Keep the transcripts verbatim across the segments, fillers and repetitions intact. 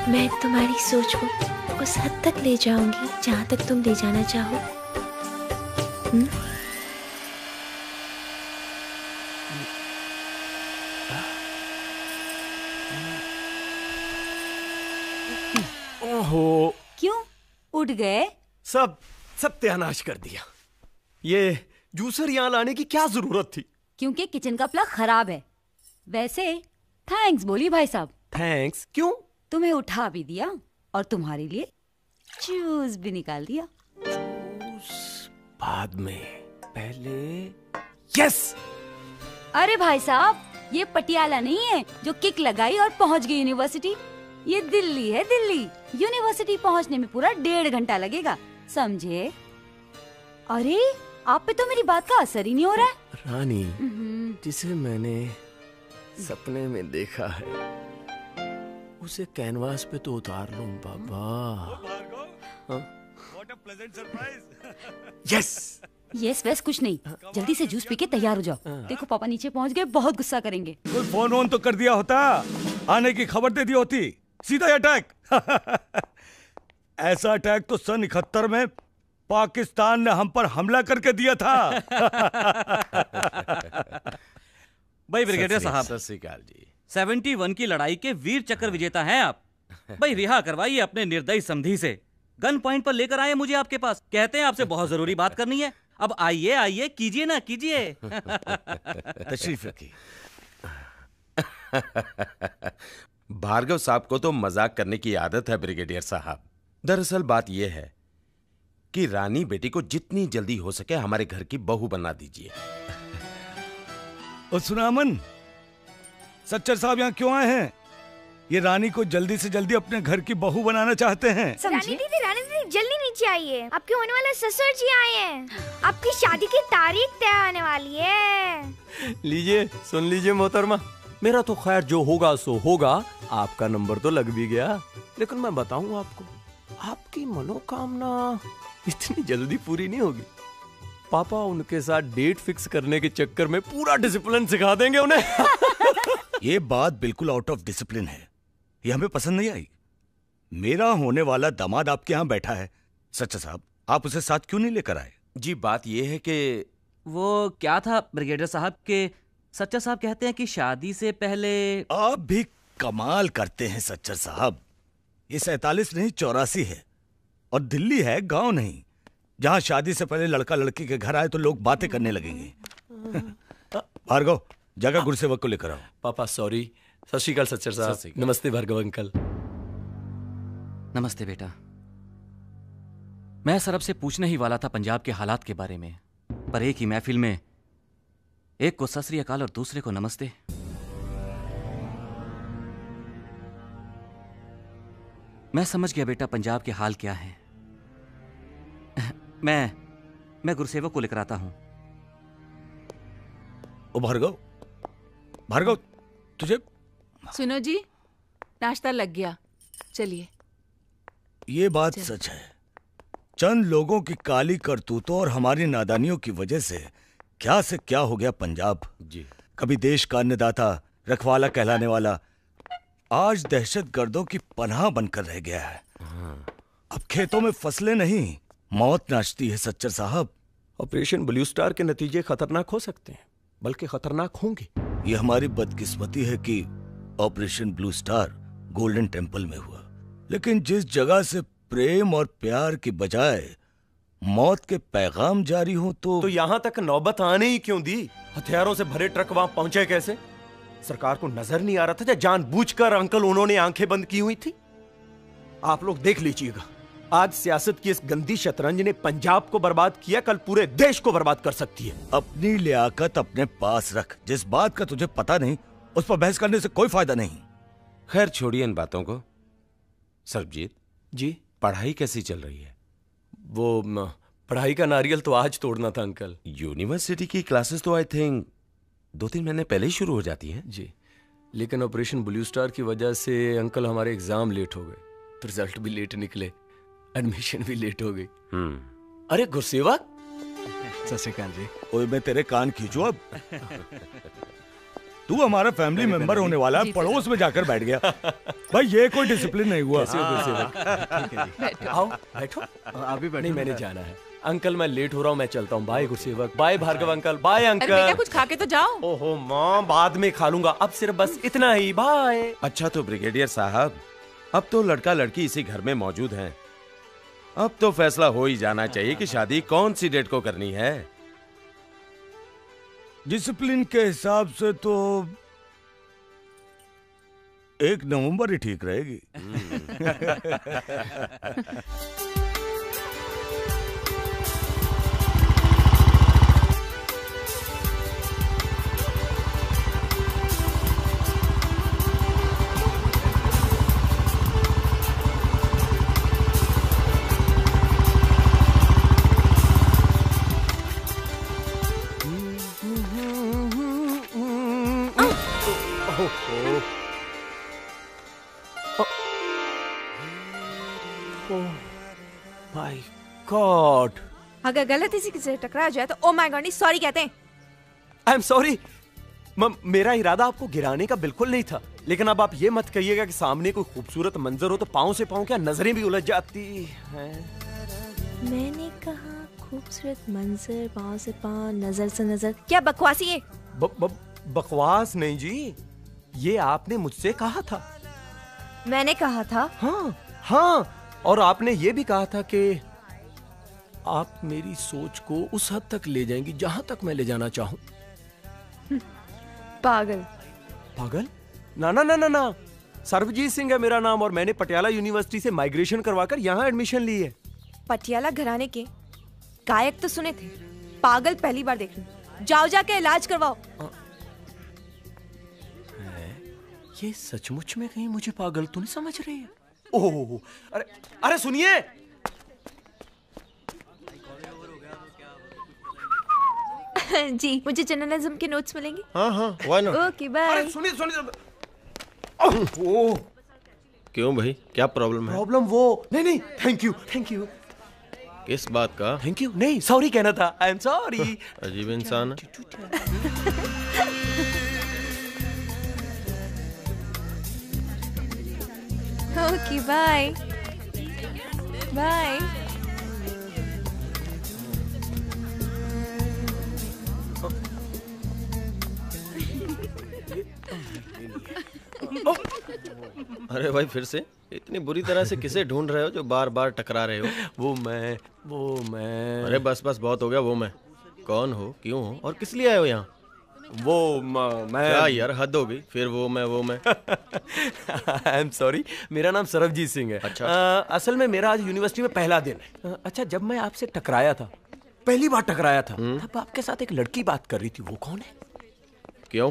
मैं तुम्हारी सोच को उस हद तक ले जाऊंगी जहां तक तुम ले जाना चाहो। हुँ? ओहो, क्यों उठ गए? सब सत्यानाश कर दिया। ये जूसर यहाँ लाने की क्या जरूरत थी? क्योंकि किचन का प्लग खराब है। वैसे थैंक्स बोली भाई साहब। थैंक्स क्यों? तुम्हें उठा भी दिया और तुम्हारे लिए जूस भी निकाल दिया। जूस बाद में, पहले यस। अरे भाई साहब, ये पटियाला नहीं है जो किक लगाई और पहुंच गई यूनिवर्सिटी। ये दिल्ली है, दिल्ली। यूनिवर्सिटी पहुंचने में पूरा डेढ़ घंटा लगेगा, समझे? अरे आप पे तो मेरी बात का असर ही नहीं हो रहा है। रानी, जिसे मैंने सपने में देखा है उसे कैनवास पे तो उतार लूं बाबा। यस यस वैस कुछ नहीं, जल्दी से जूस पी के तैयार हो जाओ। देखो पापा नीचे पहुंच गए, बहुत गुस्सा करेंगे। कोई फोन वोन तो कर दिया होता, आने की खबर दे दी होती, सीधा अटैक। ऐसा अटैक तो सन इकहत्तर में पाकिस्तान ने हम पर हमला करके दिया था। भाई ब्रिगेडियर साहब, सत श्री अकाल जी। इकहत्तर की लड़ाई के वीर चक्र विजेता हैं आप। भाई रिहा करवाइए अपने निर्दयी समधी से। गन पॉइंट पर लेकर आए मुझे आपके पास, कहते हैं आपसे बहुत जरूरी बात करनी है। अब आइए आइए, कीजिए ना कीजिए। तशरीफ रखिए। भार्गव साहब को तो मजाक करने की आदत है ब्रिगेडियर साहब। दरअसल बात यह है कि रानी बेटी को जितनी जल्दी हो सके हमारे घर की बहू बना दीजिए। और सुनामन, सच्चर साहब यहाँ क्यों आए हैं? ये रानी को जल्दी से जल्दी अपने घर की बहू बनाना चाहते हैं। रानी दीदी, रानी दीदी जल्दी नीचे आइए, आपके होने वाले ससुर जी आए हैं। आपकी शादी की तारीख तय होने वाली है। लीजिए, सुन लीजिए मोहतरमा, मेरा तो खैर जो होगा सो होगा। आपका नंबर तो लग भी गया, लेकिन मैं बताऊं आपको, आपकी मनोकामना इतनी जल्दी पूरी नहीं होगी। पापा उनके साथ डेट फिक्स करने के चक्कर में पूरा डिसिप्लिन सिखा देंगे उन्हें। ये बात बिल्कुल आउट ऑफ डिसिप्लिन है, ये हमें पसंद नहीं आई। मेरा होने वाला दामाद आपके यहाँ बैठा है, सच्चा साहब आप उसे साथ क्यों नहीं लेकर आए? जी बात यह है कि वो क्या था ब्रिगेडियर साहब के सच्चा साहब कहते हैं कि शादी से पहले। आप भी कमाल करते हैं सच्चर साहब। ये सैतालीस नहीं चौरासी है, और दिल्ली है गांव नहीं, जहां शादी से पहले लड़का लड़की के घर आए तो लोग बातें करने लगेंगे। भार्गव, जगह गुरसेवक को लेकर आओ। पापा सॉरी। सत श्री अकाल सच्चर साहब। नमस्ते भार्गव अंकल। नमस्ते बेटा। मैं सरब से पूछने ही वाला था पंजाब के हालात के बारे में, पर एक ही महफिल में एक को सत श्री अकाल और दूसरे को नमस्ते। मैं समझ गया बेटा पंजाब के हाल क्या हैं। मैं मैं गुरसेवक को लेकर आता हूं। ओ भार्गव, भार्गव तुझे। सुनो जी, नाश्ता लग गया, चलिए। ये बात सच है, चंद लोगों की काली करतूतों और हमारी नादानियों की वजह से क्या से क्या हो गया पंजाब। जी। कभी देश का अन्नदाता, रखवाला कहलाने वाला, आज दहशतगर्दों की पनाह बनकर रह गया है। अब खेतों में फसलें नहीं, मौत नाचती है सच्चर साहब। ऑपरेशन ब्लू स्टार के नतीजे खतरनाक हो सकते हैं, बल्कि खतरनाक होंगे। ये हमारी बदकिस्मती है कि operation blue star golden temple में हुआ, लेकिन जिस जगह से प्रेम और प्यार की बजाय मौत के पैगाम जारी हो तो तो यहां तक नौबत आने ही क्यों दी? हथियारों से भरे ट्रक वहां पहुंचे कैसे? सरकार को नजर नहीं आ रहा था या जानबूझकर अंकल उन्होंने आंखें बंद की हुई थी? आप लोग देख लीजिएगा, आज सियासत की इस गंदी शतरंज ने पंजाब को बर्बाद किया, कल पूरे देश को बर्बाद कर सकती है। अपनी लियाकत अपने पास रख, जिस बात का तुझे पता नहीं उस पर बहस करने से कोई फायदा नहीं। खैर छोड़िए इन बातों को। सरबजीत जी, पढ़ाई कैसी चल रही है? वो पढ़ाई का नारियल तो आज तोड़ना था अंकल। यूनिवर्सिटी की क्लासेस तो आई थिंक दो तीन महीने पहले ही शुरू हो जाती हैं। जी, लेकिन ऑपरेशन ब्लू स्टार की वजह से अंकल हमारे एग्जाम लेट हो गए, तो रिजल्ट भी लेट निकले, एडमिशन भी लेट हो गई। अरे गुरसेवक। सत श्री अकाल जी। ओए मैं तेरे कान खींचूं अब? तू हमारा फैमिली मेंबर होने वाला है, पड़ोस में जाकर बैठ गया। भाई ये कोई डिसिप्लिन नहीं हुआ। आओ बैठो। आप भी बैठो। नहीं मैंने जाना है अंकल, मैं लेट हो रहा हूँ, मैं चलता हूँ। Bye Gursevak, bye Bhargav uncle, bye अरे बेटा अंकल। कुछ खा के तो जाओ। ओहो माँ, बाद में खा लूंगा, अब सिर्फ बस इतना ही, बाय। अच्छा तो ब्रिगेडियर साहब, अब तो लड़का लड़की इसी घर में मौजूद हैं। अब तो फैसला हो ही जाना चाहिए कि शादी कौन सी डेट को करनी है। डिसिप्लिन के हिसाब से तो एक नवंबर ही ठीक रहेगी। माय गॉड, अगर गलती से किसी से टकरा जाए तो ओ माय गॉड नहीं सॉरी कहते हैं। I am sorry. मेरा इरादा आपको गिराने का बिल्कुल नहीं था, लेकिन अब आप ये मत कहिएगा कि सामने कोई खूबसूरत मंजर हो तो पाँव से पाँव क्या नजरें भी उलझ जाती हैं। मैंने कहा खूबसूरत मंजर, पाँव से पाँव, नजर से नजर, क्या बकवासी है। ब, ब, बकवास नहीं जी, ये आपने मुझसे कहा था। मैंने कहा था। हाँ हाँ, और आपने ये भी कहा था कि आप मेरी सोच को उस हद तक ले जाएंगी जहां तक मैं ले जाना चाहूं। पागल। पागल? ना ना ना ना ना, सर्वजीत सिंह है मेरा नाम और मैंने पटियाला यूनिवर्सिटी से माइग्रेशन करवाकर यहाँ एडमिशन ली है। पटियाला घराने के गायक तो सुने थे, पागल पहली बार देख रही। जाओ जाके इलाज करवाओ। ये सचमुच में कहीं मुझे पागल तो नहीं समझ रही है? ओह, अरे अरे सुनिए, जी मुझे जर्नलिज्म के नोट्स मिलेंगे? हाँ हाँ, व्हाई नॉट। Okay bye. अरे सुनिए सुनिए। ओह, क्यों भाई, क्या प्रॉब्लम है? प्रॉब्लम वो नहीं नहीं, थैंक यू थैंक यू। किस बात का? थैंक यू नहीं, सॉरी कहना था। I am sorry. अजीब इंसान है। Okay bye bye. अरे भाई फिर से इतनी बुरी तरह से किसे ढूंढ रहे हो जो बार बार टकरा रहे हो? वो मैं वो मैं अरे बस बस बहुत हो गया। वो मैं कौन हो, क्यों हो और किस लिए आए हो यहाँ? वो म, मैं क्या यार, हद हो गई। फिर वो मैं वो मैं आई एम सॉरी, मेरा नाम सरबजीत सिंह है। अच्छा। आ, असल में मेरा आज यूनिवर्सिटी में पहला दिन है। अच्छा, जब मैं आपसे टकराया था, पहली बार टकराया था, तब आपके साथ एक लड़की बात कर रही थी। वो कौन है? क्यों?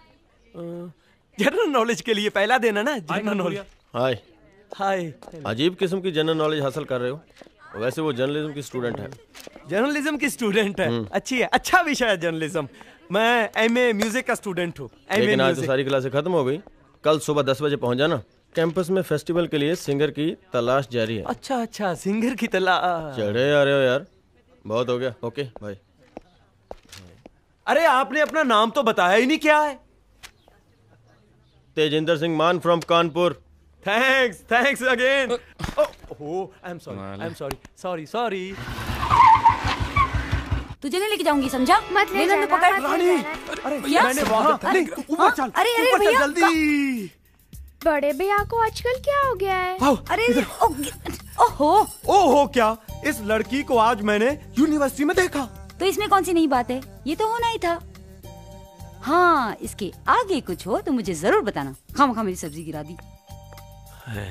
जनरल नॉलेज के लिए पहला दिन है ना, जनरल नॉलेज। हाय। हाय। अजीब किस्म की जनरल नॉलेज हासिल कर रहे हो। वैसे वो जर्नलिज्म की स्टूडेंट है। जर्नलिज्म की स्टूडेंट है? अच्छी है, अच्छा विषय है जर्नलिज्म। मैं एमए म्यूजिक का स्टूडेंट हूँ। लेकिन आज तो सारी क्लासें खत्म हो गई। कल सुबह दस बजे पहुंच जाना। कैंपस में फेस्टिवल के लिए सिंगर की तलाश जारी है। अच्छा अच्छा, सिंगर की तलाश। चढ़े आ रहे हो यार, बहुत हो गया। ओके भाई। अरे आपने अपना नाम तो बताया ही नहीं, क्या है? Tejinder Singh Mann from Kanpur. Thanks thanks again. Oh, I am sorry I am sorry sorry sorry. तुझे नहीं लेके जाऊंगी, समझा? मत ले ले जाना, लो, पकड़। मत ले रानी, जाना। अरे क्या? मैंने वहां नहीं, ऊपर चल, अरे, अरे, ऊपर चल भैया, जल्दी। बड़े भैया को आजकल क्या हो गया है? आओ, अरे इधर। ओ- ओहो, ओहो, क्या इस लड़की को आज मैंने यूनिवर्सिटी में देखा। तो इसमें कौन सी नई बात है? ये तो होना ही था। हाँ, इसके आगे कुछ हो तो मुझे जरूर बताना। खाम खा मेरी सब्जी गिरा दी। है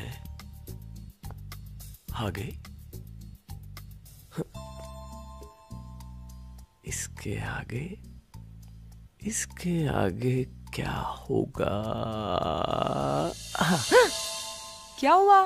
आगे इसके आगे इसके आगे क्या होगा? क्या हुआ?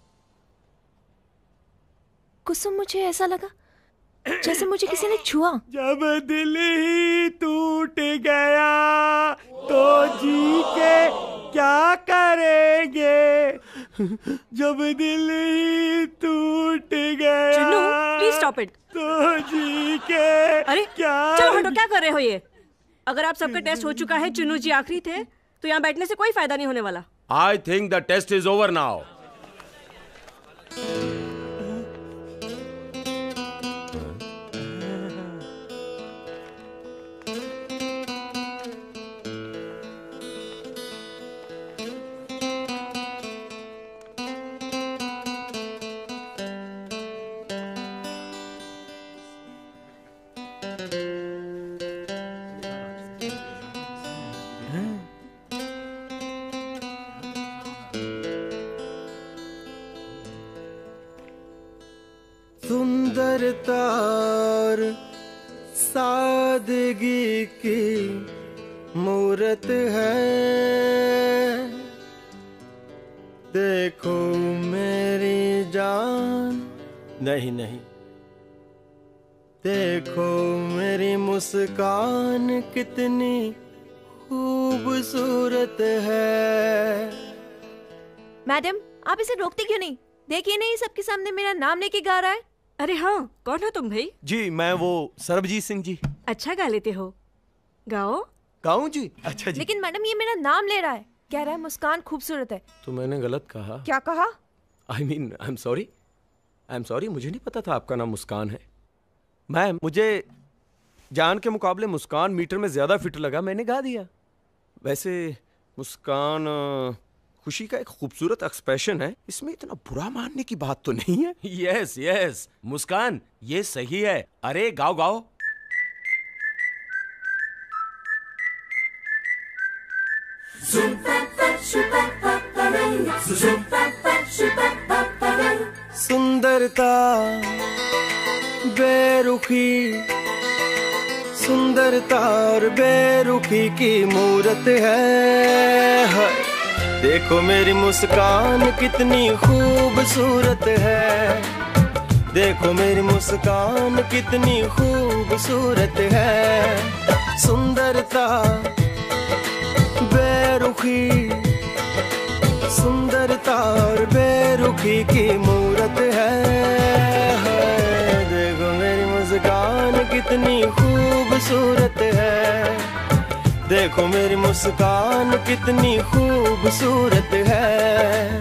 कुसुम, मुझे ऐसा लगा जैसे मुझे किसी ने छुआ। जब दिल ही टूट गया तो जी के क्या करेंगे? जब दिल ही टूट गया चिन्नू, प्लीज स्टॉप इट। तो जी के अरे क्या? चलो हटो, क्या कर रहे हो ये? अगर आप सबका टेस्ट हो चुका है, चुन्नू जी आखिरी थे, तो यहाँ बैठने से कोई फायदा नहीं होने वाला। I think the test is over now. सुंदरता और सादगी की मूरत है, देखो मेरी जान, नहीं नहीं, देखो मेरी मुस्कान कितनी खूबसूरत है। मैडम, आप इसे रोकते क्यों नहीं? देखिए नहीं, सबके सामने मेरा नाम लेके गा रहा है। अरे हाँ, कौन हो तुम भाई? जी मैं वो सरबजीत सिंह जी। अच्छा गा लेते हो, गाओ। गाऊं जी? अच्छा जी। लेकिन मैडम ये मेरा नाम ले रहा है, कह रहा है मुस्कान खूबसूरत है। तो मैंने गलत कहा। क्या कहा? I mean I am sorry, I am sorry, मुझे नहीं पता था आपका नाम मुस्कान है। मैम, मुझे जान के मुकाबले मुस्कान मीटर में ज्यादा फिट लगा, मैंने गा दिया। वैसे मुस्कान खुशी का एक खूबसूरत एक्सप्रेशन है, इसमें इतना बुरा मानने की बात तो नहीं है। यस यस मुस्कान, ये सही है। अरे गाओ गाओ। सुंदरता बेरुखी, सुंदरता और बेरुखी की मूरत है। देखो मेरी मुस्कान कितनी खूबसूरत है, देखो मेरी मुस्कान कितनी खूबसूरत है। सुंदरता बेरुखी, सुंदरता और बेरुखी की मूरत है। देखो मेरी मुस्कान कितनी खूबसूरत है, देखो मेरी मुस्कान कितनी खूबसूरत है।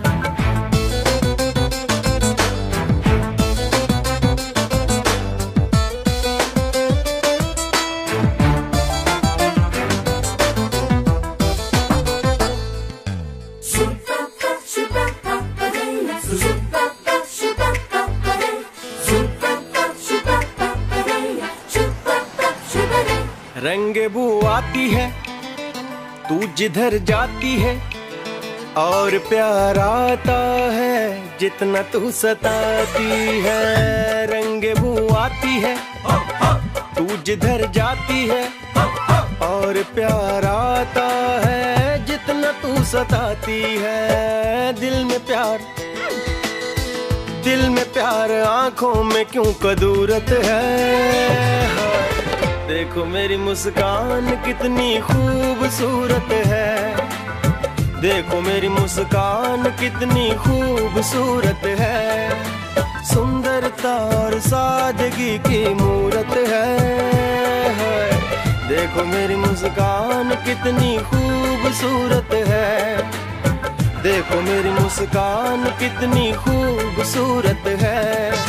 रंगे बू आती है तू जिधर जाती है, और प्यार आता है जितना तू सताती है। रंगे बू आती है तू जिधर जाती है, और प्यार आता है जितना तू सताती है। दिल में प्यार, दिल में प्यार, आंखों में क्यों कदूरत है। देखो मेरी मुस्कान कितनी खूबसूरत है, देखो मेरी मुस्कान कितनी खूबसूरत है। सुंदरता और सादगी की मूरत है। देखो मेरी मुस्कान कितनी खूबसूरत है, देखो मेरी मुस्कान कितनी खूबसूरत है।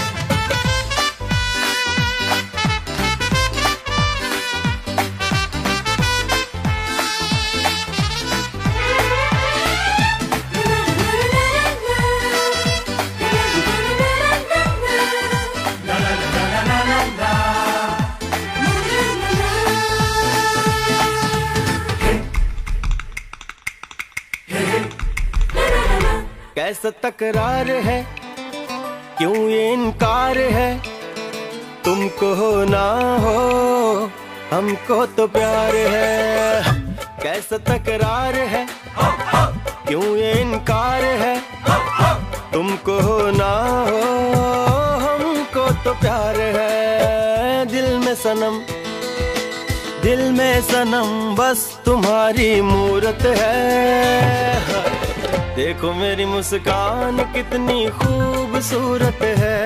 कैसा तकरार है, क्यों ये इनकार है, तुमको हो ना हो हमको तो प्यार है। कैसा तकरार है, क्यों ये इनकार है, तुमको हो ना हो हमको तो प्यार है। दिल में सनम, दिल में सनम बस तुम्हारी मूरत है। देखो मेरी मुस्कान कितनी खूबसूरत है,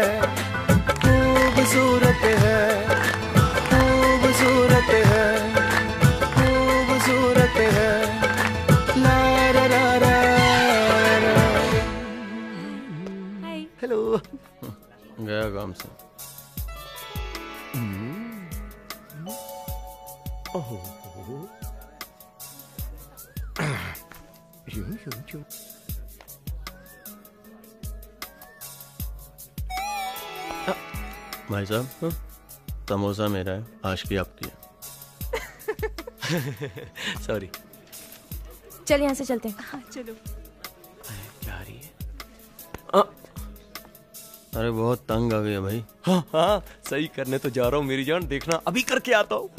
खूबसूरत है, खूबसूरत है, हेलो। गया काम से। ओह यूं यूं यूं। भाई साहब, समोसा मेरा है, आशिकी आपकी है। सॉरी। चल यहाँ से चलते हैं। हाँ चलो। क्या रही है? आ, अरे बहुत तंग आ गई है भाई। हाँ हाँ सही करने तो जा रहा हूँ मेरी जान, देखना अभी करके आता हूँ।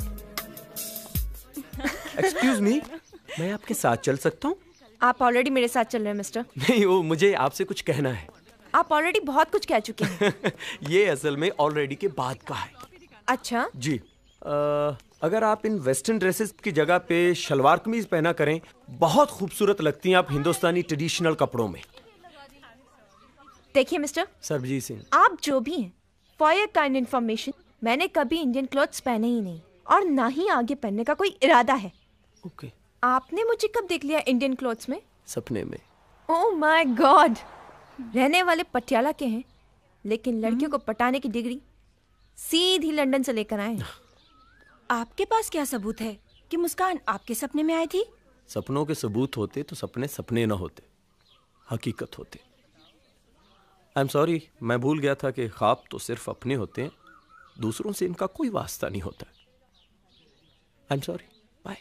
एक्सक्यूज मी, मैं आपके साथ चल सकता हूँ? आप ऑलरेडी मेरे साथ चल रहे हैं मिस्टर। नहीं, वो मुझे आपसे कुछ कहना है। आप ऑलरेडी बहुत कुछ कह चुके हैं। ये असल में ऑलरेडी के बाद का है। अच्छा जी। आ, अगर आप इन वेस्टर्न ड्रेसेस की जगह पे शलवार कमीज पहना करें, बहुत खूबसूरत लगती हैं आप हिंदुस्तानी ट्रेडिशनल कपड़ों में। देखिए मिस्टर सरबजीत सिंह, आप जो भी हैं, फॉर योर काइंड इन्फॉर्मेशन, मैंने कभी इंडियन क्लॉथ्स पहने ही नहीं और ना ही आगे पहनने का कोई इरादा है। ओके। आपने मुझे कब देख लिया इंडियन क्लॉथ्स में? सपने में। ओह माय गॉड, रहने वाले पटियाला के हैं, लेकिन लड़कियों को पटाने की डिग्री सीधी लंदन से लेकर आए। आपके पास क्या सबूत है कि मुस्कान आपके सपने में आई थी? सपनों के सबूत होते तो सपने सपने ना होते, हकीकत होते। आई एम सॉरी, मैं भूल गया था कि ख्वाब तो सिर्फ अपने होते हैं, दूसरों से इनका कोई वास्ता नहीं होता। I am sorry, bye.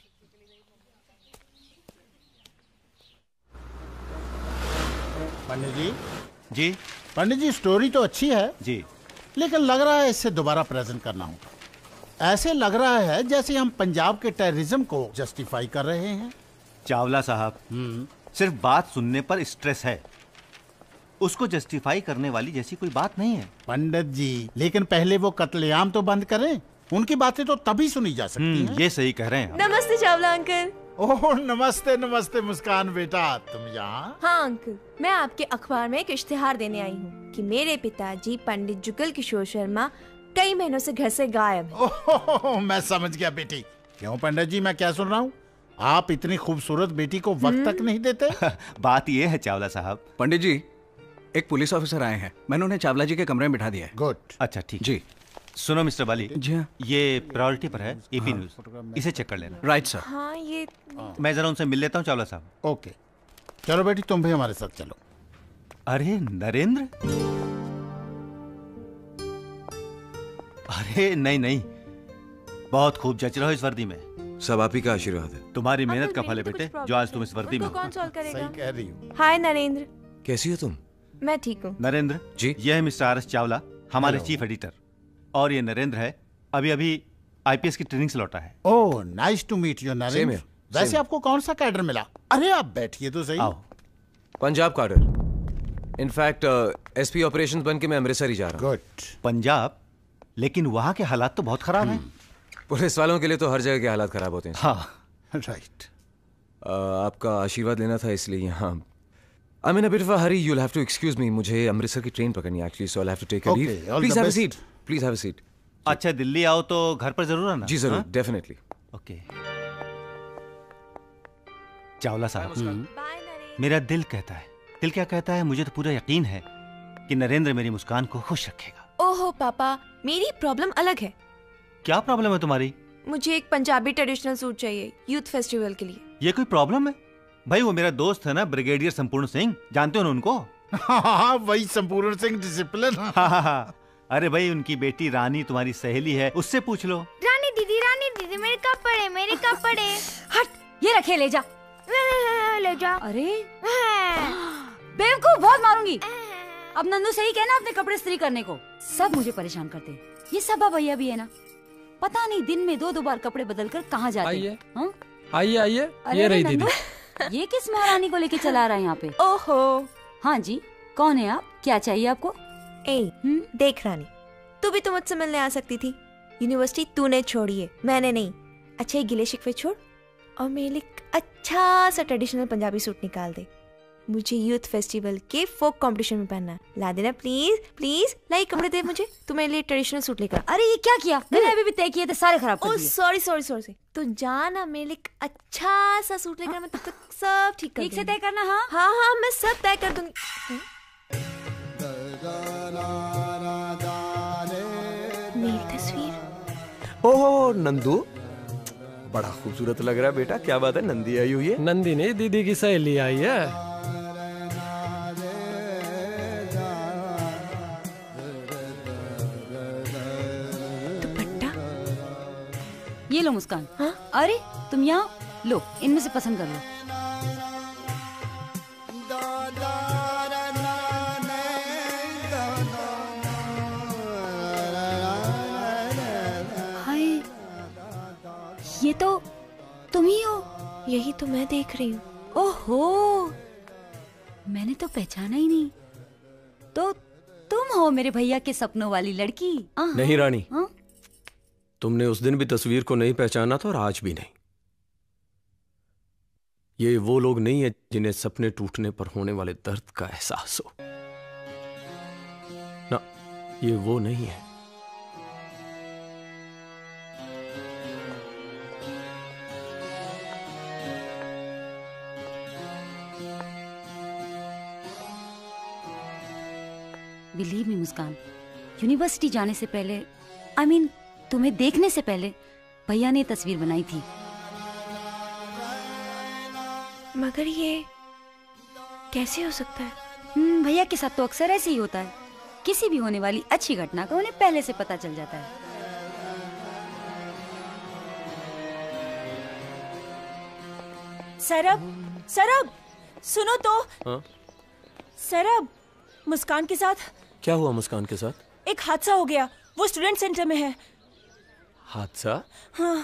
Pandit ji. जी पंडित जी, स्टोरी तो अच्छी है जी, लेकिन लग रहा है इससे दोबारा प्रेजेंट करना होगा। ऐसे लग रहा है जैसे हम पंजाब के टेररिज्म को जस्टिफाई कर रहे हैं। चावला साहब, सिर्फ बात सुनने पर स्ट्रेस है, उसको जस्टिफाई करने वाली जैसी कोई बात नहीं है। पंडित जी, लेकिन पहले वो कत्लेआम तो बंद करें, उनकी बातें तो तभी सुनी जा सकती हैं। ये सही कह रहे हैं। नमस्ते चावला अंकल। ओह नमस्ते नमस्ते मुस्कान बेटा, तुम यहाँ? हाँ अंकल, मैं आपके अखबार में एक इश्तिहार देने आई हूँ कि मेरे पिताजी पंडित जुगल किशोर शर्मा कई महीनों से घर से गायब हैं। ओह मैं समझ गया बेटी। क्यों पंडित जी, मैं क्या सुन रहा हूँ? आप इतनी खूबसूरत बेटी को वक्त तक नहीं देते? बात ये है चावला साहब। पंडित जी, एक पुलिस ऑफिसर आए हैं, मैंने उन्हें चावला जी के कमरे में बिठा दिया है। गुड। अच्छा ठीक जी। सुनो मिस्टर बाली जी हाँ। ये प्रायोरिटी पर है, एपी न्यूज, इसे चेक कर लेना। Right sir. हाँ ये मैं जरा उनसे मिल लेता हूँ चावला साहब। ओके चलो बेटी, तुम भी हमारे साथ चलो। अरे नरेंद्र, अरे नहीं नहीं, बहुत खूब जच रहे हो इस वर्दी में। सब आप ही का आशीर्वाद है। तुम्हारी मेहनत का फल है बेटे, जो आज तुम इस वर्दी में हो। कौन सॉल्व करेगा? सही कह रही हूँ। हाय नरेंद्र। कैसी हो तुम? मैं ठीक हूँ। नरेंद्र जी, ये है मिस्टर आर एस चावला, हमारे चीफ एडिटर, और ये नरेंद्र है, अभी अभी आईपीएस की ट्रेनिंग से लौटा है। Oh nice to meet you Narendra. वैसे आपको कौन सा कैडर मिला? अरे आप बैठिए तो सही। आओ। पंजाब कार्डर। इनफैक्ट एसपी ऑपरेशंस बन के मैं अमृतसर ही जा रहा हूँ। गुड। पंजाब? लेकिन वहाँ के हालात तो बहुत खराब हैं। पुलिस वालों के लिए तो हर जगह के हालात खराब होते हैं। हाँ राइट। आपका आशीर्वाद लेना था इसलिए यहाँ। I mean a bit of a hurry, you will have to excuse me, मुझे अमृतसर की ट्रेन पकड़नी है actually, so I have to take a leave. Please have a seat, please have a seat. अच्छा दिल्ली आओ तो घर पर जरूर आना। जी जरूर, डेफिनेटली। ओके चावला साहब, मेरा दिल कहता है, दिल क्या कहता है, मुझे तो पूरा यकीन है कि नरेंद्र मेरी मुस्कान को खुश रखेगा। ओहो पापा, मेरी प्रॉब्लम अलग है। क्या प्रॉब्लम है तुम्हारी? मुझे एक पंजाबी ट्रेडिशनल सूट चाहिए यूथ फेस्टिवल के लिए। ये कोई प्रॉब्लम है? भाई वो मेरा दोस्त है ना, ब्रिगेडियर संपूर्ण सिंह, जानते हो ना उनको? हाँ वही संपूर्ण सिंह डिसिप्लिन। हाँ हाँ हाँ। अरे भाई उनकी बेटी रानी तुम्हारी सहेली है, उससे पूछ लो। रानी दीदी, रानी दीदी, मेरे कपड़े, मेरे कपड़े। हट, ये रखे, ले जा। ले जा। अरे बेवकूफ, बहुत मारूंगी। अब नंदू सही कहना अपने कपड़े इस्त्री करने को। सब मुझे परेशान करते हैं। ये सबा भैया भी है ना, पता नहीं दिन में दो दो बार कपड़े बदल कर कहाँ जाते हैं। हाँ? आइए आइए, ये रही दीदी। ये किस महारानी को लेके चला रहा है यहाँ पे? ओहो। हाँ जी, कौन है आप? क्या चाहिए आपको? ए, देख रानी, तू भी तो मुझसे मिलने आ सकती थी। यूनिवर्सिटी तूने छोड़ी है, मैंने नहीं। अच्छा ये गिले शिकवे छोड़ और मेरे लिए अच्छा सा ट्रेडिशनल पंजाबी सूट निकाल दे। मुझे यूथ फेस्टिवल के फोक कंपटीशन में पहनना है। ला देना प्लीज प्लीज। लाई कपड़े दे मुझे, तू मेरे लिए ट्रेडिशनल सूट लेकर। अरे ये क्या किया? मैंने अभी भी तय किए थे, सारे खराब कर दिए। Sorry sorry sorry. तो जाना मेरे लिए अच्छा सा सूट लेकर, मैं तब तक सब ठीक कर ठीक से तय करना। हाँ हाँ हाँ मैं सब तय कर दूंगी। ओह नंदू, बड़ा खूबसूरत लग रहा है बेटा। क्या बात है, नंदी आई हुई है? नंदी नहीं, दीदी की सहेली आई है। ये लो मुस्कान। हाँ? अरे तुम यहाँ लो, इनमें से पसंद कर लो। हाय, ये तो तुम ही हो। यही तो मैं देख रही हूँ। ओहो, मैंने तो पहचाना ही नहीं। तो तुम हो मेरे भैया के सपनों वाली लड़की। नहीं रानी, हाँ? तुमने उस दिन भी तस्वीर को नहीं पहचाना था और आज भी नहीं। ये वो लोग नहीं है जिन्हें सपने टूटने पर होने वाले दर्द का एहसास हो ना, ये वो नहीं है। बिलीव मी मुस्कान, यूनिवर्सिटी जाने से पहले, आई I मीन mean, तुम्हें देखने से पहले भैया ने तस्वीर बनाई थी। मगर ये कैसे हो सकता है? हम्म, भैया के साथ तो अक्सर ऐसे ही होता है। किसी भी होने वाली अच्छी घटना का उन्हें पहले से पता चल जाता है। सरब, सरब, सुनो तो। हाँ? सरब, मुस्कान के साथ क्या हुआ? मुस्कान के साथ एक हादसा हो गया। वो स्टूडेंट सेंटर में है। हादसा? हाँ।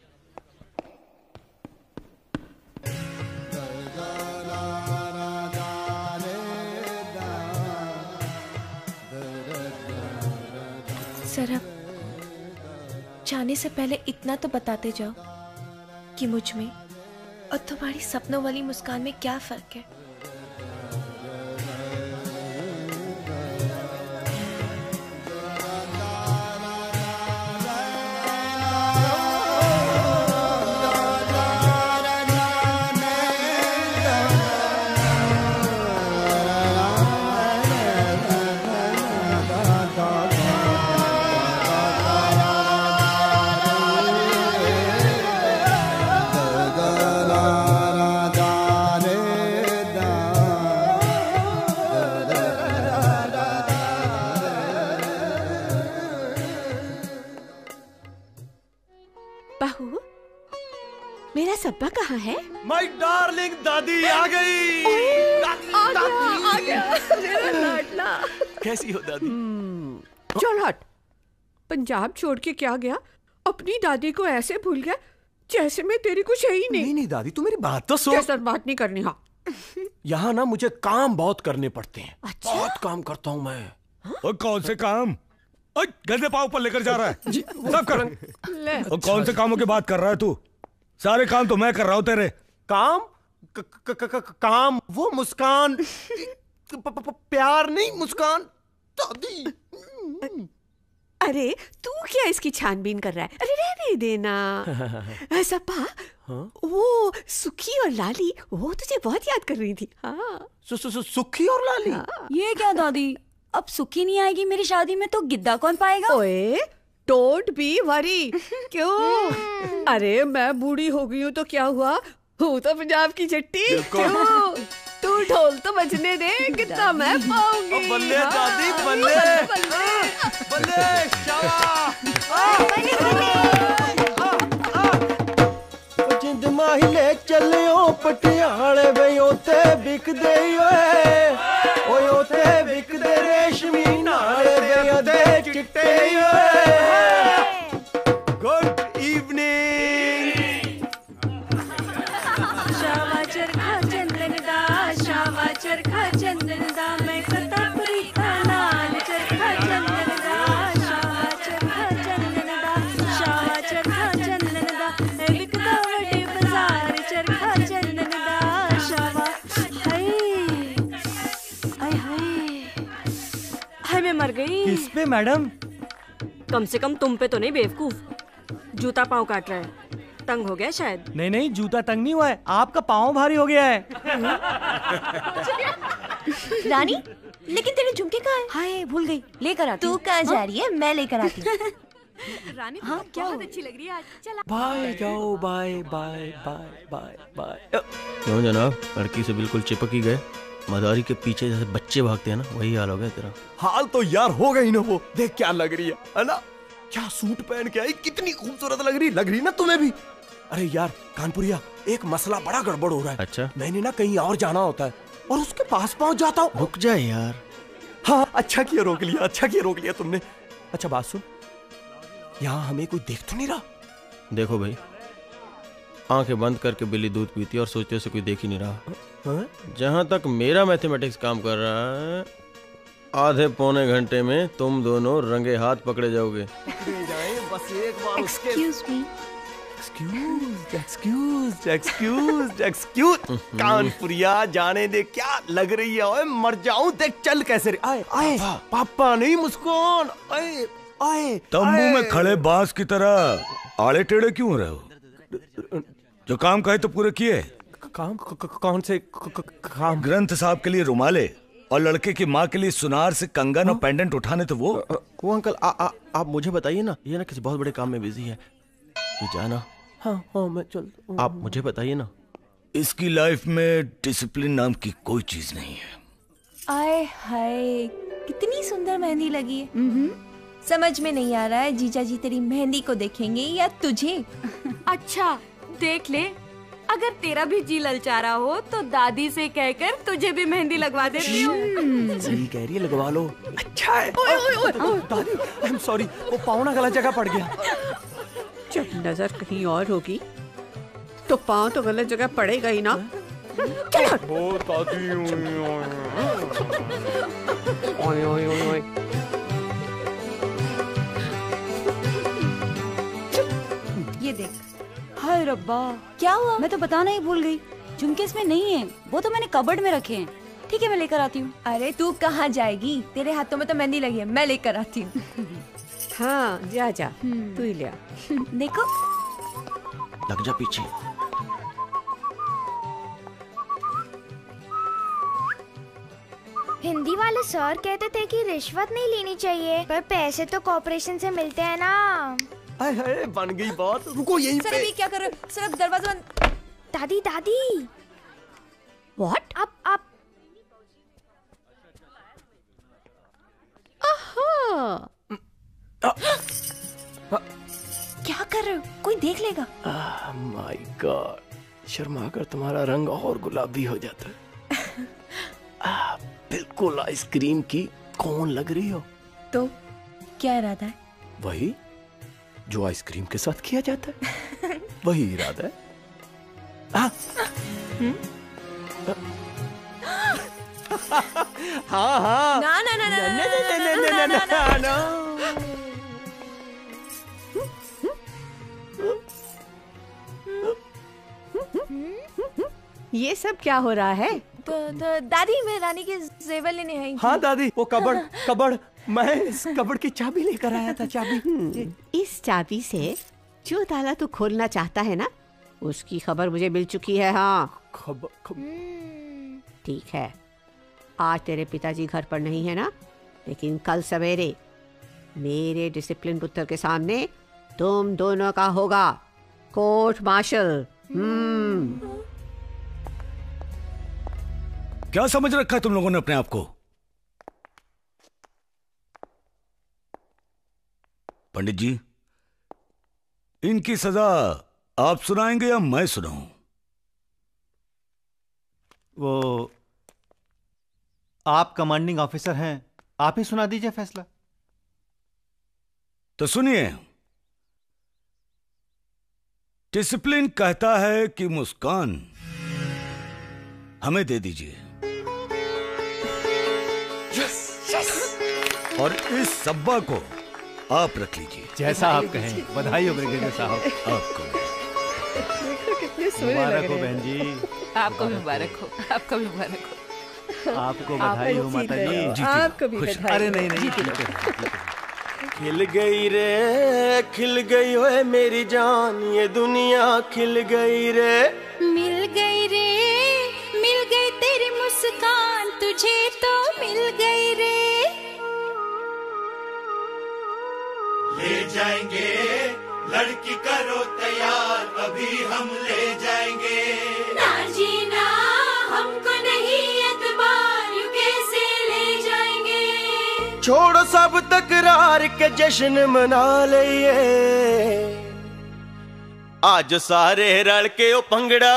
सरब, जाने से पहले इतना तो बताते जाओ कि मुझ में और तुम्हारी सपनों वाली मुस्कान में क्या फर्क है। बहू, मेरा सब्बा कहाँ है? माय डार्लिंग दादी आ गई। दादी, आ दादी। गया, आ गया, मेरा लाडला। कैसी हो दादी? चल हट। पंजाब छोड़ के क्या गया? अपनी दादी को ऐसे भूल गया जैसे मैं तेरी कुछ है ही नहीं। नहीं नहीं दादी, तू मेरी बात तो सुन। कैसे बात नहीं करनी? हाँ, यहाँ ना मुझे काम बहुत करने पड़ते हैं। अच्छा? बहुत काम करता हूँ मैं। और कौन से काम? ओए, गंदे पाँव पर लेकर जा रहा है। सब कर। और कौन से कामों की बात कर रहा है तू? सारे काम तो मैं कर रहा हूँ तेरे। काम? क, क, क, क, काम? वो मुस्कान प, प, प, प्यार नहीं, मुस्कान दादी। अरे तू क्या इसकी छानबीन कर रहा है? अरे रहने देना। सपा, हाँ? वो सुखी और लाली, वो तुझे बहुत याद कर रही थी। हाँ। सु, सु, सु, सुखी और लाली? हाँ। ये क्या दादी, अब सुखी नहीं आएगी मेरी शादी में तो गिद्दा कौन पाएगा? ओए, डोंट बी वरी। क्यों? अरे मैं बूढ़ी हो गई हूँ तो क्या हुआ? हूँ तो पंजाब की जट्टी। क्यों? तू ढोल तो बजने दे, कितना मैं पाऊंगी। बल्ले दादी, बल्ले बल्ले, जिंद माहिले चलियो पटियाले वे ओते बिकदे ओए, ओए ओते बिकदे रेशमी नाले वे अदे चिट्टे ओए। Good evening. शावा चरखा चंदन दा, शावा चरखा चंदन दा, मैं कतापुरी का लाल चरखा चंदन दा, शावा चरखा चंदन दा, शावा चरखा चंदन दा, ए बिकदा वडे बाजार चरखा चंदन दा, शावा। हाय हाय हाय हाय, मैं मर गई। किस पे मैडम? कम से कम तुम पे तो नहीं बेवकूफ। जूता पाँव काट रहा है, तंग हो गया शायद। नहीं नहीं, जूता तंग नहीं हुआ है, आपका पाँव भारी हो गया है। रानी, लेकिन तेरे झुमके कहाँ हैं? हाय, भूल गई, लेकर आती तू हूँ। कहाँ जा रही है? मैं लेकर आती हूँ। रानी हाँ, तो क्या बहुत हुआ? अच्छी लग रही है आज। चल बाय जाओ, bye bye bye bye bye. क्यों जनाब, लड़की से बिल्कुल चिपक ही गए। मदारी के पीछे जैसे बच्चे भागते हैं ना, वही हाल हो गया तेरा। हाल तो यार हो गई ना वो। देख क्या लग रही है, है ना? क्या सूट पहन के आई, कितनी खूबसूरत लग रही लग रही ना तुम्हें भी। अरे यार कानपुरिया, एक मसला बड़ा गड़बड़ हो रहा है। अच्छा, मैंने ना कहीं और जाना होता है और उसके पास पहुंच जाता हूँ। रुक जाए यार। हाँ अच्छा किया रोक लिया, अच्छा किया रोक लिया तुमने। अच्छा बात सुन, यहाँ हमें कोई देख तो नहीं रहा? देखो भाई, आंखें बंद करके बिल्ली दूध पीती है और सोचते से कोई देख ही नहीं रहा। जहां तक मेरा मैथमेटिक्स काम कर रहा है, आधे पौने घंटे में तुम दोनों रंगे हाथ पकड़े जाओगे। बस एक बार उसके excuse me, excuse excuse excuse excuse Kanpuriya, जाने दे, क्या लग रही है? ओए मर जाऊं, देख चल कैसे रे। आए आए पापा नहीं, मुस्कान। आए आए तंबू में खड़े बांस की तरह आड़े टेढ़े क्यों हो रहे हो? जो काम कहे तो पूरे किए। काम क, क, कौन से क, क, काम? ग्रंथ साहब के लिए रुमाले और लड़के की माँ के लिए सुनार से कंगन और पेंडेंट उठाने तो वो वो अंकल आ, आ, आप मुझे बताइए ना, ये ना किसी बहुत बड़े काम में बिजी है, तू जाना। हाँ हाँ मैं चल। आप मुझे बताइए ना। इसकी लाइफ में डिसिप्लिन नाम की कोई चीज नहीं है। आए हाय कितनी सुंदर मेहंदी लगी है। समझ में नहीं आ रहा है जीजा जी तेरी मेहंदी को देखेंगे या तुझे। अच्छा देख ले, अगर तेरा भी जी ललचा रहा हो तो दादी से कहकर तुझे भी मेहंदी लगवा देती हूँ। सही कह रही है, लगवा लो। अच्छा है। ओए ओए ओए दादी, आई एम सॉरी, वो पाँव ना गलत जगह पड़ गया। जब नजर कहीं और होगी तो पाँव तो गलत जगह पड़ेगा ही ना। चलो। ओ दादी, ओए ओए ओए ओए। ये देख। हाय रब्बा, क्या हुआ? मैं तो बताना ही भूल गई, झुमके इसमें नहीं है, वो तो मैंने कबर्ड में रखे हैं। ठीक है मैं लेकर आती हूँ। अरे तू कहाँ जाएगी, तेरे हाथों में तो मेहंदी लगी है, मैं लेकर आती हूँ। हाँ जा जा, तू ही ले आ। देखो, लग जा पीछे। हिंदी वाले सर कहते थे कि रिश्वत नहीं लेनी चाहिए, पर पैसे तो कॉर्पोरेशन से मिलते हैं ना। हाय हाय बन गई बात। रुको यहीं सर पे। अभी क्या कर रहे हो? सर अब दरवाजा बंद। दादी दादी। व्हाट? आप आप क्या कर रहे हो? कोई देख लेगा। माय गॉड, शर्मा कर तुम्हारा रंग और गुलाबी हो जाता है। आ, बिल्कुल आइसक्रीम की कौन लग रही हो। तो क्या इरादा है? वही जो आइसक्रीम के साथ किया जाता है, वही इरादा है। हाँ हाँ हाँ। ना ना ना ना ना ना ना ना ना ना। ये सब क्या हो रहा है? तो, तो दादी मैं रानी के जेवर लेने आई थी। हाँ दादी, वो कबड़ कबड़ मैं इस कबड़ की चाबी लेकर आया था। चाबी। इस चाबी से जो ताला तू खोलना चाहता है ना, उसकी खबर मुझे मिल चुकी है। हाँ खबर खब... ठीक है, आज तेरे पिताजी घर पर नहीं है ना, लेकिन कल सवेरे मेरे डिसिप्लिन पुत्र के सामने तुम दोनों का होगा कोर्ट मार्शल। हम्म। क्या समझ रखा है तुम लोगों ने अपने आप को? पंडित जी, इनकी सजा आप सुनाएंगे या मैं सुनाऊं? वो आप कमांडिंग ऑफिसर हैं, आप ही सुना दीजिए फैसला। तो सुनिए, डिसिप्लिन कहता है कि मुस्कान हमें दे दीजिए। Yes yes. और इस सब्बा को आप रख लीजिए। जैसा आप कहें। बधाई हो ब्रिगेडियर साहब। आपको देखो कितने सोने लग मुबारक हो रहे बहन हैं। जी। आपको भी मुबारक हो, आपको भी मुबारक हो। आपको बधाई हो माता जी। आपको भी बधाई। अरे नहीं नहीं, खिल गई रे खिल गई ओए मेरी जान, ये दुनिया खिल गई रे। मिल गई रे मिल गई तेरी मुस्कान, तुझे तो मिल गई रे। ले जाएंगे लड़की करो तैयार, अभी हम ले जाएंगे। ना जी ना, हमको नहीं एतबार, यू कैसे ले जाएंगे। छोड़ो सब तकरार के जश्न मना लिए, आज सारे रल के ओ पंगड़ा,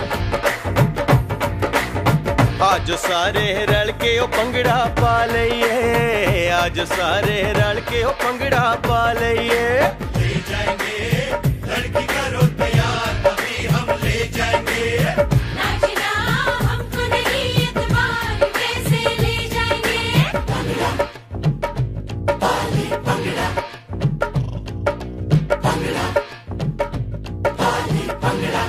आज सारे रल के ओ पंगड़ा पा लिए, आज सारे रल के ओ पंगड़ा पा लिए। ले जाएंगे, लड़की करो तैयार, अभी हम ले जाएंगे। ना जी ना, हमको नहीं एतबार, यू कैसे ले जाएंगे। पंगड़ा, पाले पंगड़ा, पंगड़ा, पाले पंगड़ा।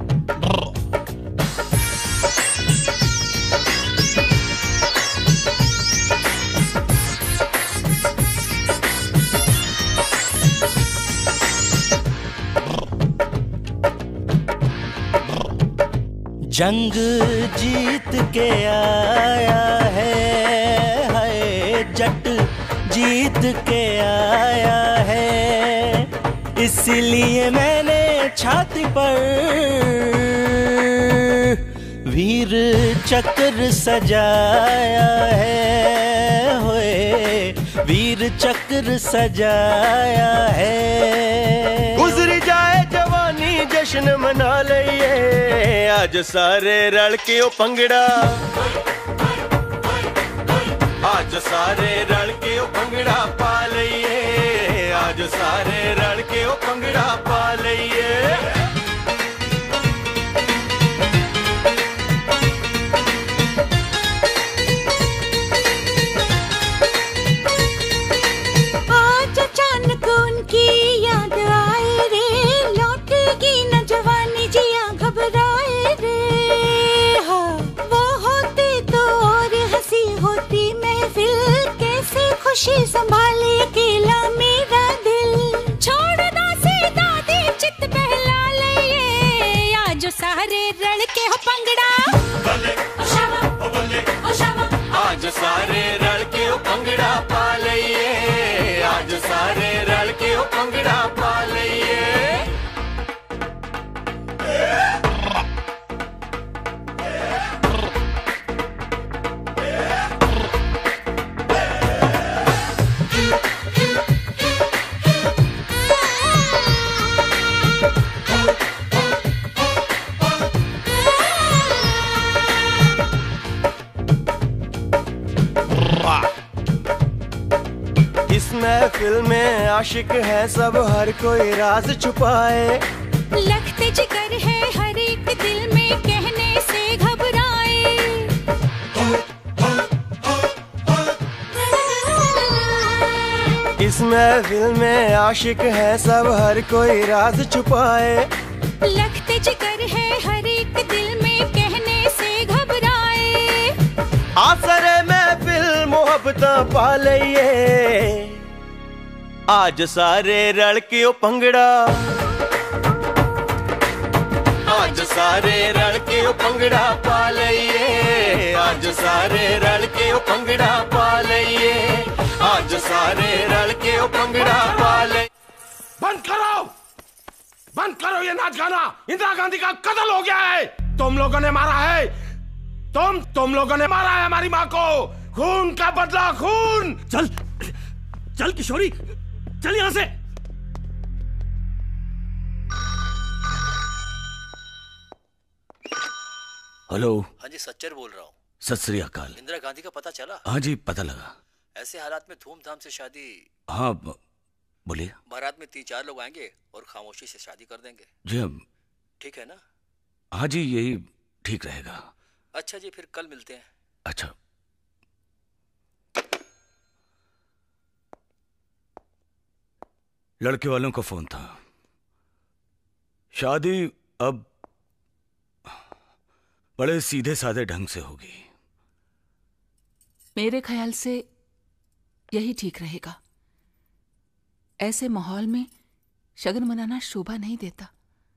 जंग जीत के आया है, हाय जट जीत के आया है, इसलिए मैंने छाती पर वीर चक्र सजाया है, होए वीर चक्र सजाया है। गुजर जाए जवानी जश्न मना लिए, आज सारे रल के ओ पंगड़ा, आज सारे रल के ओ पंगड़ा पा लिए, आज सारे रल के ओ पंगड़ा पा लिए। आज अचानक उनकी याद आए रे, लौटेगी न जवानी जिया घबराए रे। हाँ, वो होते तो और हंसी होती महफिल, कैसे खुशी संभाले अकेला मेरा दिल। छोड़ दासी दादी चित बहला लिए, आज सारे रल के हो पंगड़ा, ओ शामा, ओ बल्ले, ओ शामा। आज सारे रल के ओ पंगड़ा पा लिए, आज सारे रल के ओ पंगड़ा पा लिए। इस महफिल में आशिक है सब, हर कोई राज छुपाए, लगते जिगर है हर एक दिल में, कहने से घबराए। इस महफिल में आशिक है सब, हर कोई राज छुपाए, लगते जिगर है हर एक दिल में, कहने से घबराए। आसरे महफिल मोहब्बत पा लिए, आज सारे रल के ओ पंगड़ा, आज सारे रल के ओ पंगड़ा पा लिए, आज सारे रल के ओ पंगड़ा पा लिए, आज सारे रल के ओ पंगड़ा पा लिए। बंद करो, बंद करो ये नाच गाना, इंदिरा गांधी का कत्ल हो गया है, तुम लोगों ने मारा है, तुम तुम लोगों ने मारा है हमारी माँ को, खून का बदला खून। चल चल किशोरी, चल यहां से। हेलो। हाँ जी, सच्चर बोल रहा हूँ। सत श्री अकाल। इंदिरा गांधी का पता चला? हाँ जी, पता लगा। ऐसे हालात में धूमधाम से शादी। हाँ बोलिए। बारात में तीन चार लोग आएंगे और खामोशी से शादी कर देंगे। जी हम। ठीक है ना? हाँ जी, यही ठीक रहेगा। अच्छा जी, फिर कल मिलते हैं। अच्छा। लड़के वालों का फोन था, शादी अब बड़े सीधे साधे ढंग से होगी। मेरे ख्याल से यही ठीक रहेगा। ऐसे माहौल में शगन मनाना शोभा नहीं देता।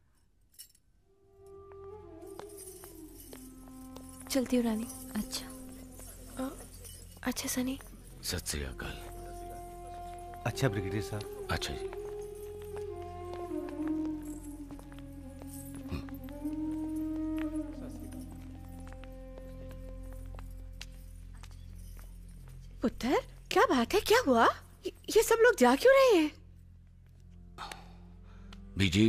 चलती हूँ रानी। अच्छा। आ, अच्छा सनी। सत श्री अकाल। अच्छा ब्रिगेडियर साहब। अच्छा जी। पुत्र, क्या बात है? क्या हुआ? ये, ये सब लोग जा क्यों रहे हैं? बीजी,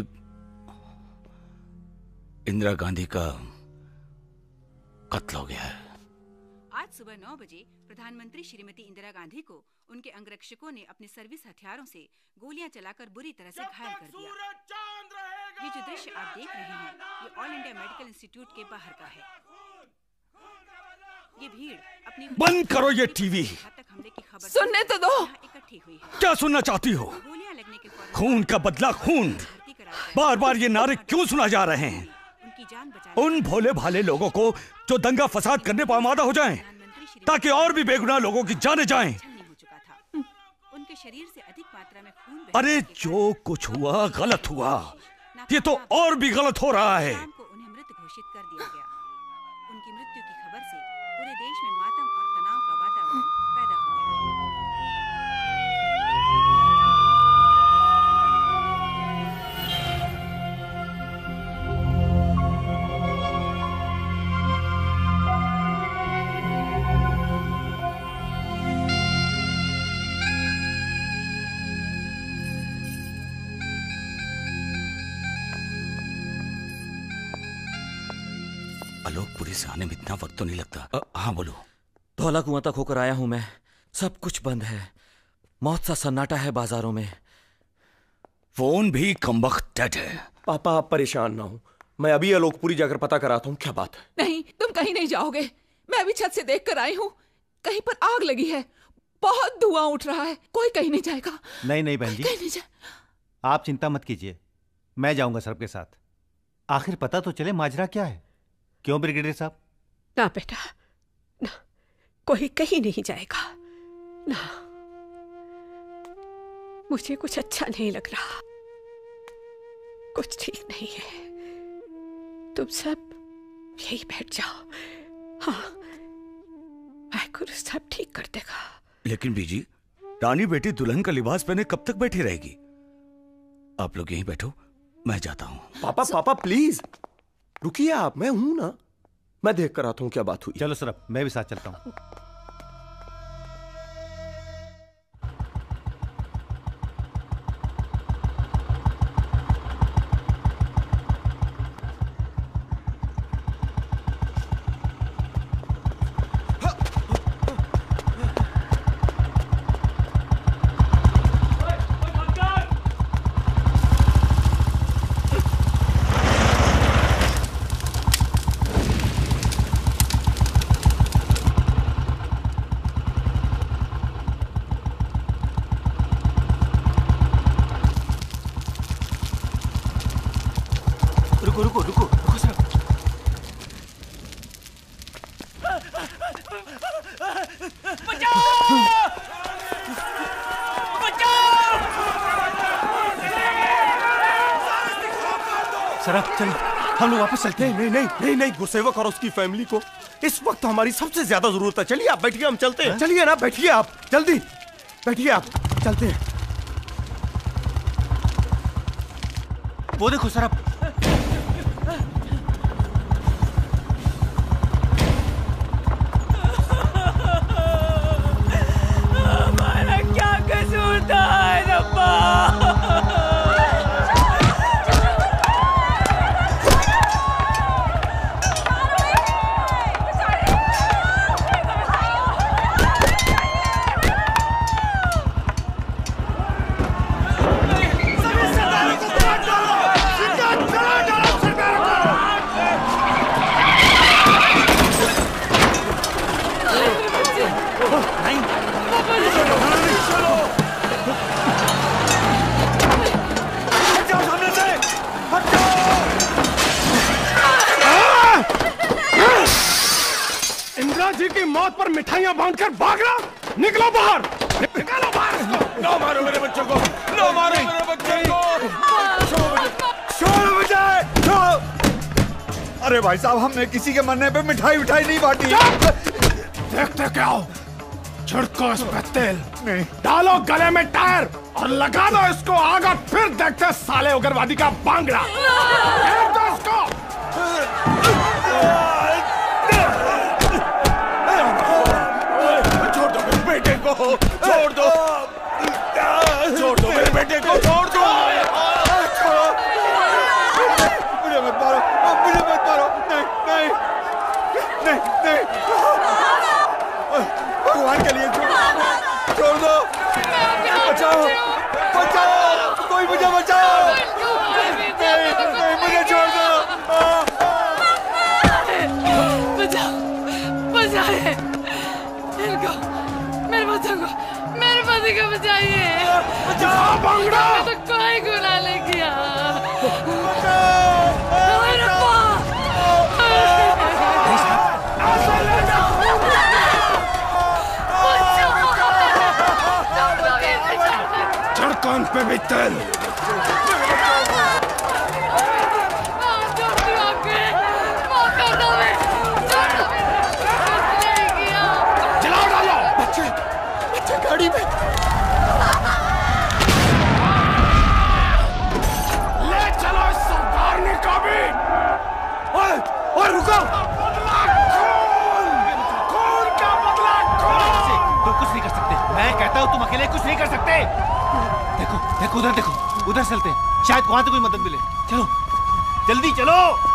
इंदिरा गांधी का कत्ल हो गया है। आज सुबह नौ बजे प्रधानमंत्री श्रीमती इंदिरा गांधी को उनके अंगरक्षकों ने अपने सर्विस हथियारों से गोलियां चलाकर बुरी तरह से घायल कर दिया। ये जो दृश्य आप देख रहे हैं, ये ऑल इंडिया मेडिकल इंस्टीट्यूट के बाहर का है। ये भीड़ अपनी बंद करो ये टीवी। सुनने तो दो। इकट्ठी हुई है। क्या सुनना चाहती हो? खून का बदला खून। बार बार ये नारे क्यों सुना जा रहे हैं? उन भोले भाले लोगों को जो दंगा फसाद करने पर आमादा हो जाएं, ताकि और भी बेगुनाह लोगों की जाने जाएं। उनके शरीर से अधिक मात्रा में खून। अरे जो कुछ हुआ गलत हुआ, ये तो और भी गलत हो रहा है। उन्हें मृत घोषित कर दिया गया। उनकी मृत्यु की खबर से पूरे देश में मातम और तनाव का वातावरण पैदा हो गया। आलोकपुरी से आने में इतना वक्त तो नहीं लगता। हाँ बोलो। धौला कुआं तक होकर आया हूं मैं। सब कुछ बंद है, मौत सा सन्नाटा है बाजारों में। फोन भी कमबख्त डेड है। पापा आप परेशान ना हो, मैं अभी आलोकपुरी जाकर पता कराता हूँ क्या बात है। नहीं, तुम कहीं नहीं जाओगे। मैं अभी छत से देख कर आई हूँ, कहीं पर आग लगी है, बहुत धुआं उठ रहा है। कोई कहीं नहीं जाएगा। नहीं नहीं बहन जी, कहीं नहीं जाए। आप चिंता मत कीजिए, मैं जाऊंगा सर के साथ। आखिर पता तो चले माजरा क्या है। क्यों ब्रिगेडियर साहब? ना बेटा ना, कोई कहीं नहीं जाएगा ना। मुझे कुछ अच्छा नहीं लग रहा, कुछ ठीक नहीं है। तुम सब यही बैठ जाओ। हाँ, वाहिगुरु सब ठीक कर देगा। लेकिन बीजी, रानी बेटी दुल्हन का लिबास पहने कब तक बैठी रहेगी? आप लोग यहीं बैठो, मैं जाता हूँ। पापा पापा प्लीज रुकिए आप, मैं हूं ना, मैं देख कर आता हूं क्या बात हुई। चलो सर, मैं भी साथ चलता हूं। रुको रुको रुको रुको सर। सर चलो, हम लोग वापस चलते हैं। नहीं नहीं नहीं नहीं, गुरसेवक और उसकी फैमिली को इस वक्त हमारी सबसे ज्यादा जरूरत है। चलिए आप बैठिए, हम चलते हैं। चलिए ना, बैठिए आप, जल्दी बैठिए आप, चलते हैं। वो देखो सर, आप हमारा क्या कसूर था रब्बा? इंदिरा जी की मौत पर मिठाइयां बांधकर भाग रहा। निकलो बाहर, निकालो बाहर इसको। नो मारो मेरे बच्चों को, नो मारो मेरे बच्चों को। शोर बजाए। अरे भाई साहब, हमने किसी के मरने पे मिठाई उठाई नहीं बांटी। देखते क्या हो, छिड़को इस पे तेल, डालो गले में टायर और लगा दो इसको आग, और फिर देखते साले उग्रवादी का बांगड़ा। फेंक दो इसको। छोड़ दो बेटे को। को, छोड़ दो, छोड़ दो मेरे बेटे को, छोड़ दो। मुझे मत मारो, मुझे मत मारो, नहीं नहीं नहीं नहीं, भगवान के लिए छोड़ छोड़ दो, बचाओ बचाओ, कोई मुझे बचाओ, नहीं नहीं मुझे छोड़ दो, बचाओ बचाइए इनको, मेरे बच्चों को, मेरे पति को बचाइए, बचाओ बंगड़ा, तो कोई गुनाह नहीं किया, चढ़ कान पे भी तेल, जला डालो बच्चे, बच्चे गाड़ी में ले चलो इस सरदारनी का भी। ओए ओए रुको, खून का बदला खून। तुम कुछ नहीं कर सकते, मैं कहता हूँ तुम अकेले कुछ नहीं कर सकते। देखो देखो उधर देखो, उधर चलते हैं, शायद वहां से कोई मदद मिले। चलो जल्दी चलो।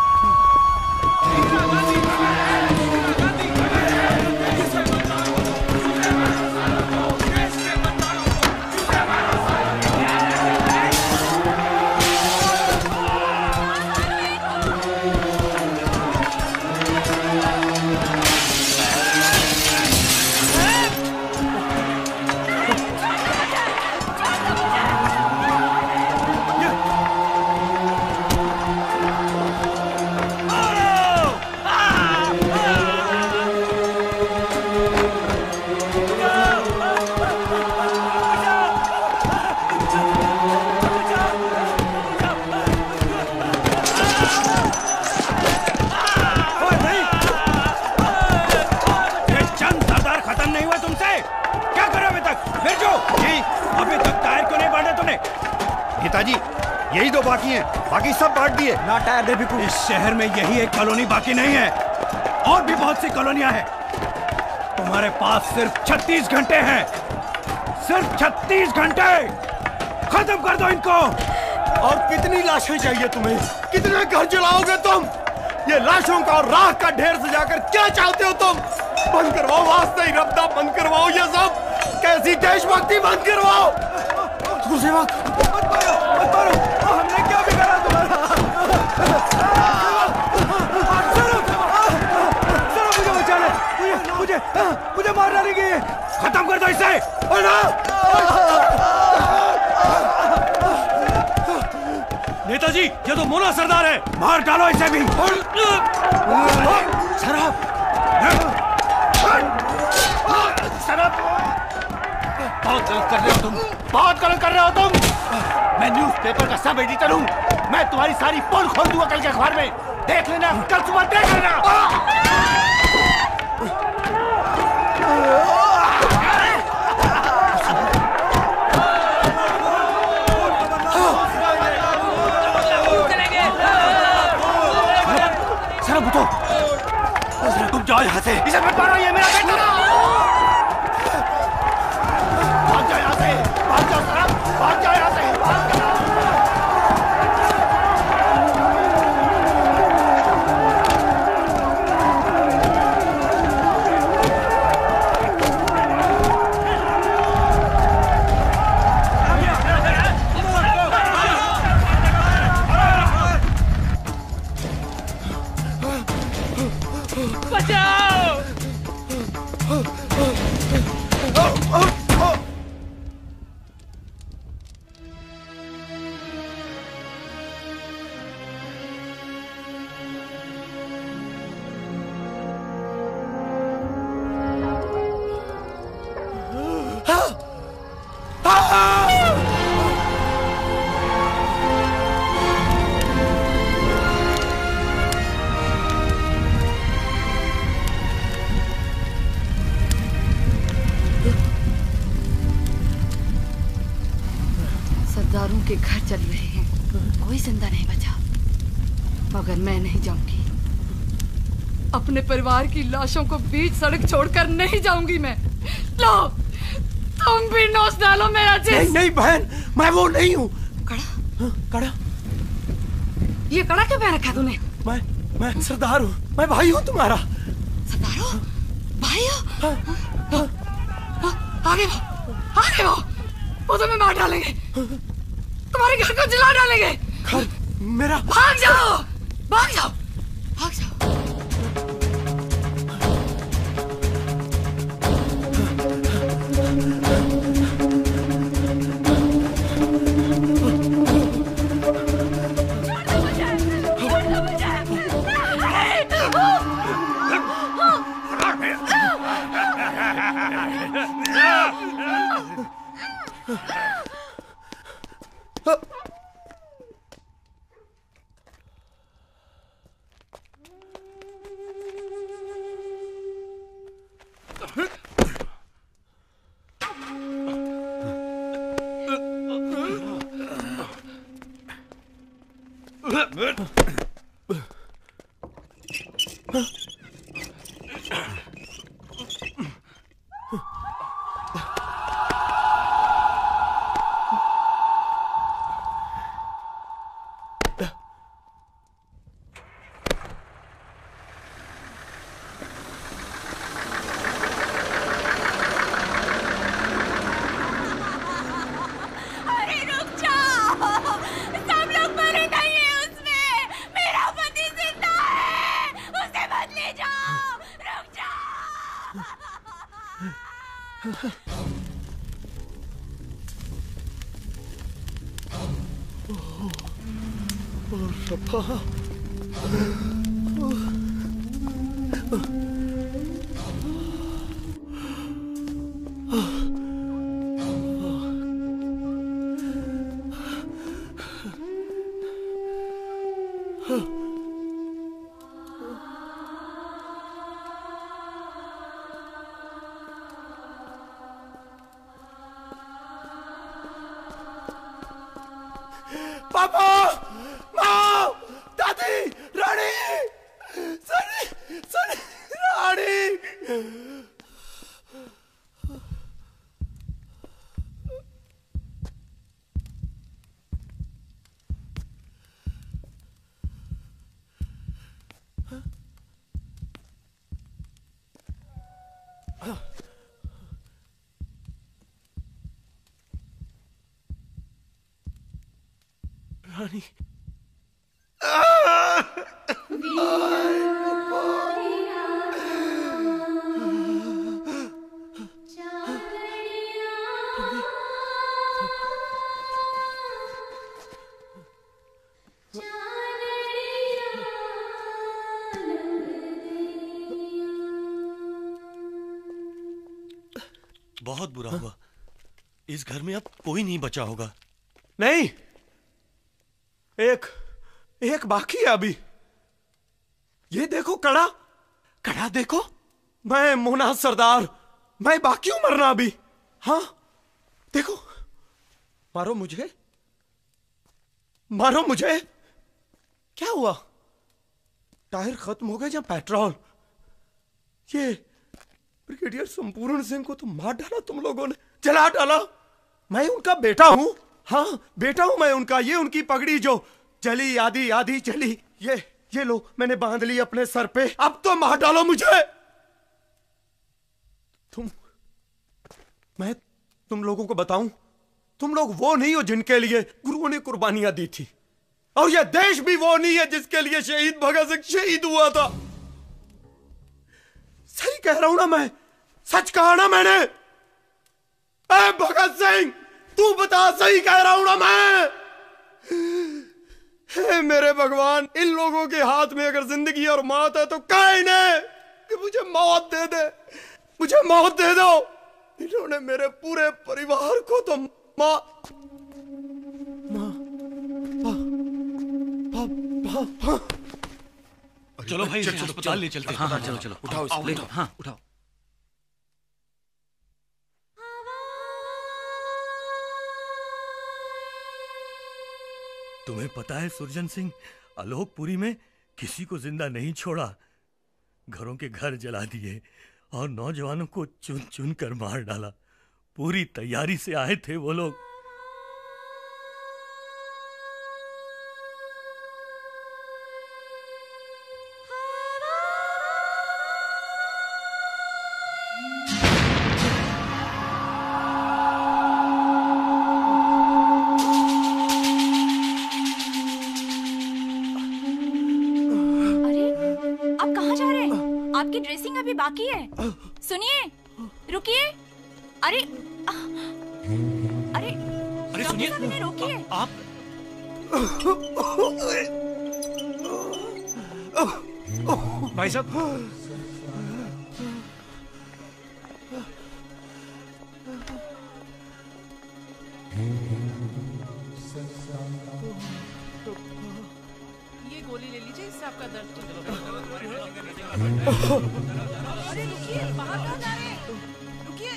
नेताजी यही दो बाकी हैं, बाकी सब बांट दिए। ना टायर दे बिकू। इस शहर में यही एक कॉलोनी बाकी नहीं है, और भी बहुत सी कॉलोनियां हैं। तुम्हारे पास सिर्फ छत्तीस घंटे हैं, सिर्फ छत्तीस घंटे, खत्म कर दो इनको। और कितनी लाशें चाहिए तुम्हें? कितने घर जलाओगे तुम? ये लाशों का और राख का ढेर सजाकर क्या चाहते हो तुम? बंद करवाओ, वास्ते रब्ता बंद करवाओ ये सब। कैसी देशभक्ति, बंद करवाओ। दूसरी बात, मत मारो, मत मारो, हमने क्या बिगाड़ा तुम्हारा? सरो, सरो मुझे बचा ले, मुझे, मुझे, मुझे मारना नहीं चाहिए। खत्म कर दो इसे। और ना नेताजी, ये तो मोना सरदार है, मार डालो इसे भी। शराब, शराब, बहुत गलत कर रहे हो तुम, बहुत गलत कर रहे हो तुम। मैं न्यूज़पेपर का सब एडिटर हूँ, मैं तुम्हारी सारी पोल खोल दूंगा कल के अखबार में, देख लेना, कल सुबह देख लेना। शराब उठो, तुम जाओ यहाँ से। इसे मत मारो, ये मेरा बेटा है। भाग जाओ यहाँ से, भाग जाओ शराब, भाग जाओ यहाँ से, भाग जाओ। सरदारों के घर चल रहे हैं, कोई जिंदा नहीं बचा, मगर मैं नहीं जाऊंगी। अपने परिवार की लाशों को बीच सड़क छोड़कर नहीं जाऊंगी मैं। लो, तुम भी नोच डालो मेरा जिस्म। नहीं नहीं बहन, मैं वो नहीं हूँ। कड़ा कड़ा ये कड़ा क्यों पहन रखा है तूने? मैं मैं सरदार हूँ, मैं भाई हूँ तुम्हारा। सरदार हो? भाई हो? आगे वो, आगे वो, वो तुम्हें मार डालेंगे, तुम्हारे घर को जला डालेंगे। घर मेरा? भाग जाओ, भाग जाओ, भाग जाओ। पापा, माँ, दादी, रानी, सनी, सनी, रानी। रानी बहुत बुरा हुआ, इस घर में अब कोई नहीं बचा होगा। नहीं, एक एक बाकी है अभी। ये देखो कड़ा, कड़ा देखो। मैं मोना सरदार, मैं बाकी हूं मरना अभी। हाँ देखो, मारो मुझे, मारो मुझे। क्या हुआ? टायर खत्म हो गए या पेट्रोल? ये ब्रिगेडियर संपूर्ण सिंह को तो मार डाला तुम लोगों ने, जला डाला। मैं उनका बेटा हूं, हाँ बेटा हूं मैं उनका। ये उनकी पगड़ी जो चली आधी आधी चली, ये ये लो मैंने बांध ली अपने सर पे। अब तो मार डालो मुझे। तुम मैं तुम लोगों को बताऊं, तुम लोग वो नहीं हो जिनके लिए गुरुओं ने कुर्बानियां दी थी, और ये देश भी वो नहीं है जिसके लिए शहीद भगत सिंह शहीद हुआ था। सही कह रहा हूं ना मैं? सच कहा ना मैंने? ए भगत सिंह, तू बता, सही कह रहा हूं ना मैं? हे मेरे भगवान, इन लोगों के हाथ में अगर जिंदगी और मौत है तो कहे इन्हें कि मुझे मौत दे दे, मुझे मौत दे दो। इन्होंने मेरे पूरे परिवार को तो मां चलो भाई, अस्पताल ले चलते हैं। हाँ हाँ चलो चलो, उठाओ आओ, ले उठाओ। हाँ उठाओ। तुम्हें पता है सुरजन सिंह, आलोकपुरी में किसी को जिंदा नहीं छोड़ा। घरों के घर जला दिए और नौजवानों को चुन चुन कर मार डाला। पूरी तैयारी से आए थे वो लोग। आपकी ड्रेसिंग अभी बाकी है। सुनिए, रुकिए। अरे अरे अरे सुनिए, रोकिए। आप भाई साहब, ये गोली ले लीजिए, इससे आपका दर्द ठीक होगा। अरे रुकिए, बाहर कहाँ जा रहे हैं? रुकिए।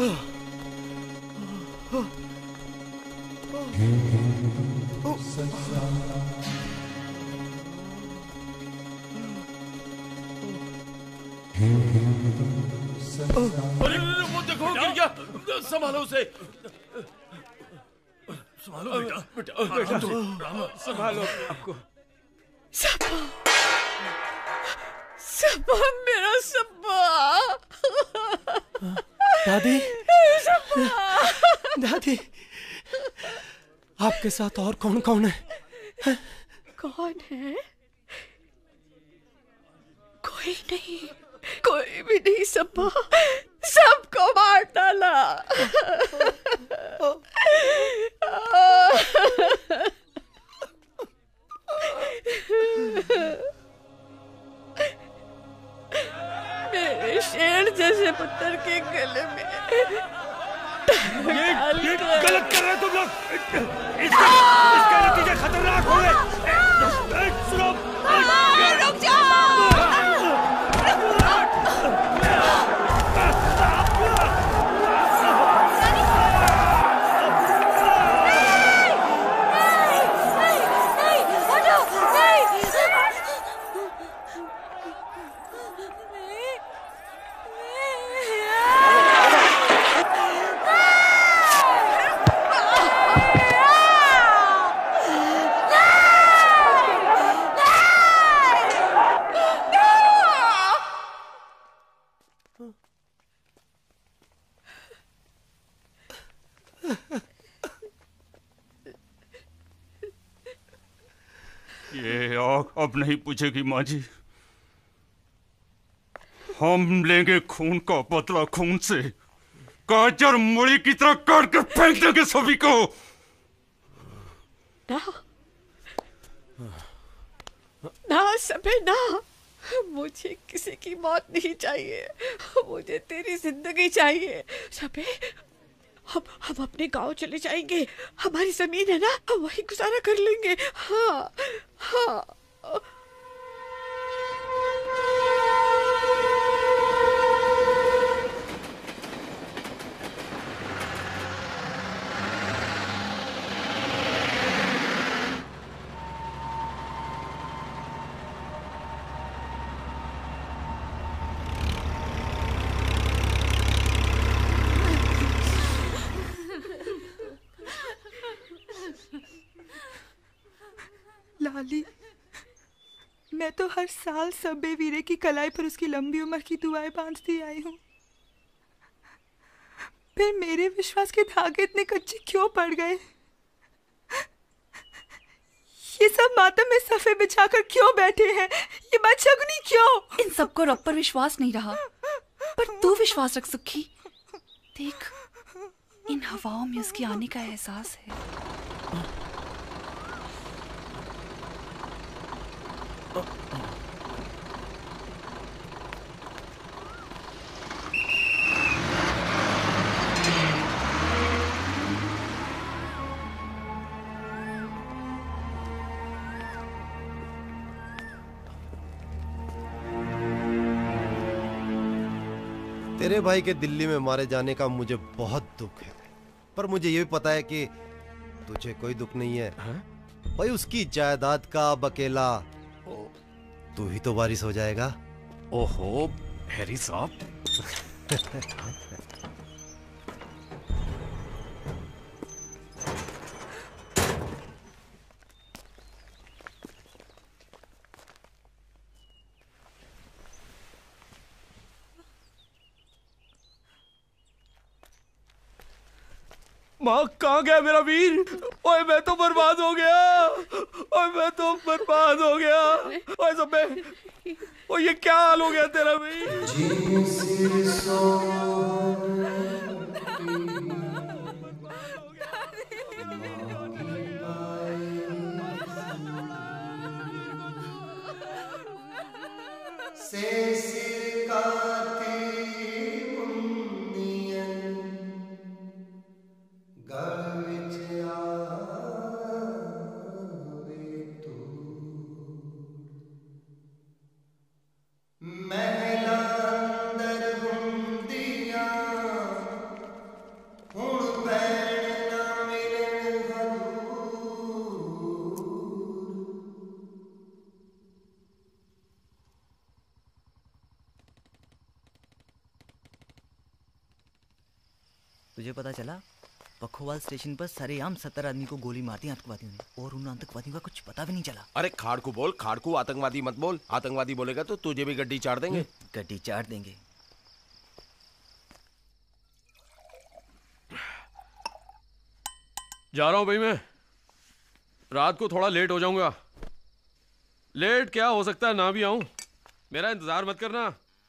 अरे वो देखो गिर गया, संभालो उसे। संभालो बेटा, बेटा, बेटा संभालो आपको। सपा, सपा मेरा सपा। दादी, सपा। दादी, आपके साथ और कौन कौन है? कौन है? कोई नहीं, कोई भी नहीं सपा, सबको मार डाला। मेरे शेर जैसे पुत्र के गले में ये, ये गलत कर रहे हो तुम लोग। इसका, इसका नतीजा खतरनाक होगा। सुनो, रुक जाओ। ये आग अब नहीं पूछेगी माँ जी। हम लेंगे खून का बदला खून से, गाजर मूली की तरह काट कर फेंक देंगे सभी को। ना, ना सबे ना, मुझे किसी की मौत नहीं चाहिए, मुझे तेरी जिंदगी चाहिए। सबे, हम हम अपने गांव चले जाएंगे, हमारी जमीन है ना, हम वहीं गुजारा कर लेंगे। हाँ हाँ। लाली, मैं तो हर साल सबे वीरे की कलाई पर उसकी लंबी उम्र की दुआएं बांधती आई हूँ, फिर मेरे विश्वास के धागे इतने कच्चे क्यों पड़ गए? ये सब मातम में सफे बिछाकर क्यों बैठे हैं? ये बदशगुनी क्यों? इन सबको रब पर विश्वास नहीं रहा, पर तू विश्वास रख सुखी। देख, इन हवाओं में उसके आने का एहसास है। तेरे भाई के दिल्ली में मारे जाने का मुझे बहुत दुख है, पर मुझे ये भी पता है कि तुझे कोई दुख नहीं है। हा? भाई उसकी जायदाद का अब अकेला तू ही तो वारिस हो जाएगा। ओहो हैरी साहब, माँ कहाँ गया मेरा वीर? ओए मैं तो बर्बाद हो गया। ओए मैं तो बर्बाद हो गया। ओए सबे, ओए ये क्या हाल हो गया तेरा वीर? से सिर काती मुंदियन गल विच आवे तू महला अंदर हुंदिया हुण भैण ना मिलन तुझे पता चला पखोवाल स्टेशन पर सरेआम सत्तर आदमी को गोली मार दी आतंकवादियों ने, और उन आतंकवादियों का कुछ पता भी नहीं चला। अरे खाड़कू बोल, खाड़कू, आतंकवादी मत बोल। आतंकवादी बोलेगा तो तुझे भी गड्डी चाट देंगे। गड्डी चाट देंगे। जा रहा हूं भाई मैं। रात को थोड़ा लेट हो जाऊंगा। लेट क्या हो सकता है, ना भी आऊं। मेरा इंतजार मत करना।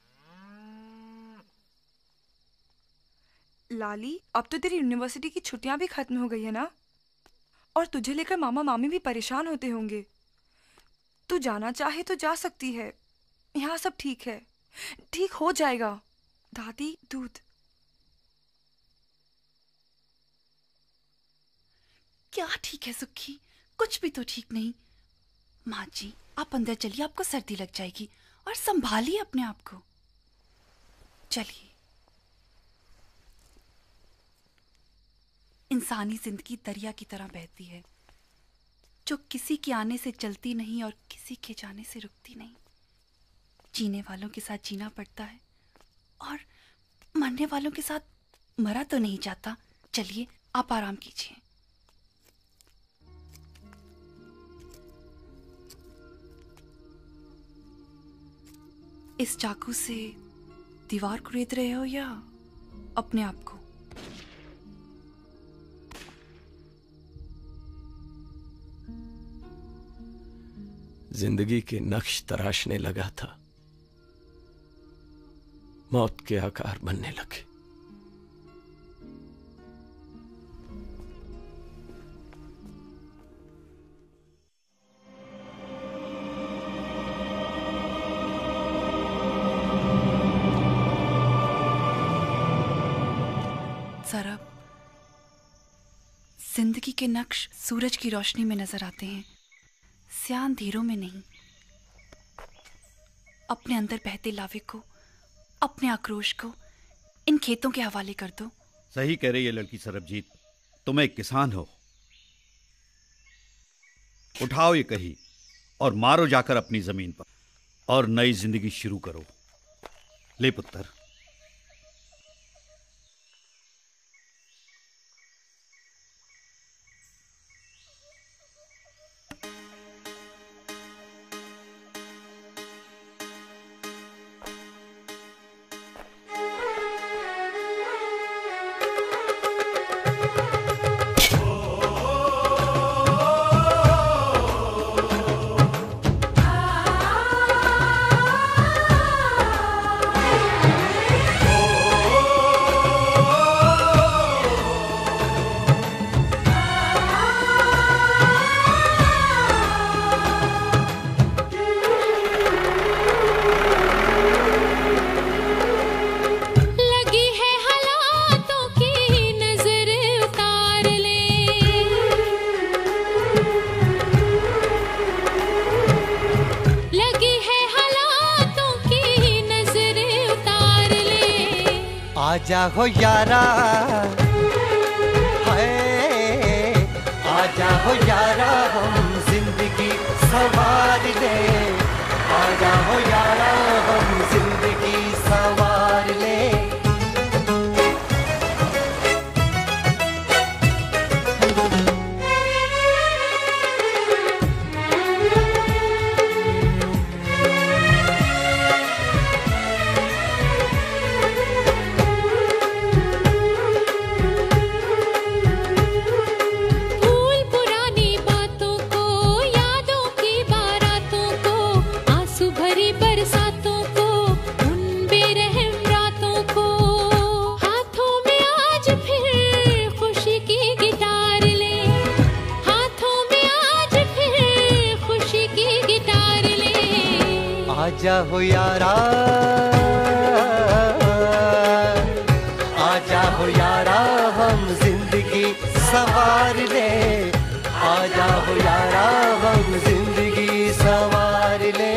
लाली, अब तो तेरी यूनिवर्सिटी की छुट्टियां भी खत्म हो गई है ना, और तुझे लेकर मामा मामी भी परेशान होते होंगे। तू जाना चाहे तो जा सकती है, यहाँ सब ठीक है, ठीक हो जाएगा। दादी, दूध। क्या ठीक है सुखी, कुछ भी तो ठीक नहीं। माँ जी, आप अंदर चलिए, आपको सर्दी लग जाएगी, और संभालिए अपने आप को। चलिए। इंसानी जिंदगी दरिया की तरह बहती है, जो किसी के आने से चलती नहीं और किसी के जाने से रुकती नहीं। जीने वालों के साथ जीना पड़ता है, और मरने वालों के साथ मरा तो नहीं जाता। चलिए, आप आराम कीजिए। इस चाकू से दीवार कुरेद रहे हो या अपने आप को? जिंदगी के नक्श तराशने लगा था, मौत के आकार बनने लगे। सरब, जिंदगी के नक्श सूरज की रोशनी में नजर आते हैं, स्याह अंधेरों में नहीं। अपने अंदर बहते लावे को, अपने आक्रोश को इन खेतों के हवाले कर दो। सही कह रही है लड़की सरबजीत, तुम एक किसान हो। उठाओ ये कही और मारो जाकर अपनी जमीन पर, और नई जिंदगी शुरू करो। ले पुत्र। आजा हो यारा, हाय आजा हो यारा, हम जिंदगी सवार ले। आजा हो यारा, हम जिंदगी सवार ले। आजा हो यारा, आजा हो यारा हम जिंदगी सवार ले, आजा हो यारा हम जिंदगी सवार ले।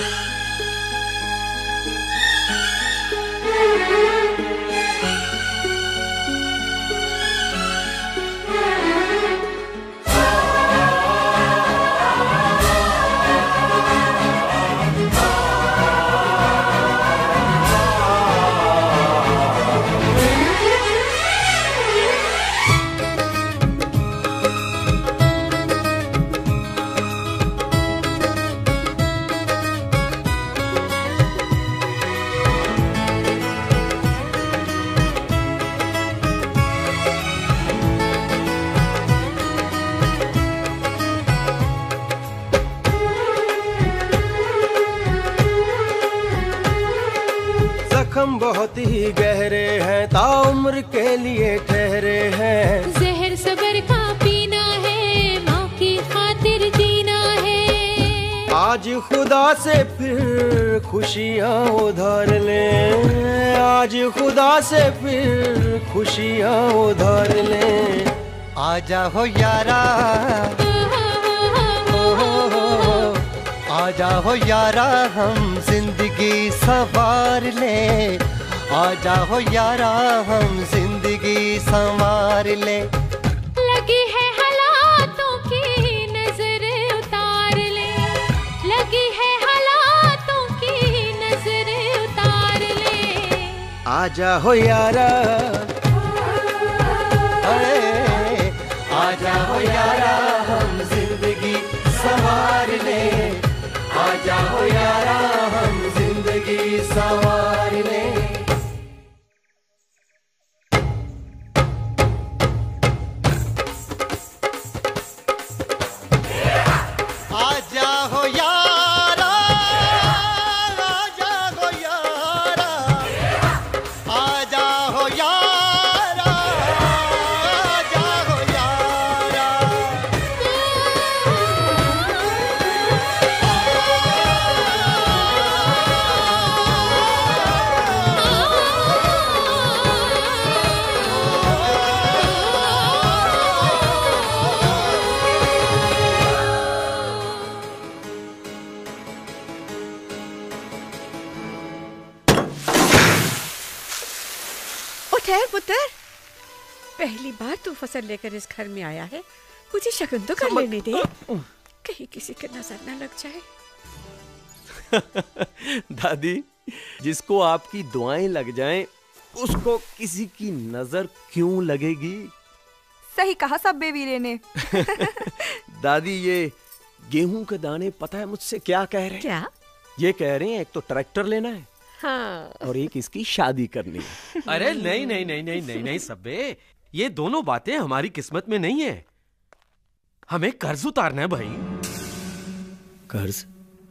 जख्म बहुत ही गहरे हैं, ताउम्र के लिए ठहरे हैं। जहर सबर का पीना है, माँ की खातिर जीना है। आज खुदा से फिर खुशियाँ उधार ले, आज खुदा से फिर खुशियाँ उधार ले। आजा हो यारा, आजा हो यारा हम जिंदगी सवार ले, आजा हो यारा हम जिंदगी संवार ले। लगी है हालातों की नजर उतार ले, लगी है हालातों की नजर उतार ले। आजा हो यारा, आजा हो यारा हम जिंदगी संवार ले, आजा हो यारा हम जिंदगी संवार ले। आजा हो यारा, आजा हो यारा, आजा हो यारा, आजा हो यारा। ठहर पुत्र, पहली बार तू फसल लेकर इस घर में आया है, मुझे शगुन तो कर लेने दे, कहीं किसी की नजर न लग जाए। दादी, जिसको आपकी दुआएं लग जाएं, उसको किसी की नजर क्यों लगेगी? सही कहा सब्बे वीरे ने। दादी, ये गेहूं के दाने पता है मुझसे क्या कह रहे हैं? क्या? ये कह रहे हैं एक तो ट्रैक्टर लेना है, हाँ। और एक इसकी शादी करनी है। अरे नहीं नहीं नहीं नहीं नहीं नहीं सब्बे, ये दोनों बातें हमारी किस्मत में नहीं है। हमें कर्ज उतारना है भाई। कर्ज?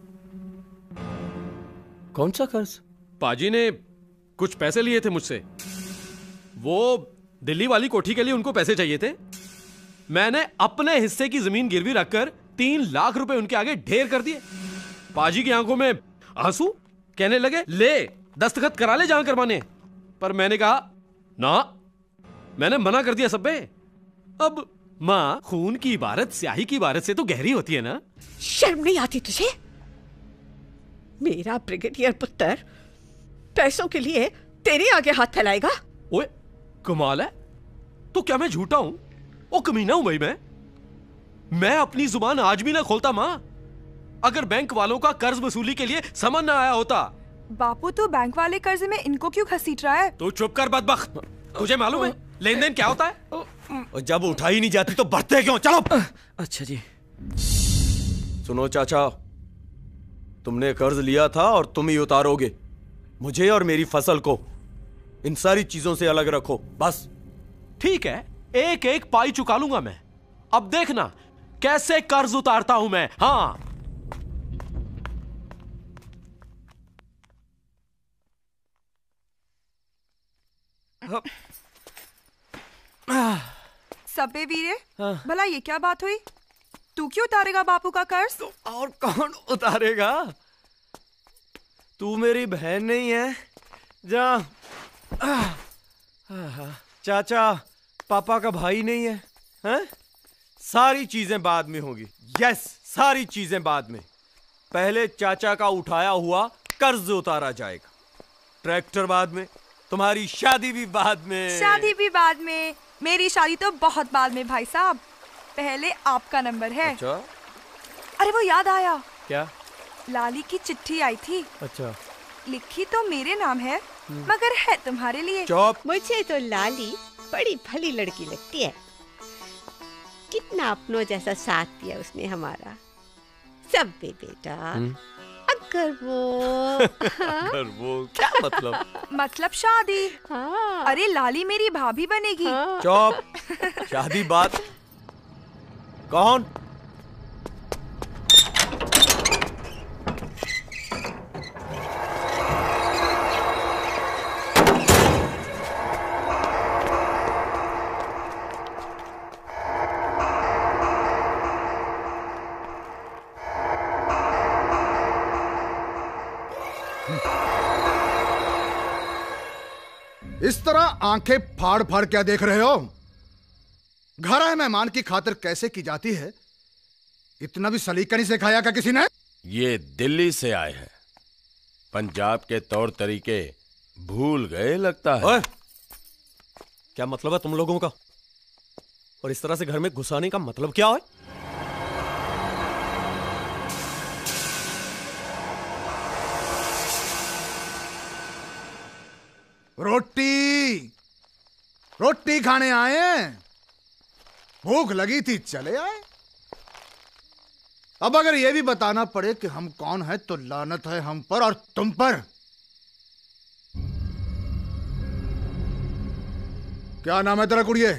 कौन सा कर्ज? पाजी ने कुछ पैसे लिए थे मुझसे, वो दिल्ली वाली कोठी के लिए उनको पैसे चाहिए थे। मैंने अपने हिस्से की जमीन गिरवी रखकर तीन लाख रुपए उनके आगे ढेर कर दिए। पाजी की आंखों में आंसू, कहने लगे ले दस्तखत करा ले जहां करवाने। पर मैंने कहा ना, मैंने मना कर दिया सब्बे। अब मां, खून की इबारत स्याही की इबारत से तो गहरी होती है ना। शर्म नहीं आती तुझे? मेरा ब्रिगेडियर पुत्र पैसों के लिए तेरे आगे हाथ फैलाएगा? ओए कमाल है, तो क्या मैं झूठा हूं? ओ कमीना हूं भाई मैं मैं अपनी जुबान आज भी ना खोलता मां। अगर बैंक वालों का कर्ज वसूली के लिए समन ना आया होता। बापू तो बैंक वाले कर्ज में इनको क्यों घसीट रहा है? तू चुप कर बदबख्त, तुझे मालूम है लेन देन क्या होता है? और जब उठाई नहीं जाती तो बढ़ते क्यों? चलो। अच्छा जी। सुनो चाचा, तुमने कर्ज लिया था और तुम ही उतारोगे। मुझे और मेरी फसल को इन सारी चीजों से अलग रखो बस। ठीक है, एक एक पाई चुका लूंगा मैं। अब देखना कैसे कर्ज उतारता हूं मैं। हाँ, सबे वीरे, भला ये क्या बात हुई? तू क्यों उतारेगा बापू का कर्ज? तो और कौन उतारेगा? तू मेरी बहन नहीं है? जा। चाचा पापा का भाई नहीं है? हैं? सारी चीजें बाद में होगी। यस, सारी चीजें बाद में। पहले चाचा का उठाया हुआ कर्ज उतारा जाएगा, ट्रैक्टर बाद में, तुम्हारी शादी भी बाद में। शादी भी बाद में? मेरी शादी तो बहुत बाद में भाई साहब। पहले आपका नंबर है। अच्छा? अरे वो याद आया। क्या? लाली की चिट्ठी आई थी। अच्छा। लिखी तो मेरे नाम है मगर है तुम्हारे लिए। चुप। मुझे तो लाली बड़ी भली लड़की लगती है। कितना अपनों जैसा साथ दिया उसने हमारा। सब बे बेटा, अगर वो अगर वो क्या मतलब? मतलब शादी। हाँ। अरे लाली मेरी भाभी बनेगी। हाँ। चुप। शादी बात। कौन? इस तरह आंखें फाड़ फाड़ क्या देख रहे हो? घर आए मेहमान की खातिर कैसे की जाती है, इतना भी सलीका नहीं सिखाया क्या किसी ने? ये दिल्ली से आए हैं, पंजाब के तौर तरीके भूल गए लगता है। ओए, क्या मतलब है तुम लोगों का? और इस तरह से घर में घुसाने का मतलब क्या है? रोटी रोटी खाने आए हैं, भूख लगी थी चले आए। अब अगर यह भी बताना पड़े कि हम कौन हैं तो लानत है हम पर और तुम पर। क्या नाम है तेरा कुड़िए?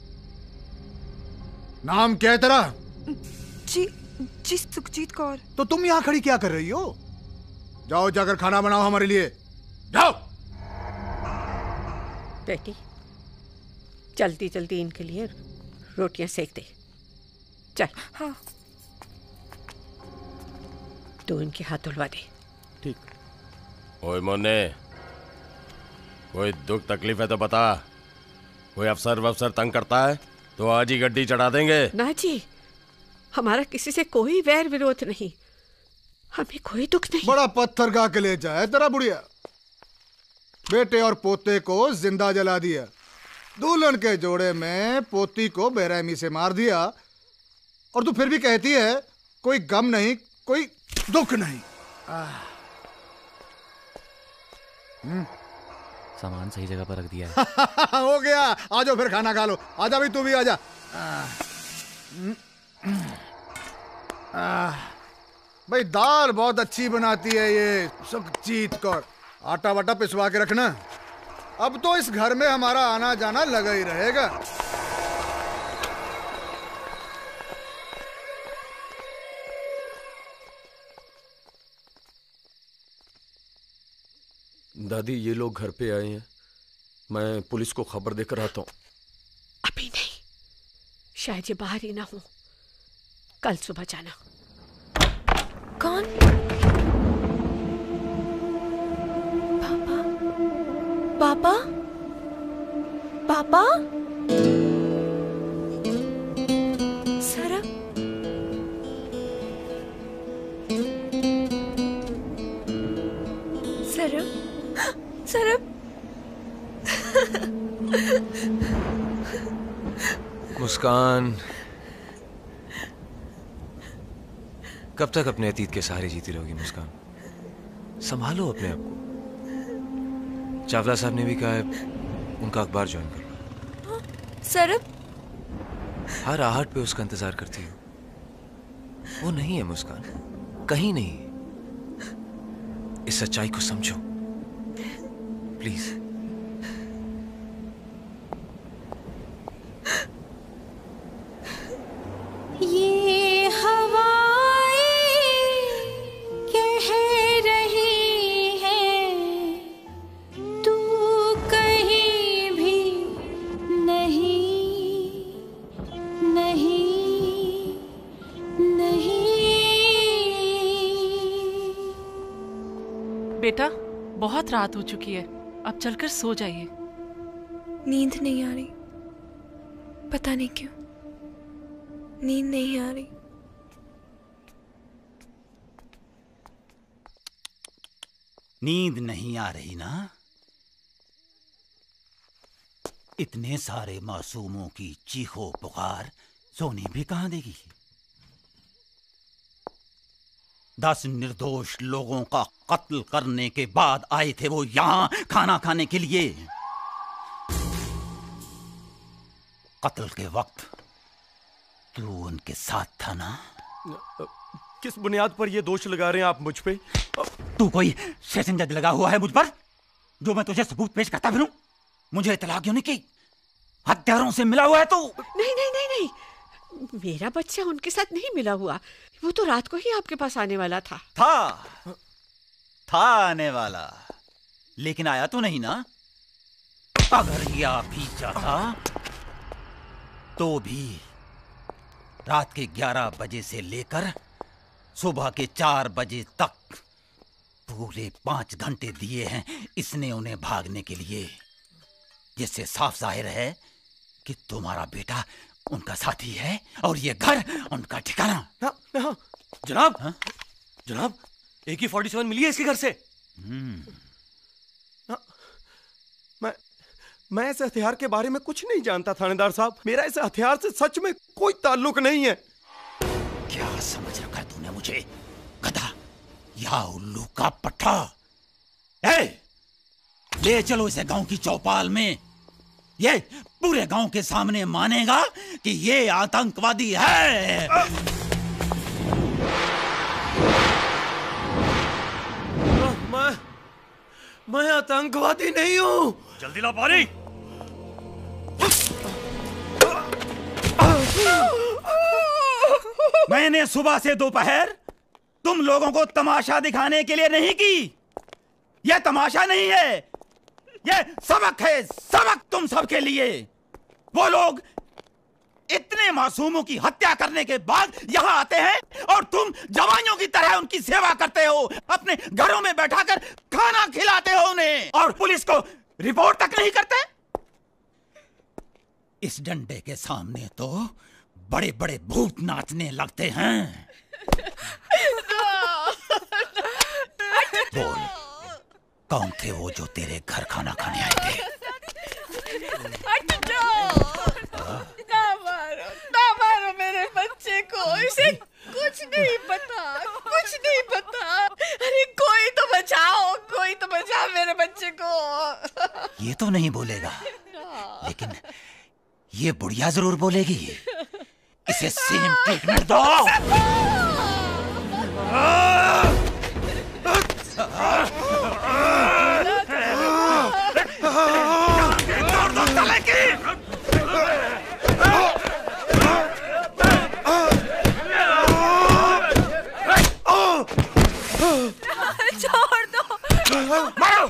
नाम क्या है तेरा? जी जी सुखजीत कौर। तो तुम यहां खड़ी क्या कर रही हो? जाओ जाकर खाना बनाओ हमारे लिए, जाओ। बेटी जल्दी जल्दी इनके लिए रोटियां सेक दे। चल। हाँ। तू इनके हाथ धुलवा दे। ठीक। ओए मोने, कोई दुख तकलीफ है तो बता। कोई अफसर वफसर तंग करता है तो आज ही गड्डी चढ़ा देंगे। ना जी, हमारा किसी से कोई वैर विरोध नहीं, हमें कोई दुख नहीं। बड़ा पत्थर गा के ले जाए तेरा बुढ़िया। बेटे और पोते को जिंदा जला दिया, दुल्हन के जोड़े में पोती को बेरहमी से मार दिया, और तू फिर भी कहती है कोई गम नहीं, कोई दुख नहीं। सामान सही जगह पर रख दिया है। हो गया, आ जाओ फिर खाना खा लो। आजा भी, तू भी आजा। भाई दाल बहुत अच्छी बनाती है ये सुखजीत कौर। आटा वाटा पिसवा के रखना, अब तो इस घर में हमारा आना जाना लगा ही रहेगा। दादी, ये लोग घर पे आए हैं, मैं पुलिस को खबर देकर आता हूँ। अभी नहीं, शायद ये बाहर ही ना हो, कल सुबह जाना। कौन? पापा? पापा? सरब? सरब? सरब? मुस्कान, कब तक अपने अतीत के सहारे जीती रहोगी मुस्कान? संभालो अपने आप को। चावला साहब ने भी कहा है उनका अखबार ज्वाइन करो। सरब? हर आहट पे उसका इंतजार करती हो। वो नहीं है मुस्कान, कहीं नहीं। इस सच्चाई को समझो प्लीज। ये हवाएं कह रही हैं, तू कहीं भी नहीं, नहीं, नहीं। बेटा बहुत रात हो चुकी है, अब चलकर सो जाइए। नींद नहीं आ रही, पता नहीं क्यों नींद नहीं आ रही। नींद नहीं आ रही ना? इतने सारे मासूमों की चीखो पुकार सोने भी कहां देगी? दस निर्दोष लोगों का कत्ल करने के बाद आए थे वो यहां खाना खाने के लिए। कत्ल के वक्त तू उनके साथ था ना? किस बुनियाद पर ये दोष लगा रहे हैं आप मुझ पे? तू कोई सेशन जज लगा हुआ है मुझ पर, जो मैं तुझे सबूत पेश करता फिरूं? मुझे इत्तला क्यों नहीं की? हत्यारों से मिला हुआ है तू? नहीं नहीं नहीं नहीं, मेरा बच्चा उनके साथ नहीं मिला हुआ। वो तो रात को ही आपके पास आने वाला था। था था आने वाला, लेकिन आया तो नहीं ना? अगर ये आ भी जाता तो भी रात के ग्यारह बजे से लेकर सुबह के चार बजे तक पूरे पांच घंटे दिए हैं इसने उन्हें भागने के लिए, जिससे साफ जाहिर है कि तुम्हारा बेटा उनका साथी है और ये घर उनका ठिकाना। हाँ, हाँ। जनाब, हाँ? जनाब, ए के फोर्टी सेवन मिली है इसके घर से। हाँ, मैं मैं इस हथियार के बारे में कुछ नहीं जानता थानेदार साहब। मेरा इस हथियार से सच में कोई ताल्लुक नहीं है। क्या समझ रखा तूने मुझे, गधा या उल्लू का पट्टा? ए, ले चलो इसे गांव की चौपाल में। ये पूरे गांव के सामने मानेगा कि ये आतंकवादी है। मैं मैं आतंकवादी नहीं हूं। जल्दी ला पानी। मैंने सुबह से दोपहर तुम लोगों को तमाशा दिखाने के लिए नहीं की। यह तमाशा नहीं है, यह सबक है, सबक तुम सबके लिए। वो लोग इतने मासूमों की हत्या करने के बाद यहां आते हैं और तुम जवानों की तरह उनकी सेवा करते हो, अपने घरों में बैठाकर खाना खिलाते हो उन्हें, और पुलिस को रिपोर्ट तक नहीं करते। इस डंडे के सामने तो बड़े बड़े भूत नाचने लगते हैं। बोल, कौन थे वो जो तेरे घर खाना खाने आए थे? ना मारो, ना मारो मेरे बच्चे को। इसे कुछ नहीं पता, कुछ नहीं पता। अरे कोई तो बचाओ, कोई तो बचाओ मेरे बच्चे को। ये तो नहीं बोलेगा, लेकिन ये बुढ़िया जरूर बोलेगी। इसे सेम ट्रीटमेंट दो। तोड़ दो तले की। छोड़ दो। मारो।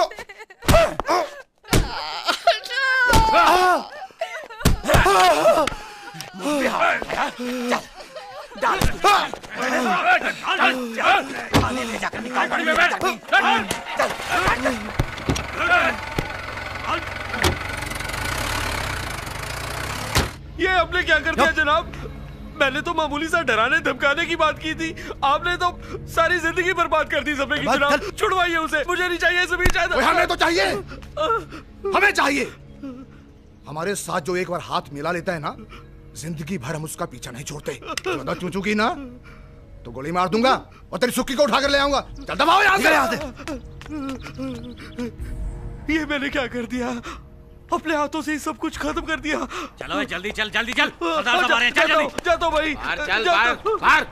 ले जाकर निकाल। ये आपने क्या कर दिया जनाब? मैंने तो मामूली सा डराने धमकाने की बात की थी, आपने तो सारी जिंदगी बर्बाद कर दी सबने की। जनाब छुड़वाइए उसे, मुझे नहीं चाहिए जमीन जायदाद। हमें तो चाहिए, हमें चाहिए। हमारे साथ जो एक बार हाथ मिला लेता है ना, जिंदगी भर हम उसका पीछा नहीं छोड़ते। ज्यादा चूचू की ना तो गोली मार दूंगा और तेरी सुक्की को उठाकर ले आऊंगा। चल दबाओ यहाँ से। ये मैंने क्या कर दिया? अपने हाथों से ही सब कुछ खत्म कर दिया। चलो भाई जल्दी चल, जल्दी चल। सरदार साहब आ रहे हैं, चल जल्दी। जाता हूं भाई। बाहर चल, बाहर, बाहर।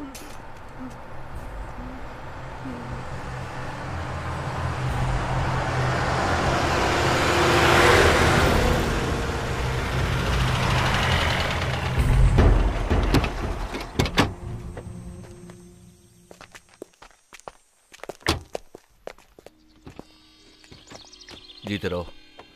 जीते रहो।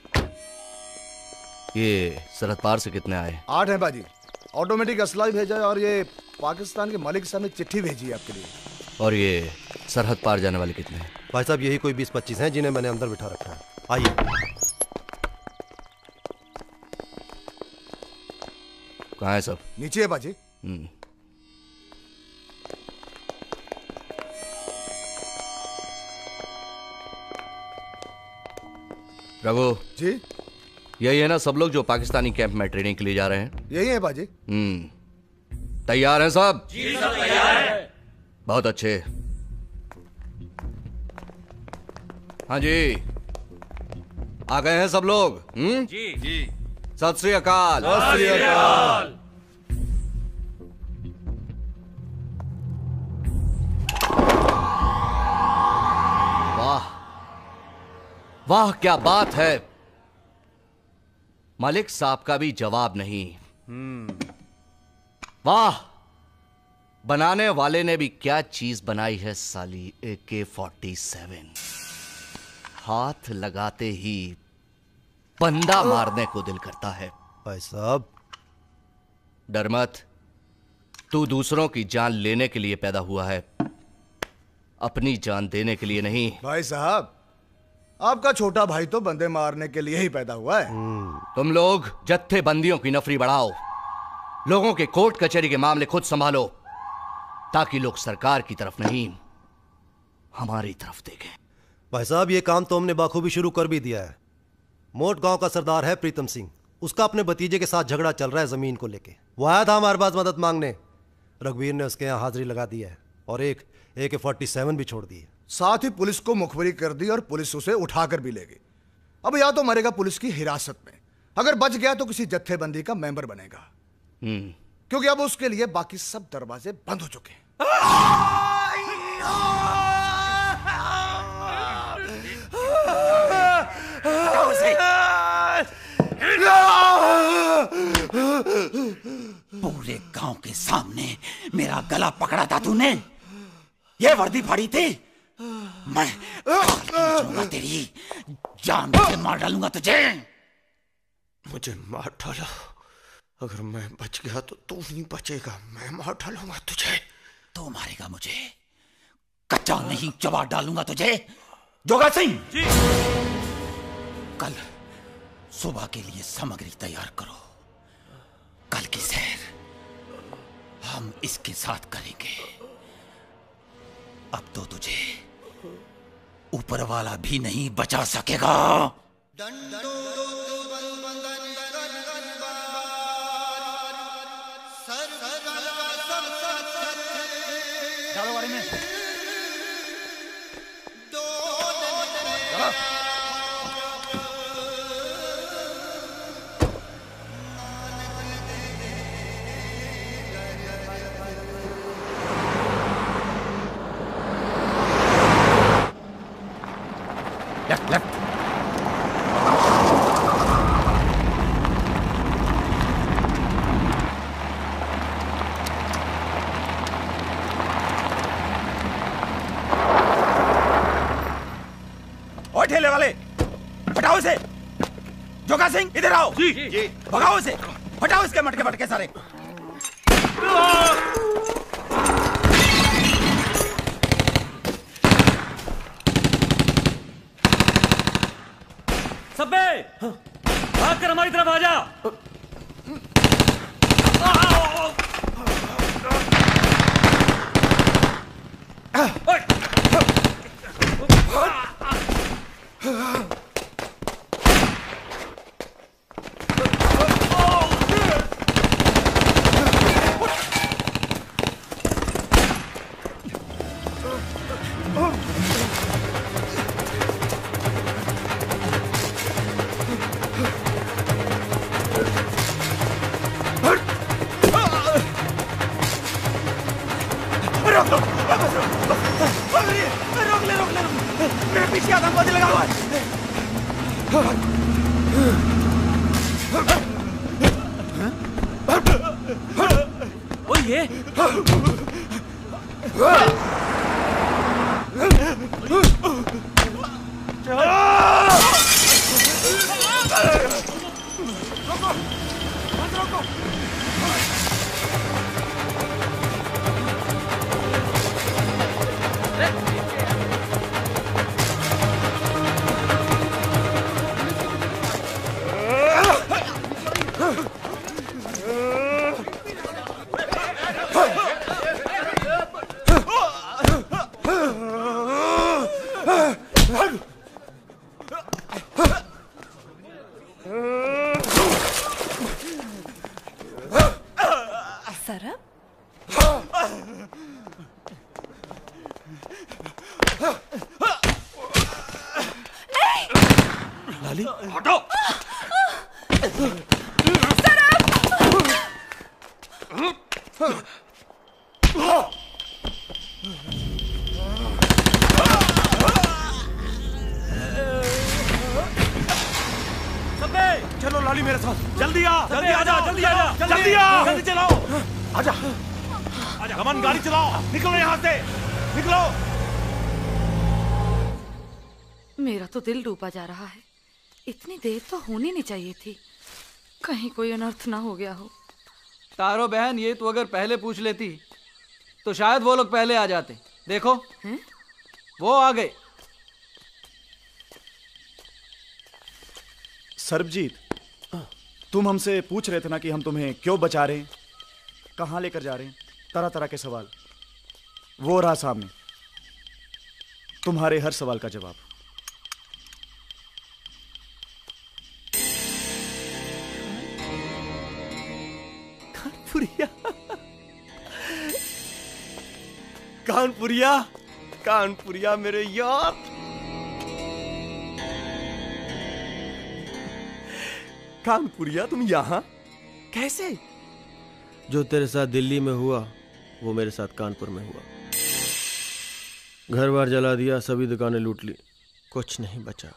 ये सरहद पार से कितने आए? आठ है बाजी। ऑटोमेटिक असला भी भेजा है और ये पाकिस्तान के मलिक साहब ने चिट्ठी भेजी है आपके लिए। और ये सरहद पार जाने वाले कितने हैं? भाई साहब यही कोई बीस पच्चीस हैं जिन्हें मैंने अंदर बिठा रखा है। आइए। कहाँ है सब? नीचे है बाजी। हम्म। रघु जी, यही है ना सब लोग जो पाकिस्तानी कैंप में ट्रेनिंग के लिए जा रहे हैं? यही है बाजी। हम्म। तैयार हैं सब? जी सब तैयार है। बहुत अच्छे। हाँ जी, आ गए हैं सब लोग? हम्म? जी जी। सत श्री अकाल। सत श्री अकाल। वाह वाह, क्या बात है। मलिक साहब का भी जवाब नहीं। वाह, बनाने वाले ने भी क्या चीज बनाई है साली। ए के फोर्टी सेवन हाथ लगाते ही बंदा मारने को दिल करता है। भाई साहब डर मत, तू दूसरों की जान लेने के लिए पैदा हुआ है, अपनी जान देने के लिए नहीं। भाई साहब, आपका छोटा भाई तो बंदे मारने के लिए ही पैदा हुआ है। तुम लोग जत्थेबंदियों की नफरी बढ़ाओ, लोगों के कोर्ट कचहरी के मामले खुद संभालो, ताकि लोग सरकार की तरफ नहीं हमारी तरफ देखें। भाई साहब ये काम तो हमने बाखूबी शुरू कर भी दिया है। मोट गांव का सरदार है प्रीतम सिंह, उसका अपने भतीजे के साथ झगड़ा चल रहा है जमीन को लेके। वो आया था हमारे पास मदद मांगने, रघुवीर ने उसके यहाँ हाजिरी लगा दी है और एक ए के फोर्टी सेवन भी छोड़ दी है। साथ ही पुलिस को मुखबरी कर दी और पुलिस उसे उठाकर भी ले गई। अब या तो मरेगा पुलिस की हिरासत में, अगर बच गया तो किसी जत्थेबंदी का मेंबर बनेगा, क्योंकि अब उसके लिए बाकी सब दरवाजे बंद हो चुके हैं। पूरे गांव के सामने मेरा गला पकड़ा था तूने, ये वर्दी फाड़ी थी। मैं तेरी जान से मार डालूंगा तुझे। मुझे मार डालो, अगर मैं बच गया तो तू नहीं बचेगा, मैं मार डालूंगा तुझे। तू मारेगा मुझे, कच्चा नहीं चबा डालूंगा तुझे। जोगा सिंह जी, कल सुबह के लिए सामग्री तैयार करो। कल की सैर हम इसके साथ करेंगे। अब तो तुझे ऊपर वाला भी नहीं बचा सकेगा। डालो गाड़ी में। Left left. ओ ठेले वाले, हटाओ इसे। जोगा सिंह इधर आओ। जी जी। भगाओ इसे, हटाओ इसके मटके मटके सारे। सब्बे भागकर हमारी तरफ आ जा। रोक लो, रोक ले, रोक ले, रोक ले। मेरे पीछे आतंकवादी लगा हुआ है। ओ ये रोको, मत रोको। सरब? लाली हटो। चलो लाली मेरे साथ, जल्दी आ, जल्दी आ जा, जल्दी आ जा, जल्दी आ, जल्दी चलाओ। आजा, आजा, कमान गाड़ी चलाओ, निकलो यहाँ से, निकलो। मेरा तो दिल डूबा जा रहा है। इतनी देर तो होनी नहीं चाहिए थी। कहीं कोई अनर्थ ना हो गया हो। तारो बहन, ये तो अगर पहले पूछ लेती तो शायद वो लोग पहले आ जाते। देखो हैं? वो आ गए। सरबजीत, तुम हमसे पूछ रहे थे ना कि हम तुम्हें क्यों बचा रहे हैं, कहाँ लेकर जा रहे हैं, तरह तरह के सवाल। वो रहा सामने तुम्हारे हर सवाल का जवाब। कानपुरिया, कानपुरिया, कानपुरिया मेरे यार। कानपुरिया, तुम यहाँ कैसे? जो तेरे साथ दिल्ली में हुआ वो मेरे साथ कानपुर में हुआ। घर बार जला दिया, सभी दुकानें लूट ली, कुछ नहीं बचा।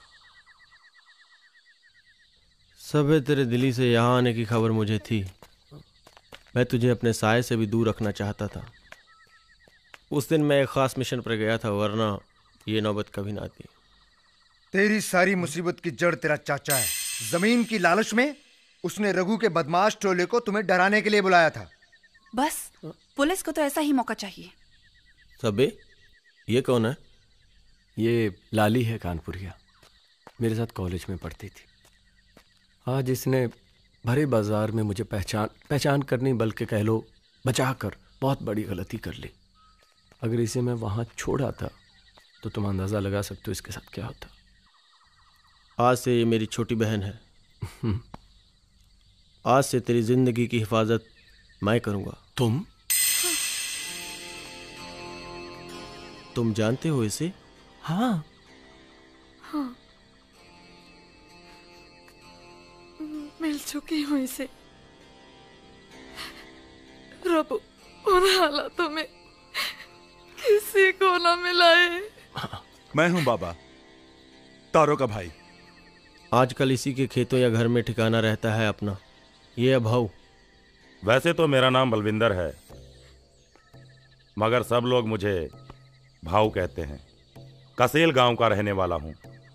सबे तेरे दिल्ली से यहाँ आने की खबर मुझे थी। मैं तुझे अपने साये से भी दूर रखना चाहता था। उस दिन मैं एक खास मिशन पर गया था, वरना ये नौबत कभी ना आती। तेरी सारी मुसीबत की जड़ तेरा चाचा है। जमीन की लालच में उसने रघु के बदमाश टोले को तुम्हें डराने के लिए बुलाया था। बस पुलिस को तो ऐसा ही मौका चाहिए। सबे, ये कौन है? ये लाली है कानपुरिया, मेरे साथ कॉलेज में पढ़ती थी। आज इसने भरे बाजार में मुझे पहचान पहचान करनी बल्कि कह लो बचा कर बहुत बड़ी गलती कर ली। अगर इसे मैं वहां छोड़ा था तो तुम अंदाजा लगा सकते हो इसके साथ क्या होता। आज से ये मेरी छोटी बहन है। आज से तेरी जिंदगी की हिफाजत मैं करूंगा। तुम तुम जानते हो इसे? हाँ हाँ, मिल चुकी हूँ इसे। रब उन हालातों में किसी को ना मिलाए। मैं हूं बाबा, तारो का भाई। आजकल इसी के खेतों या घर में ठिकाना रहता है अपना। ये अभाव। वैसे तो मेरा नाम बलविंदर है, मगर सब लोग मुझे भाऊ कहते हैं। कसेल गांव का रहने वाला हूं।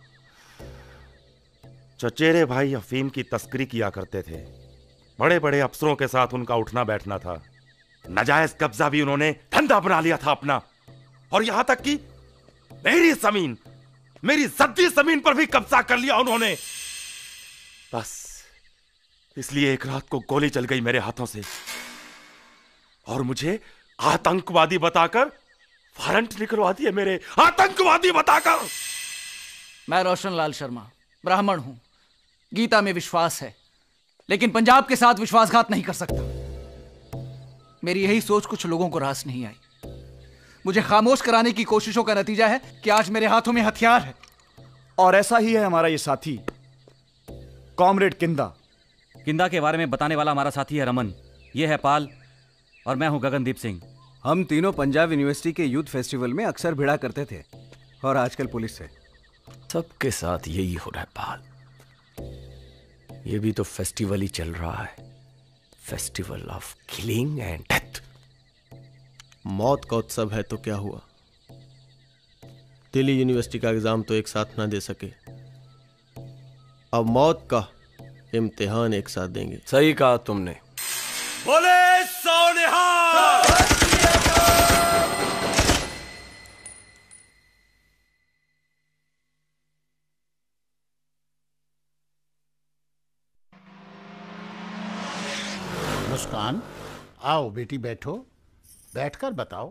चचेरे भाई अफीम की तस्करी किया करते थे। बड़े बड़े अफसरों के साथ उनका उठना बैठना था। नाजायज कब्जा भी उन्होंने धंधा बना लिया था अपना। और यहां तक कि मेरी जमीन, मेरी सद्दी जमीन पर भी कब्जा कर लिया उन्होंने। बस इसलिए एक रात को गोली चल गई मेरे हाथों से और मुझे आतंकवादी बताकर वारंट निकलवा दिए मेरे, आतंकवादी बताकर। मैं रोशन लाल शर्मा, ब्राह्मण हूं। गीता में विश्वास है, लेकिन पंजाब के साथ विश्वासघात नहीं कर सकता। मेरी यही सोच कुछ लोगों को रास नहीं आई। मुझे खामोश कराने की कोशिशों का नतीजा है कि आज मेरे हाथों में हथियार है। और ऐसा ही है हमारा ये साथी कॉमरेड किंदा। किंदा के बारे में बताने वाला हमारा साथी है रमन। ये है पाल और मैं हूं गगनदीप सिंह। हम तीनों पंजाब यूनिवर्सिटी के यूथ फेस्टिवल में अक्सर भिड़ा करते थे और आजकल पुलिस से। सबके साथ यही हो रहा है पाल। ये भी तो फेस्टिवल ही चल रहा है, festival of killing and death. मौत का उत्सव है तो क्या हुआ? दिल्ली यूनिवर्सिटी का एग्जाम तो एक साथ ना दे सके, अब मौत का इम्तिहान एक साथ देंगे। सही कहा तुमने। बोले सोनिहाल। मुस्कान, आओ बेटी बैठो, बैठकर बताओ।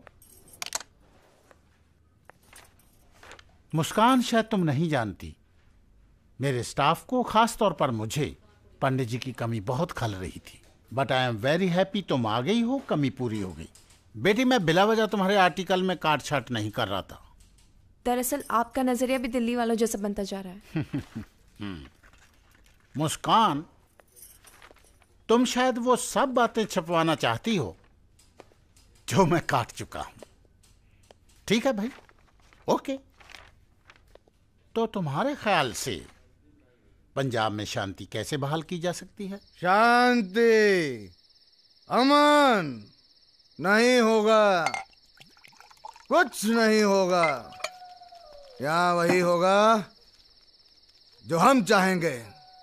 मुस्कान, शायद तुम नहीं जानती, मेरे स्टाफ को, खास तौर पर मुझे पंडित जी की कमी बहुत खल रही थी। But I am very happy तुम आ गई हो, कमी पूरी हो गई। बेटी मैं बिला वजह तुम्हारे आर्टिकल में काट छाट नहीं कर रहा था। दरअसल आपका नजरिया भी दिल्ली वालों जैसा बनता जा रहा है। मुस्कान, तुम शायद वो सब बातें छपवाना चाहती हो जो मैं काट चुका हूं। ठीक है भाई, ओके। तो तुम्हारे ख्याल से पंजाब में शांति कैसे बहाल की जा सकती है? शांति, अमन नहीं होगा, कुछ नहीं होगा। यहां वही होगा जो हम चाहेंगे।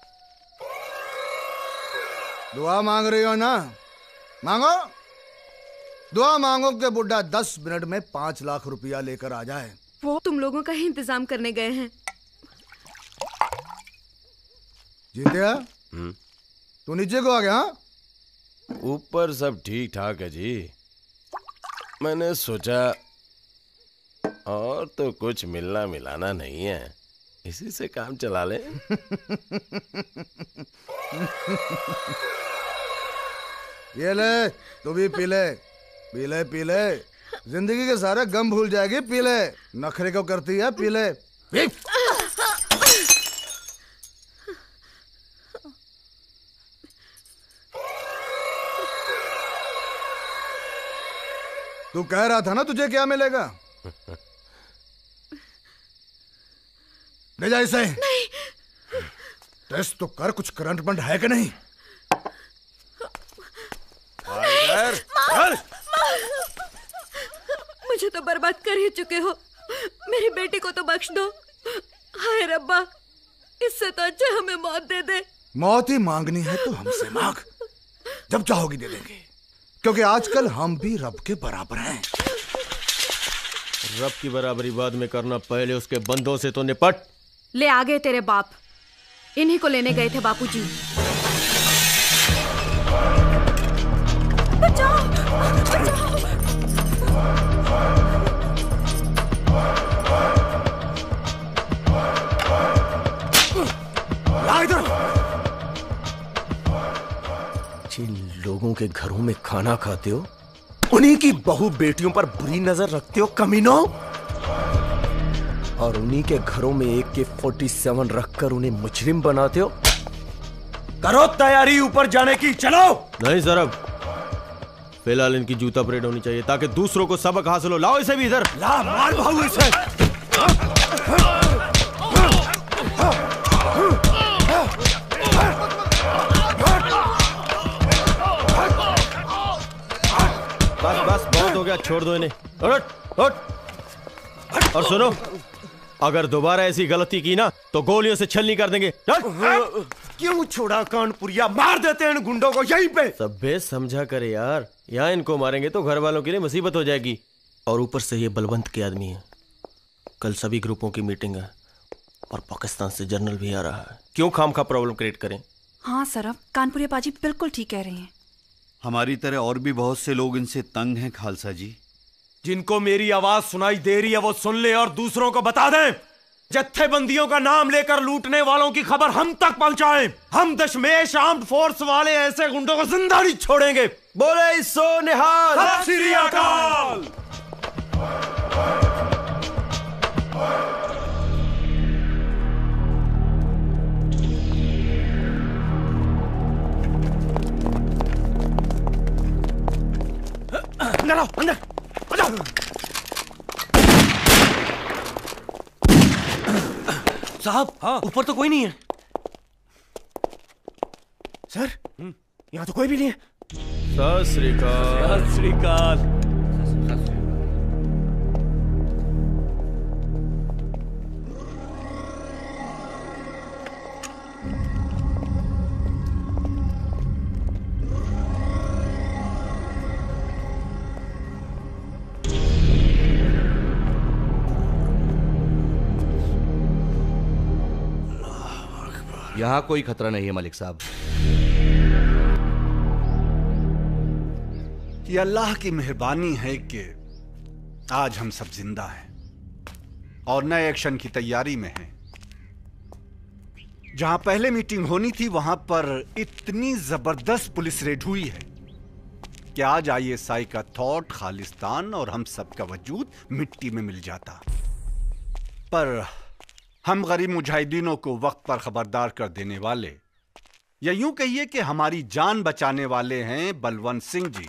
दुआ मांग रही हो ना, मांगो। दुआ मांगो कि बुड्ढा दस मिनट में पांच लाख रुपया लेकर आ जाए। वो तुम लोगों का ही इंतजाम करने गए हैं। जीतिया, तू नीचे को आ गया? ऊपर सब ठीक ठाक है जी। मैंने सोचा और तो कुछ मिलना मिलाना नहीं है, इसी से काम चला ले। ये ले, तू भी पी ले, पी ले, पी ले। जिंदगी के सारे गम भूल जाएगी, पी ले। नखरे को करती है, पी ले। तू कह रहा था ना तुझे क्या मिलेगा? ले जा इसे। नहीं। टेस्ट तो कर, कुछ करंट बंड है कि नहीं? कर, कर। मुझे तो बर्बाद कर ही चुके हो, मेरी बेटी को तो बख्श दो। हाय रब्बा, इससे तो अच्छा हमें मौत दे दे। मौत ही मांगनी है तो हमसे मांग, जब चाहोगी दे देंगे, क्योंकि आजकल हम भी रब के बराबर हैं। रब की बराबरी बाद में करना, पहले उसके बंदों से तो निपट। ले आ गए तेरे बाप, इन्हीं को लेने गए थे बापूजी। बचाओ, बचाओ। ला इधर। जिन लोगों के घरों में खाना खाते हो, उन्हीं की बहू बेटियों पर बुरी नजर रखते हो कमीनों, और उन्हीं के घरों में एक के फोर्टी सेवन रखकर उन्हें मुजरिम बनाते हो। करो तैयारी ऊपर जाने की, चलो। नहीं सरब, फिलहाल इनकी जूता परेड होनी चाहिए ताकि दूसरों को सबक हासिल हो। लाओ इसे भी इधर। ला, मार भाऊ इसे। बस बस बहुत हो गया, छोड़ दो इन्हें। उठ उठ। और सुनो, अगर दोबारा ऐसी गलती की ना तो गोलियों से छलनी कर देंगे। क्यों छोड़ा कानपुरिया, मार देते हैं इन गुंडों को यहीं पे। सब बेस समझा करे यार, यहाँ इनको मारेंगे तो घर वालों के लिए मुसीबत हो जाएगी। और ऊपर से ये बलवंत के आदमी है। कल सभी ग्रुपों की मीटिंग है और पाकिस्तान से जर्नल भी आ रहा है। क्यों खाम खा प्रॉब्लम क्रिएट करें? हाँ सरब, कानपुरिया पाजी बिल्कुल ठीक कह रहे हैं। हमारी तरह और भी बहुत से लोग इनसे तंग हैं खालसा जी। जिनको मेरी आवाज सुनाई दे रही है वो सुन ले और दूसरों को बता दें। जत्थेबंदियों का नाम लेकर लूटने वालों की खबर हम तक पहुंचाएं। हम दशमेश आर्म्ड फोर्स वाले ऐसे गुंडों को जिंदा नहीं छोड़ेंगे। बोले सो निहाल, सत श्री अकाल। अंदर आओ, अंदर आ जाओ। साहब, हाँ ऊपर तो कोई नहीं है। सर, यहाँ तो कोई भी नहीं है। सत श्री अकाल। सत श्री अकाल। यहां कोई खतरा नहीं है मलिक साहब। ये अल्लाह की मेहरबानी है कि आज हम सब जिंदा हैं और नए एक्शन की तैयारी में हैं। जहां पहले मीटिंग होनी थी वहां पर इतनी जबरदस्त पुलिस रेड हुई है कि आज आईएसआई का थॉट, खालिस्तान और हम सब का वजूद मिट्टी में मिल जाता। पर हम गरीब मुजाहिदीनों को वक्त पर खबरदार कर देने वाले, या यूं कहिए कि हमारी जान बचाने वाले हैं बलवंत सिंह जी।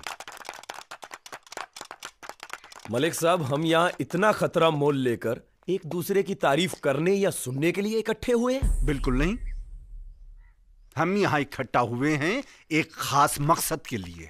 मलिक साहब, हम यहाँ इतना खतरा मोल लेकर एक दूसरे की तारीफ करने या सुनने के लिए इकट्ठे हुए हैं? बिल्कुल नहीं। हम यहां इकट्ठा हुए हैं एक खास मकसद के लिए।